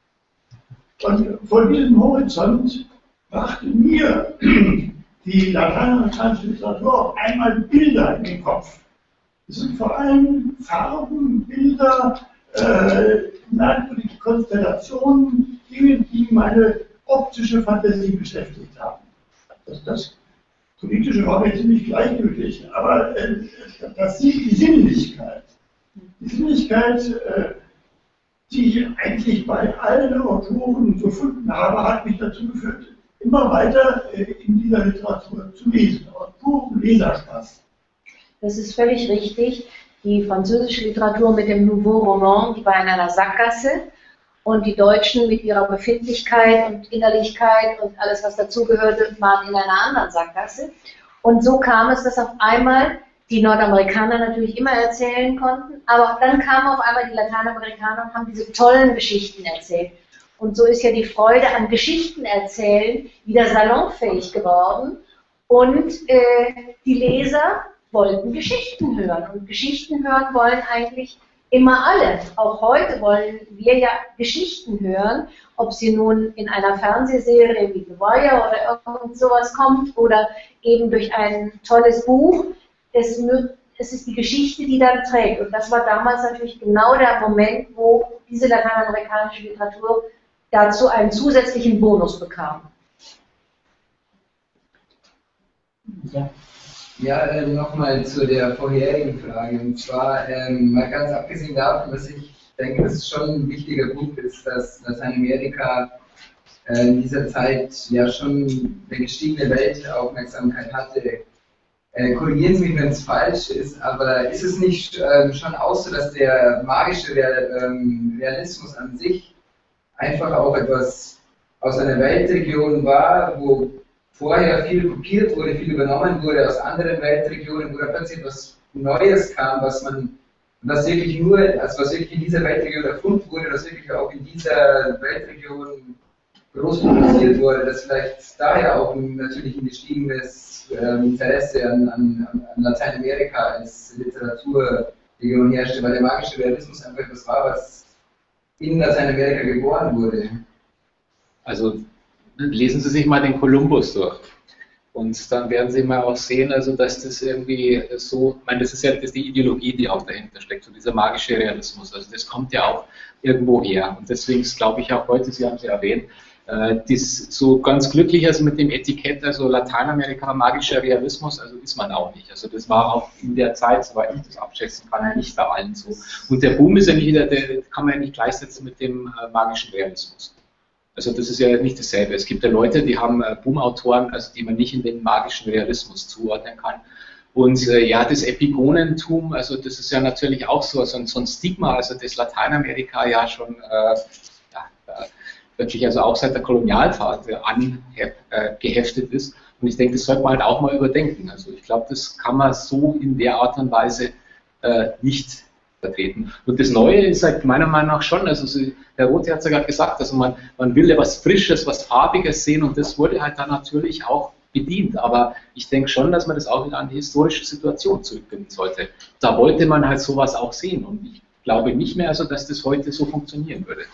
Und von diesem Horizont brachte mir die lateinamerikanische Literatur auf einmal Bilder in den Kopf. Es sind vor allem Farben, Bilder, äh, merkwürdige Konstellationen, die Dingen, die meine optische Fantasie beschäftigt haben. Das, das Politische war mir ziemlich gleichgültig, aber äh, das sieht die Sinnlichkeit. Die Sinnlichkeit, äh, die ich eigentlich bei allen Autoren gefunden habe, hat mich dazu geführt, immer weiter äh, in dieser Literatur zu lesen, aus purem Leserspaß. Das ist völlig richtig. Die französische Literatur mit dem Nouveau Roman, die war in einer Sackgasse, und die Deutschen mit ihrer Befindlichkeit und Innerlichkeit und alles, was dazugehörte, waren in einer anderen Sackgasse. Und so kam es, dass auf einmal die Nordamerikaner natürlich immer erzählen konnten, aber dann kamen auf einmal die Lateinamerikaner und haben diese tollen Geschichten erzählt. Und so ist ja die Freude an Geschichten erzählen wieder salonfähig geworden, und äh, die Leser wollten Geschichten hören, und Geschichten hören wollen eigentlich immer alle. Auch heute wollen wir ja Geschichten hören, ob sie nun in einer Fernsehserie wie The Wire oder irgend sowas kommt oder eben durch ein tolles Buch. Es, es ist die Geschichte, die dann trägt. Und das war damals natürlich genau der Moment, wo diese lateinamerikanische Literatur dazu einen zusätzlichen Bonus bekam. Ja. Ja, äh, nochmal zu der vorherigen Frage. Und zwar, ähm, mal ganz abgesehen davon, dass ich denke, dass es schon ein wichtiger Punkt ist, dass Lateinamerika äh, in dieser Zeit ja schon eine gestiegene Weltaufmerksamkeit hatte. Äh, korrigieren Sie mich, wenn es falsch ist, aber ist es nicht ähm, schon auch so, dass der magische Real, ähm, Realismus an sich einfach auch etwas aus einer Weltregion war, wo vorher viel kopiert wurde, viel übernommen wurde aus anderen Weltregionen, wo da plötzlich etwas Neues kam, was man, was wirklich nur, also was wirklich in dieser Weltregion erfunden wurde, was wirklich auch in dieser Weltregion groß produziert wurde, das vielleicht daher auch natürlich ein gestiegenes äh, Interesse an, an, an Lateinamerika als Literaturregion herrschte, weil der magische Realismus einfach etwas war, was in Lateinamerika geboren wurde. Also lesen Sie sich mal den Kolumbus durch. Und dann werden Sie mal auch sehen, also dass das irgendwie so, ich meine, das ist ja das ist die Ideologie, die auch dahinter steckt, so dieser magische Realismus. Also das kommt ja auch irgendwo her. Und deswegen glaube ich auch heute, Sie haben es ja erwähnt, äh, das so ganz glücklich, also mit dem Etikett, also Lateinamerika, magischer Realismus, also ist man auch nicht. Also das war auch in der Zeit, soweit ich das abschätzen kann, ja nicht bei allen so. Und der Boom ist ja nicht wieder, der kann man ja nicht gleichsetzen mit dem äh, magischen Realismus. Also das ist ja nicht dasselbe. Es gibt ja Leute, die haben äh, Boom-Autoren, also die man nicht in den magischen Realismus zuordnen kann. Und äh, ja, das Epigonentum, also das ist ja natürlich auch so, so, ein, so ein Stigma, also das Lateinamerika ja schon äh, ja, äh, wirklich also auch seit der Kolonialzeit äh, angeheftet ist. Und ich denke, das sollte man halt auch mal überdenken. Also ich glaube, das kann man so in der Art und Weise äh, nicht vertreten. Und das Neue ist halt meiner Meinung nach schon, also so, Herr Roth hat es ja gerade gesagt, also man, man will ja was Frisches, was Farbiges sehen, und das wurde halt dann natürlich auch bedient. Aber ich denke schon, dass man das auch wieder an die historische Situation zurückbinden sollte. Da wollte man halt sowas auch sehen, und ich glaube nicht mehr, also, dass das heute so funktionieren würde.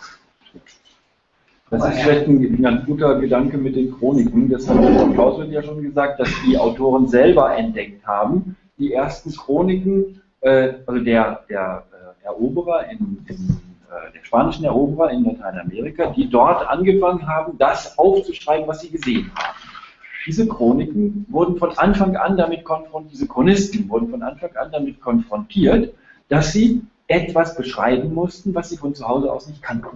Das ist vielleicht ein ganz guter Gedanke mit den Chroniken. Das hat Frau Klausel ja schon gesagt, dass die Autoren selber entdeckt haben. Die ersten Chroniken, äh, also der, der äh, Eroberer, in, in, äh, der spanischen Eroberer in Lateinamerika, die dort angefangen haben, das aufzuschreiben, was sie gesehen haben. Diese Chroniken wurden von Anfang an damit konfrontiert, diese Chronisten wurden von Anfang an damit konfrontiert, dass sie etwas beschreiben mussten, was sie von zu Hause aus nicht kannten.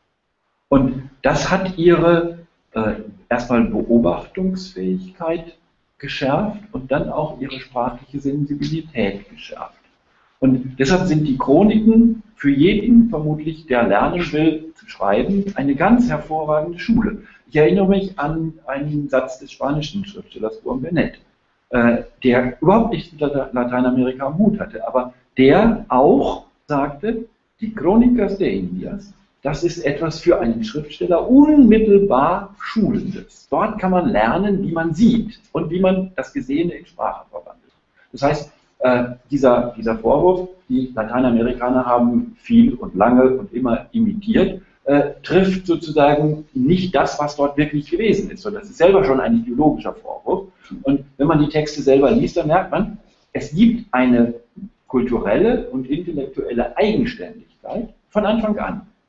Und das hat ihre äh, erstmal Beobachtungsfähigkeit geschärft und dann auch ihre sprachliche Sensibilität geschärft. Und deshalb sind die Chroniken für jeden vermutlich, der lernen will, zu schreiben, eine ganz hervorragende Schule. Ich erinnere mich an einen Satz des spanischen Schriftstellers Juan Benet, äh, der überhaupt nichts mit Lateinamerika am Hut hatte, aber der auch sagte, die Crónicas de Indias, das ist etwas für einen Schriftsteller unmittelbar Schulendes. Dort kann man lernen, wie man sieht und wie man das Gesehene in Sprache verwandelt. Das heißt, äh, dieser, dieser Vorwurf, die Lateinamerikaner haben viel und lange und immer imitiert, äh, trifft sozusagen nicht das, was dort wirklich gewesen ist. Und das ist selber schon ein ideologischer Vorwurf. Und wenn man die Texte selber liest, dann merkt man, es gibt eine kulturelle und intellektuelle Eigenständigkeit von Anfang an.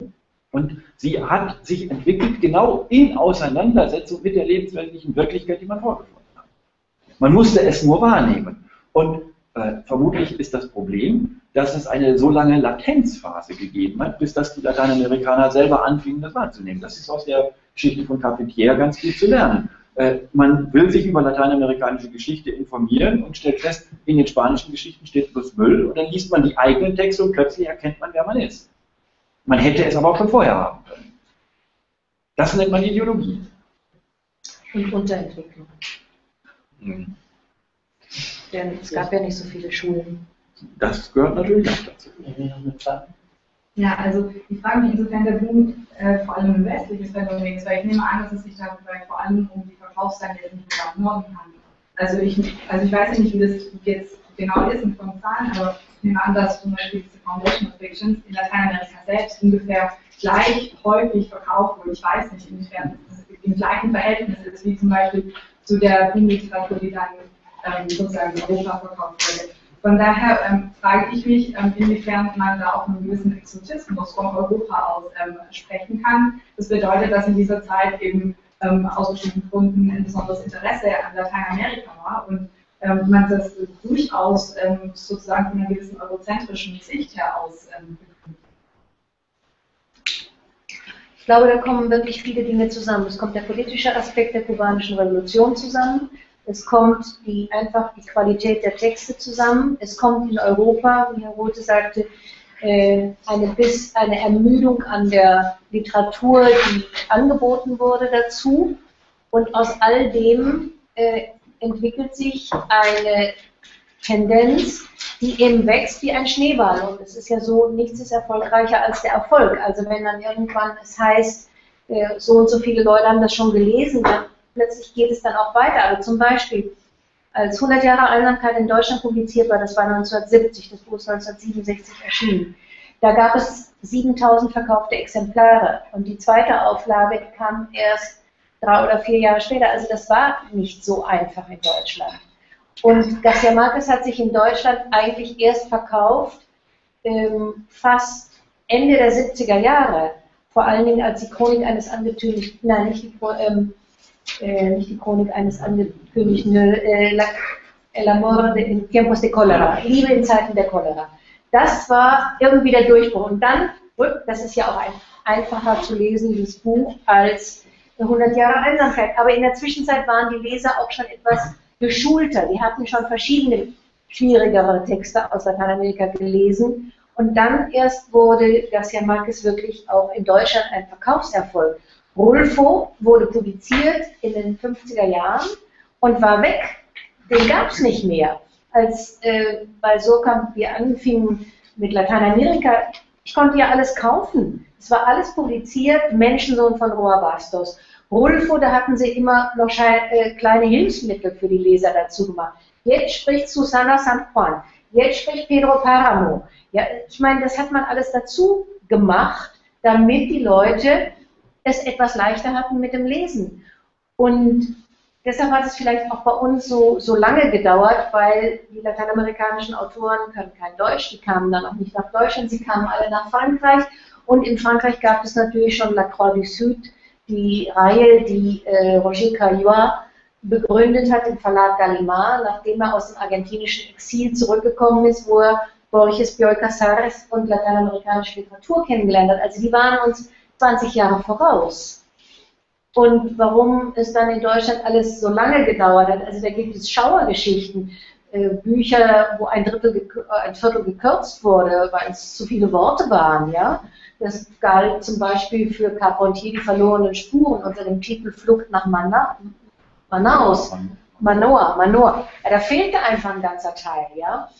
Und sie hat sich entwickelt genau in Auseinandersetzung mit der lebensweltlichen Wirklichkeit, die man vorgefunden hat. Man musste es nur wahrnehmen. Und äh, vermutlich ist das Problem, dass es eine so lange Latenzphase gegeben hat, bis dass die Lateinamerikaner selber anfingen, das wahrzunehmen. Das ist aus der Geschichte von Carpentier ganz gut zu lernen. Äh, man will sich über lateinamerikanische Geschichte informieren und stellt fest, in den spanischen Geschichten steht bloß Müll, und dann liest man die eigenen Texte und plötzlich erkennt man, wer man ist. Man hätte es aber auch schon vorher haben können. Das nennt man Ideologie. Und Unterentwicklung. Mhm. Denn es gab ja nicht so viele Schulen. Das gehört natürlich auch dazu. Ja, also ich frage mich, insofern der Boom äh, vor allem ein westliches Phänomen ist, weil ich nehme an, dass es sich dabei vor allem um die Verkaufszahlen jetzt nicht nur am Norden handelt. Also ich, also ich weiß nicht, wie das jetzt genau ist in von Zahlen, aber ich nehme an, dass zum Beispiel diese Foundation of Fictions in Lateinamerika selbst ungefähr gleich häufig verkauft wird. Ich weiß nicht, inwiefern es im gleichen Verhältnis ist, wie zum Beispiel zu der Literatur, die dann ähm, sozusagen in Europa verkauft wurde. Von daher ähm, frage ich mich, ähm, inwiefern man da auch einen gewissen Exotismus von Europa aus ähm, sprechen kann. Das bedeutet, dass in dieser Zeit eben ähm, aus bestimmten Gründen ein besonderes Interesse an Lateinamerika war und ähm, man das durchaus ähm, sozusagen von einer gewissen eurozentrischen Sicht her aus ähm, begründet. Ich glaube, da kommen wirklich viele Dinge zusammen. Es kommt der politische Aspekt der kubanischen Revolution zusammen. Es kommt die, einfach die Qualität der Texte zusammen. Es kommt in Europa, wie Herr Rothe sagte, äh, eine, bis, eine Ermüdung an der Literatur, die angeboten wurde, dazu. Und aus all dem äh, entwickelt sich eine Tendenz, die eben wächst wie ein Schneeball. Und es ist ja so, nichts ist erfolgreicher als der Erfolg. Also wenn dann irgendwann es heißt, äh, so und so viele Leute haben das schon gelesen, dann plötzlich geht es dann auch weiter. Also zum Beispiel, als hundert Jahre Einsamkeit in Deutschland publiziert war, das war neunzehnhundertsiebzig, das Buch ist neunzehnhundertsiebenundsechzig erschienen, da gab es siebentausend verkaufte Exemplare und die zweite Auflage kam erst drei oder vier Jahre später. Also das war nicht so einfach in Deutschland. Und García Márquez hat sich in Deutschland eigentlich erst verkauft, ähm, fast Ende der siebziger Jahre, vor allen Dingen als die Chronik eines angekündigten, nein, nicht die, ähm, äh, nicht die Chronik eines angekündigten, äh, El amor de, en tiempos de cólera, Liebe in Zeiten der Cholera. Das war irgendwie der Durchbruch. Und dann, das ist ja auch ein einfacher zu lesendes Buch als hundert Jahre Einsamkeit, aber in der Zwischenzeit waren die Leser auch schon etwas geschulter. Die hatten schon verschiedene schwierigere Texte aus Lateinamerika gelesen. Und dann erst wurde García Márquez wirklich auch in Deutschland ein Verkaufserfolg. Rulfo wurde publiziert in den fünfziger Jahren und war weg. Den gab es nicht mehr. Als äh, bei Surkamp wir anfingen mit Lateinamerika, ich konnte ja alles kaufen. Es war alles publiziert, Menschensohn von Roa Bastos. Rulfo, da hatten sie immer noch äh, kleine Hilfsmittel für die Leser dazu gemacht. Jetzt spricht Susana San Juan, jetzt spricht Pedro Páramo. Ja, ich meine, das hat man alles dazu gemacht, damit die Leute es etwas leichter hatten mit dem Lesen. Und deshalb hat es vielleicht auch bei uns so, so lange gedauert, weil die lateinamerikanischen Autoren können kein Deutsch, die kamen dann auch nicht nach Deutschland, sie kamen alle nach Frankreich. Und in Frankreich gab es natürlich schon La Croix du Sud, die Reihe, die äh, Roger Caillois begründet hat im Verlag Gallimard, nachdem er aus dem argentinischen Exil zurückgekommen ist, wo er Borges Bioy Casares und lateinamerikanische Literatur kennengelernt hat. Also die waren uns zwanzig Jahre voraus. Und warum es dann in Deutschland alles so lange gedauert hat, also da gibt es Schauergeschichten, äh, Bücher, wo ein Drittel, ein Viertel gekürzt wurde, weil es zu viele Worte waren, ja. Das galt zum Beispiel für Carpentier die verlorenen Spuren unter dem Titel Flucht nach Mana, Manaus, Manoa, Manoa. Ja, da fehlte einfach ein ganzer Teil, ja.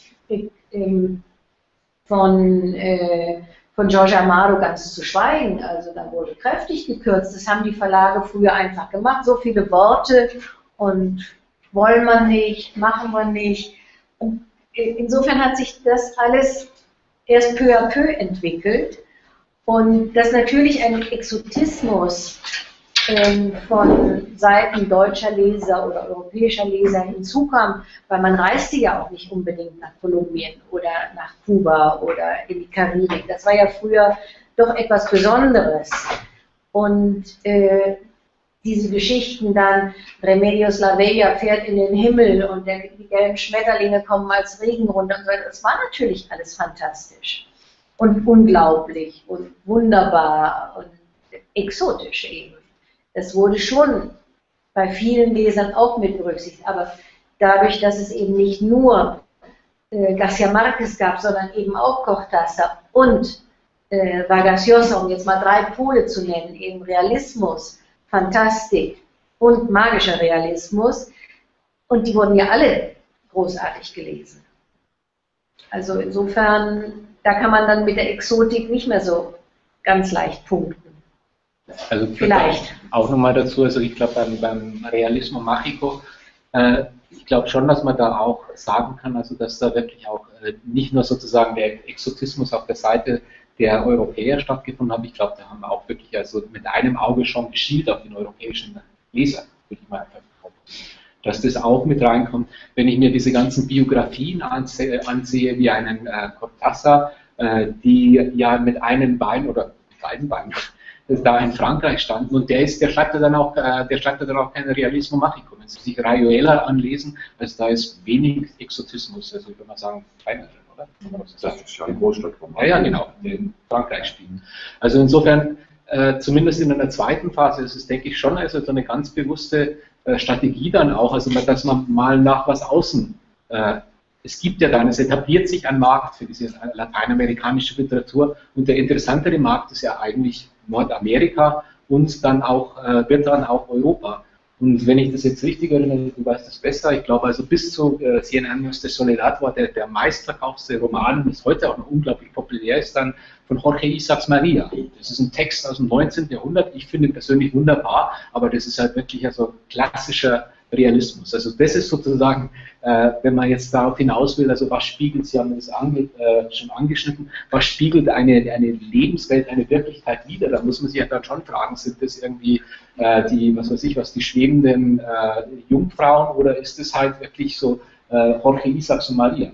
Von, äh, von Jorge Amado ganz zu schweigen, also da wurde kräftig gekürzt. Das haben die Verlage früher einfach gemacht, so viele Worte und wollen wir nicht, machen wir nicht. Und insofern hat sich das alles erst peu à peu entwickelt. Und dass natürlich ein Exotismus ähm, von Seiten deutscher Leser oder europäischer Leser hinzukam, weil man reiste ja auch nicht unbedingt nach Kolumbien oder nach Kuba oder in die Karibik. Das war ja früher doch etwas Besonderes. Und äh, diese Geschichten dann, Remedios La Bella fährt in den Himmel und der, die gelben Schmetterlinge kommen als Regen runter und so weiter. Das war natürlich alles fantastisch und unglaublich und wunderbar und exotisch eben. Das wurde schon bei vielen Lesern auch mit berücksichtigt, aber dadurch, dass es eben nicht nur äh, García Márquez gab, sondern eben auch Cortázar und äh, Vargas Llosa, um jetzt mal drei Pole zu nennen, eben Realismus, Fantastik und magischer Realismus, und die wurden ja alle großartig gelesen. Also insofern, da kann man dann mit der Exotik nicht mehr so ganz leicht punkten. Also vielleicht auch nochmal dazu, also ich glaube beim, beim Realismo Mágico, äh, ich glaube schon, dass man da auch sagen kann, also dass da wirklich auch äh, nicht nur sozusagen der Exotismus auf der Seite der Europäer stattgefunden hat. Ich glaube, da haben wir auch wirklich also mit einem Auge schon geschielt auf den europäischen Leser, würde ich mal einfach behaupten. Dass das auch mit reinkommt. Wenn ich mir diese ganzen Biografien ansehe, ansehe wie einen äh, Cortázar, äh, die ja mit einem Bein oder mit beiden Beinen da in Frankreich standen, und der ist, der schreibt ja dann auch, äh, der schreibt ja dann auch kein Realismo Mágico. Wenn Sie sich Rayuela anlesen, also da ist wenig Exotismus, also ich würde mal sagen, keiner drin, oder? Das ist ja ein Großstadtroman. Ja, ja, genau, in Frankreich spielen. Also insofern, äh, zumindest in einer zweiten Phase ist es, denke ich, schon also so eine ganz bewusste äh, Strategie dann auch, also dass man mal nach was außen, äh, es gibt ja dann, es etabliert sich ein Markt für diese lateinamerikanische Literatur, und der interessantere Markt ist ja eigentlich Nordamerika und dann auch, äh, wird dann auch Europa. Und wenn ich das jetzt richtig erinnere, du weißt das besser, ich glaube also bis zu äh, Cien Años de Soledad war der, der meistverkaufte Roman, das heute auch noch unglaublich populär ist, dann von Jorge Isaacs Maria. Das ist ein Text aus dem neunzehnten Jahrhundert, ich finde persönlich wunderbar, aber das ist halt wirklich also klassischer Realismus. Also das ist sozusagen, äh, wenn man jetzt darauf hinaus will, also was spiegelt, Sie haben das ange, äh, schon angeschnitten, was spiegelt eine, eine Lebenswelt, eine Wirklichkeit wider? Da muss man sich ja dann schon fragen, sind das irgendwie äh, die, was weiß ich, was die schwebenden äh, Jungfrauen, oder ist das halt wirklich so äh, Jorge Isaacs und Maria?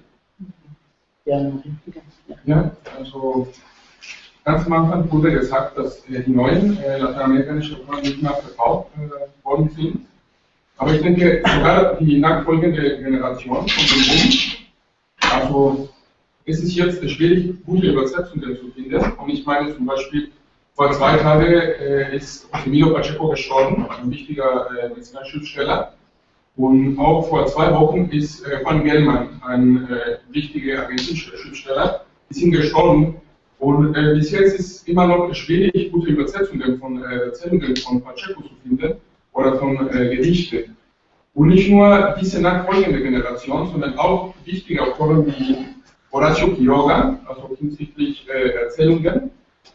Ja, ja, also ganz am Anfang wurde gesagt, dass äh, die neuen äh, lateinamerikanischen Autoren nicht mehr verkauft äh, worden sind. Aber ich denke, sogar die nachfolgende Generation von dem Boom, also es ist jetzt schwierig, gute Übersetzungen zu finden. Und ich meine zum Beispiel, vor zwei Tagen äh, ist Emilio Pacheco gestorben, ein wichtiger äh, mexicanischer Schriftsteller. Und auch vor zwei Wochen ist äh, Juan Gelman, ein äh, wichtiger argentinischer Schriftsteller, ist ihm gestorben. Und äh, bis jetzt ist es immer noch schwierig, gute Übersetzungen von äh, Erzählungen von Pacheco zu finden oder von äh, Gedichten. Und nicht nur diese nachfolgende Generation, sondern auch wichtige Autoren wie Horacio Quiroga, also hinsichtlich äh, Erzählungen.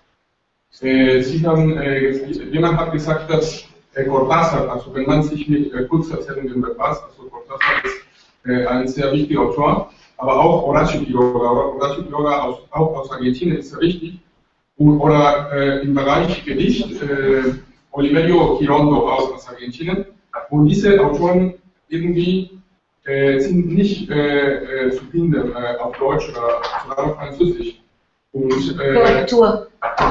Äh, Sie haben, äh, jemand hat gesagt, dass äh, Cortázar, also wenn man sich mit äh, Kurzerzählungen befasst, also Cortázar ist äh, ein sehr wichtiger Autor, aber auch Horacio Quiroga, Horacio Quiroga aus, auch aus Argentinien ist sehr wichtig. Und, oder äh, im Bereich Gedicht, äh, Oliverio Girondo aus, aus Argentinien. Und diese Autoren irgendwie äh, sind nicht äh, äh, zu finden äh, auf Deutsch oder sogar auf Französisch. Und, äh, Korrektur.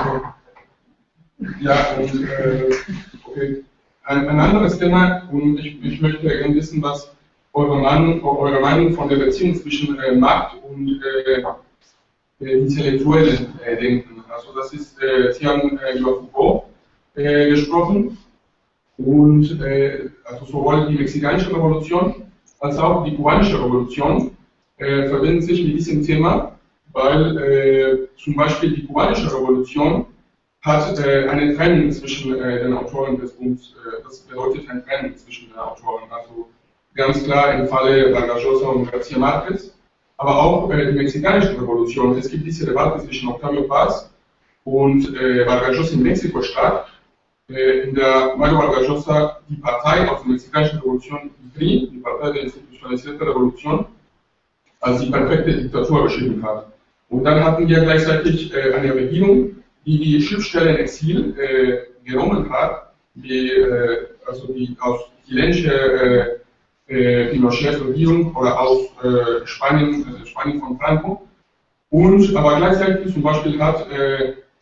Ja, und äh, okay. Ein, ein anderes Thema, und ich, ich möchte gerne wissen, was eure Meinung, eure Meinung von der Beziehung zwischen äh, Markt und äh, äh, intellektuellen äh, Denken. Also das ist, äh, Sie haben äh, über Foucault äh, gesprochen, und äh, also sowohl die mexikanische Revolution als auch die kubanische Revolution äh, verbinden sich mit diesem Thema, weil äh, zum Beispiel die kubanische Revolution hat äh, eine Trennung zwischen äh, den Autoren des Bundes, äh, das bedeutet eine Trennung zwischen den Autoren, also ganz klar im Falle Vargas Llosa und García Márquez, aber auch äh, die mexikanische Revolution. Es gibt diese Debatte zwischen Octavio Paz und äh, Vargas Llosa in Mexiko-Stadt. Äh, in der Mario Vargas Llosa die Partei aus der mexikanischen Revolution, die P R I, die Partei der institutionalisierten Revolution, als die perfekte Diktatur beschrieben hat. Und dann hatten wir gleichzeitig äh, eine Regierung, die die Schriftsteller in Exil äh, genommen hat, die, äh, also die aus chilenische äh, äh, Pinochet-Regierung oder aus äh, Spanien, äh, Spanien von Franco. Und aber gleichzeitig zum Beispiel hat äh,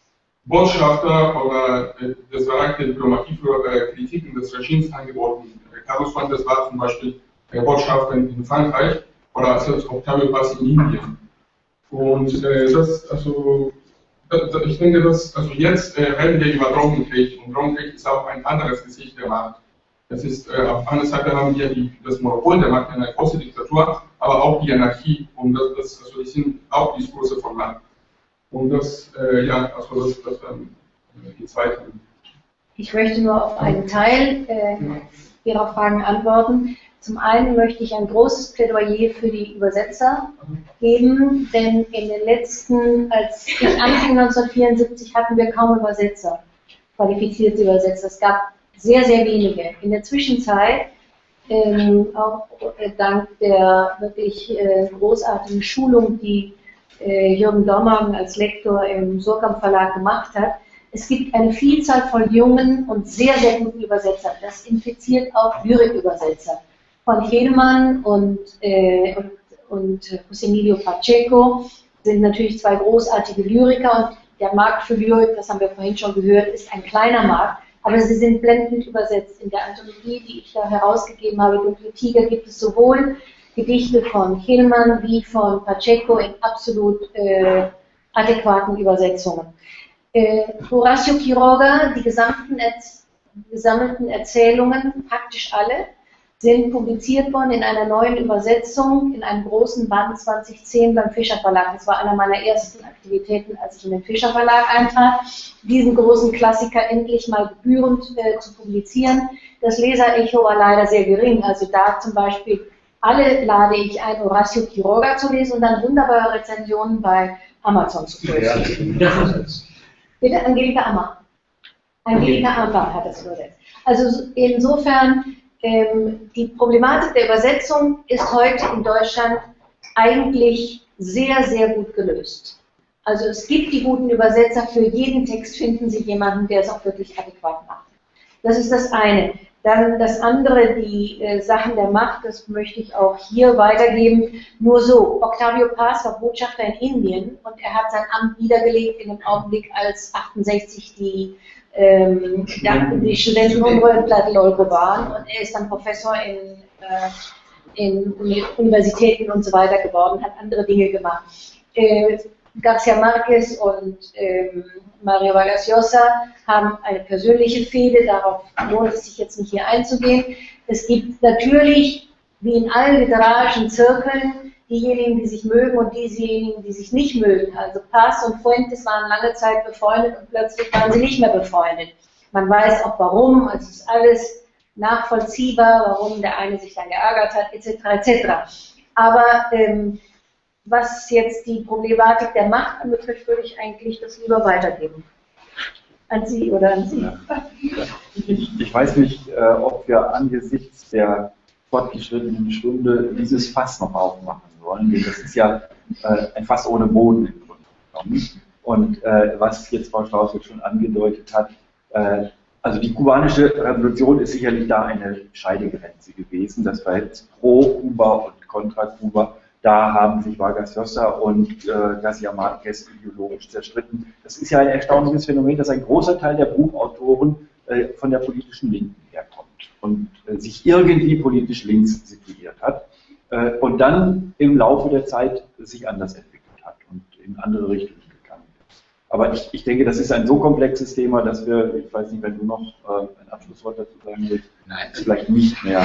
Botschafter oder äh, des Bereich der Diplomatie für äh, Kritiken des Regimes angeboten. Äh, Carlos Fuentes war zum Beispiel äh, Botschafter in Frankreich oder als Octavio Paz in Indien. Und äh, das, also, das, ich denke, dass, also jetzt äh, reden wir über Drogenkrieg und Drogenkrieg ist auch ein anderes Gesicht der Macht. Das ist, äh, auf einer Seite haben wir die, das Monopol der Macht, eine große Diktatur, aber auch die Anarchie und das, das, also das sind auch Diskurse von Macht. Und das, äh, ja, also das, das dann die zweite. Ich möchte nur auf einen Teil äh, Ihrer Fragen antworten. Zum einen möchte ich ein großes Plädoyer für die Übersetzer geben, denn in den letzten, als ich anfing neunzehnhundertvierundsiebzig, hatten wir kaum Übersetzer, qualifizierte Übersetzer. Es gab sehr, sehr wenige. In der Zwischenzeit, ähm, auch äh, dank der wirklich äh, großartigen Schulung, die äh, Jürgen Dormagen als Lektor im Surkamp Verlag gemacht hat, es gibt eine Vielzahl von jungen und sehr, sehr guten Übersetzern. Das impliziert auch Lyrikübersetzer. Von Hillmann und, äh, und, und José Emilio Pacheco sind natürlich zwei großartige Lyriker und der Markt für Lyrik, das haben wir vorhin schon gehört, ist ein kleiner Markt, aber sie sind blendend übersetzt. In der Anthologie, die ich da herausgegeben habe, Dunkle Tiger, gibt es sowohl Gedichte von Hillmann wie von Pacheco in absolut äh, adäquaten Übersetzungen. Äh, Horacio Quiroga, die gesamten Erz gesammelten Erzählungen, praktisch alle, sind publiziert worden in einer neuen Übersetzung in einem großen Band zweitausendzehn beim Fischer Verlag. Das war einer meiner ersten Aktivitäten, als ich in den Fischer Verlag eintrat, diesen großen Klassiker endlich mal gebührend äh, zu publizieren. Das Leserecho war leider sehr gering, also da zum Beispiel alle lade ich ein, Horacio Quiroga zu lesen und dann wunderbare Rezensionen bei Amazon zu posten. Bitte, Angelika Ammer. Angelika Ammer hat das übersetzt. Also insofern, ähm, die Problematik der Übersetzung ist heute in Deutschland eigentlich sehr, sehr gut gelöst. Also es gibt die guten Übersetzer, für jeden Text finden Sie jemanden, der es auch wirklich adäquat macht. Das ist das eine. Dann das andere, die äh, Sachen der Macht, das möchte ich auch hier weitergeben. Nur so, Octavio Paz war Botschafter in Indien und er hat sein Amt niedergelegt in dem Augenblick, als achtundsechzig die, ähm, ja, die Studentenunruhe in Tlatelolco waren und er ist dann Professor in, äh, in Universitäten und so weiter geworden, hat andere Dinge gemacht. Äh, Garcia Marquez und ähm, Mario Vargas Llosa haben eine persönliche Fehde, darauf lohnt es sich jetzt nicht hier einzugehen. Es gibt natürlich, wie in allen literarischen Zirkeln, diejenigen, die sich mögen und diejenigen, die sich nicht mögen. Also Paz und Fuentes waren lange Zeit befreundet und plötzlich waren sie nicht mehr befreundet. Man weiß auch warum, also es ist alles nachvollziehbar, warum der eine sich dann geärgert hat, et cetera et cetera. Aber ähm, was jetzt die Problematik der Macht anbetrifft, würde ich eigentlich das lieber weitergeben. An Sie oder an Sie. Ja. Ich, ich weiß nicht, äh, ob wir angesichts der fortgeschrittenen Stunde dieses Fass noch aufmachen wollen. Denn das ist ja äh, ein Fass ohne Boden im Grunde genommen. Und äh, was jetzt Frau Strauß schon angedeutet hat, äh, also die kubanische Revolution ist sicherlich da eine Scheidegrenze gewesen. Das Verhältnis pro Kuba und kontra Kuba. Da haben sich Vargas Llosa und äh, Garcia Marquez ideologisch zerstritten. Das ist ja ein erstaunliches Phänomen, dass ein großer Teil der Buchautoren äh, von der politischen Linken herkommt und äh, sich irgendwie politisch links situiert hat äh, und dann im Laufe der Zeit sich anders entwickelt hat und in andere Richtungen gegangen ist. Aber ich, ich denke, das ist ein so komplexes Thema, dass wir, ich weiß nicht, wenn du noch äh, ein Abschlusswort dazu sagen willst, nein, vielleicht nicht mehr.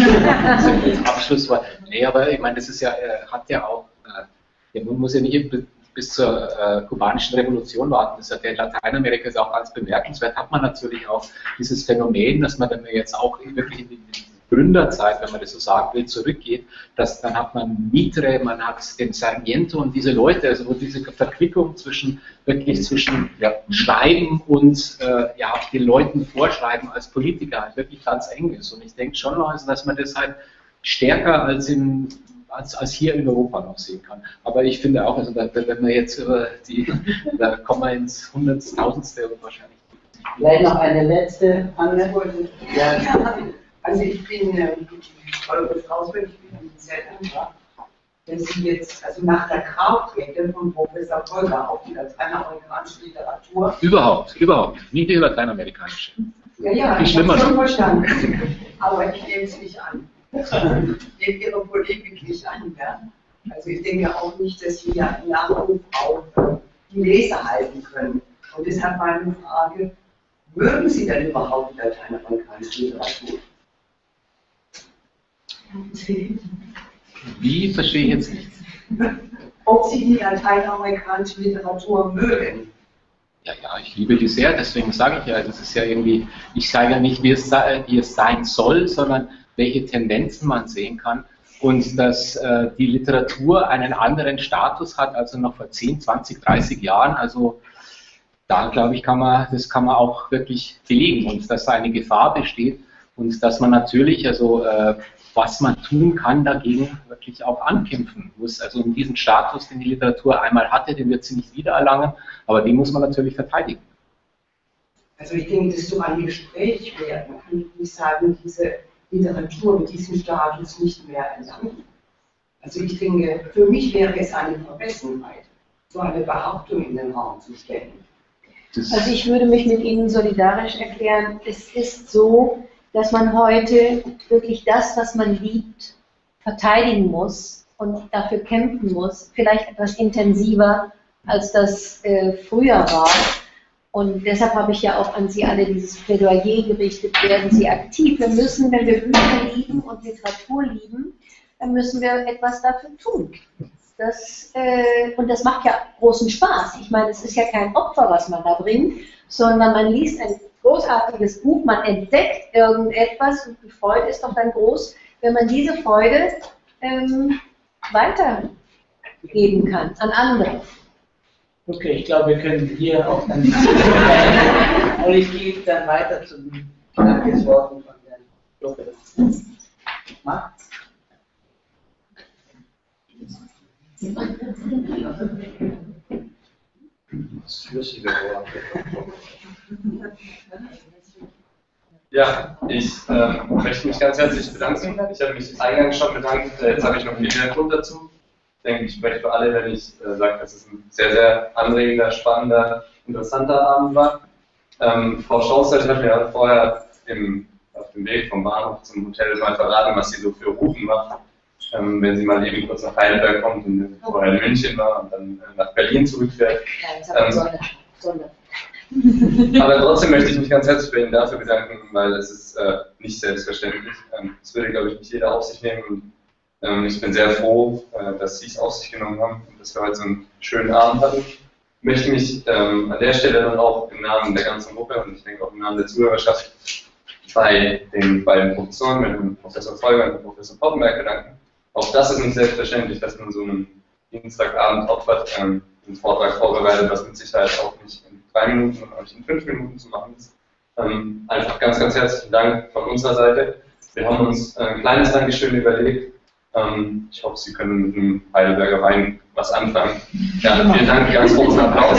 Abschlusswort. Nee, aber ich meine, das ist ja, äh, hat ja auch, äh, man muss ja nicht bis zur äh, kubanischen Revolution warten. Das ist ja, in Lateinamerika ist auch ganz bemerkenswert, hat man natürlich auch dieses Phänomen, dass man, wenn man jetzt auch wirklich in die, in die Gründerzeit, wenn man das so sagen will, zurückgeht, dass dann hat man Mitre, man hat den Sarmiento und diese Leute, also wo diese Verquickung zwischen, wirklich zwischen ja, Schreiben und äh, ja, den Leuten vorschreiben als Politiker halt wirklich ganz eng ist. Und ich denke schon noch, also, dass man das halt stärker als, in, als, als hier in Europa noch sehen kann. Aber ich finde auch, also, wenn wir jetzt über die, da kommen wir ins Hunderttausendste und wahrscheinlich. Vielleicht noch eine letzte Anmerkung. Ja. Also ich bin, ähm, Frau Strauß, ich bin sehr dankbar, wenn Sie jetzt, also nach der Grabkette von Professor Volker auf die lateinamerikanische Literatur. Überhaupt, überhaupt. Nie die lateinamerikanische. Ja, ja, die ich habe schlimmer. schon verstanden. Aber ich nehme es nicht an. Ich nehme Ihre Polemik nicht an. Ja? Also ich denke auch nicht, dass wir ja im Nachruf auf die Leser halten können. Und deshalb meine Frage, mögen Sie denn überhaupt lateinamerikanische Literatur? Wie, verstehe ich jetzt nicht. Ob Sie die lateinamerikanische Literatur mögen? Ja, ja, ich liebe die sehr, deswegen sage ich ja, das ist ja irgendwie, ich sage ja nicht, wie es, wie es sein soll, sondern welche Tendenzen man sehen kann und dass äh, die Literatur einen anderen Status hat, als noch vor zehn, zwanzig, dreißig Jahren. Also da, glaube ich, kann man, das kann man auch wirklich belegen und dass da eine Gefahr besteht und dass man natürlich, also äh, was man tun kann, dagegen wirklich auch ankämpfen muss. Also um diesen Status, den die Literatur einmal hatte, den wird sie nicht wiedererlangen, aber den muss man natürlich verteidigen. Also ich denke, das ist so ein Gespräch wert. Man kann nicht sagen, diese Literatur mit diesem Status nicht mehr erlangen. Also ich denke, für mich wäre es eine Vermessenheit, so eine Behauptung in den Raum zu stellen. Also ich würde mich mit Ihnen solidarisch erklären. Es ist so, dass man heute wirklich das, was man liebt, verteidigen muss und dafür kämpfen muss, vielleicht etwas intensiver, als das äh, früher war. Und deshalb habe ich ja auch an Sie alle dieses Plädoyer gerichtet, werden Sie aktiv. Wir müssen, wenn wir Bücher lieben und Literatur lieben, dann müssen wir etwas dafür tun. Das, äh, und das macht ja großen Spaß. Ich meine, es ist ja kein Opfer, was man da bringt, sondern man liest ein großartiges Buch, man entdeckt irgendetwas und die Freude ist doch dann groß, wenn man diese Freude ähm, weitergeben kann an andere. Okay, ich glaube, wir können hier auch dann. Und ich gebe dann weiter zu den Dankesworten von Herrn Doktor Macht. Das flüssige Wort. Ja, ich äh, möchte mich ganz herzlich bedanken. Ich habe mich eingangs schon bedankt. Jetzt habe ich noch viel mehr Grund dazu. Ich denke, ich spreche für alle, wenn ich äh, sage, dass es ein sehr, sehr anregender, spannender, interessanter Abend war. Ähm, Frau Schaustedt hat mir vorher im, auf dem Weg vom Bahnhof zum Hotel mal verraten, was sie so für Routen macht. Ähm, wenn sie mal eben kurz nach Heidelberg kommt und vorher in München war und dann äh, nach Berlin zurückfährt. Ja, das hat ähm, Sonne. Sonne. Aber trotzdem möchte ich mich ganz herzlich bei Ihnen dafür bedanken, weil es ist äh, nicht selbstverständlich. Ähm, das würde, glaube ich, nicht jeder auf sich nehmen. Und, ähm, ich bin sehr froh, äh, dass Sie es auf sich genommen haben und dass wir heute so einen schönen Abend hatten. Ich möchte mich ähm, an der Stelle dann auch im Namen der ganzen Gruppe und ich denke auch im Namen der Zuhörerschaft bei den beiden Professoren, mit dem Professor Volker und dem Professor Poppenberg bedanken. Auch das ist nicht selbstverständlich, dass man so einen Dienstagabend opfert, ähm, einen Vortrag vorbereitet, was mit Sicherheit auch nicht in drei Minuten und auch nicht in fünf Minuten zu machen ist. Ähm, einfach ganz, ganz herzlichen Dank von unserer Seite. Wir haben uns ein kleines Dankeschön überlegt. Ähm, ich hoffe, Sie können mit dem Heidelberger Wein was anfangen. Ja, vielen Dank, ganz großen Applaus.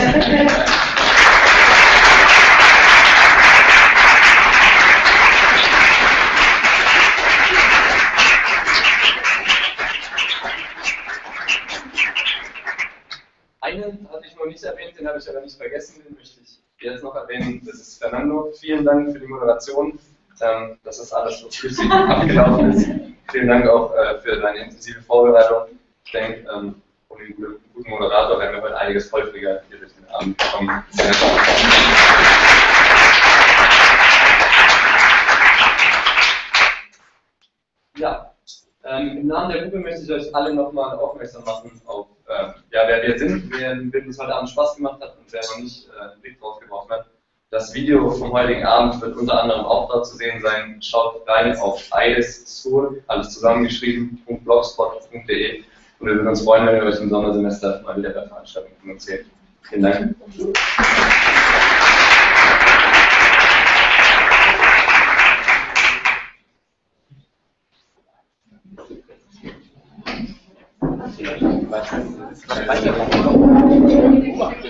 Einen hatte ich noch nicht erwähnt, den habe ich aber nicht vergessen, den möchte ich jetzt noch erwähnen. Das ist Fernando. Vielen Dank für die Moderation, ähm, dass das alles so flüssig abgelaufen ist. Vielen Dank auch äh, für deine intensive Vorbereitung. Ich denke, ähm, ohne einen guten, guten Moderator wären wir heute einiges häufiger hier durch den Abend gekommen. Ja, ähm, im Namen der Gruppe möchte ich euch alle nochmal aufmerksam machen auf äh, ja, wer wir sind, wer es heute Abend Spaß gemacht hat und wer noch nicht äh, einen Blick drauf geworfen hat. Das Video vom heutigen Abend wird unter anderem auch da zu sehen sein. Schaut rein auf eidessur, alles zusammengeschrieben, .blogspot punkt de und wir würden uns freuen, wenn ihr euch im Sommersemester mal wieder bei Veranstaltungen von uns seht. Vielen Dank. Weiter.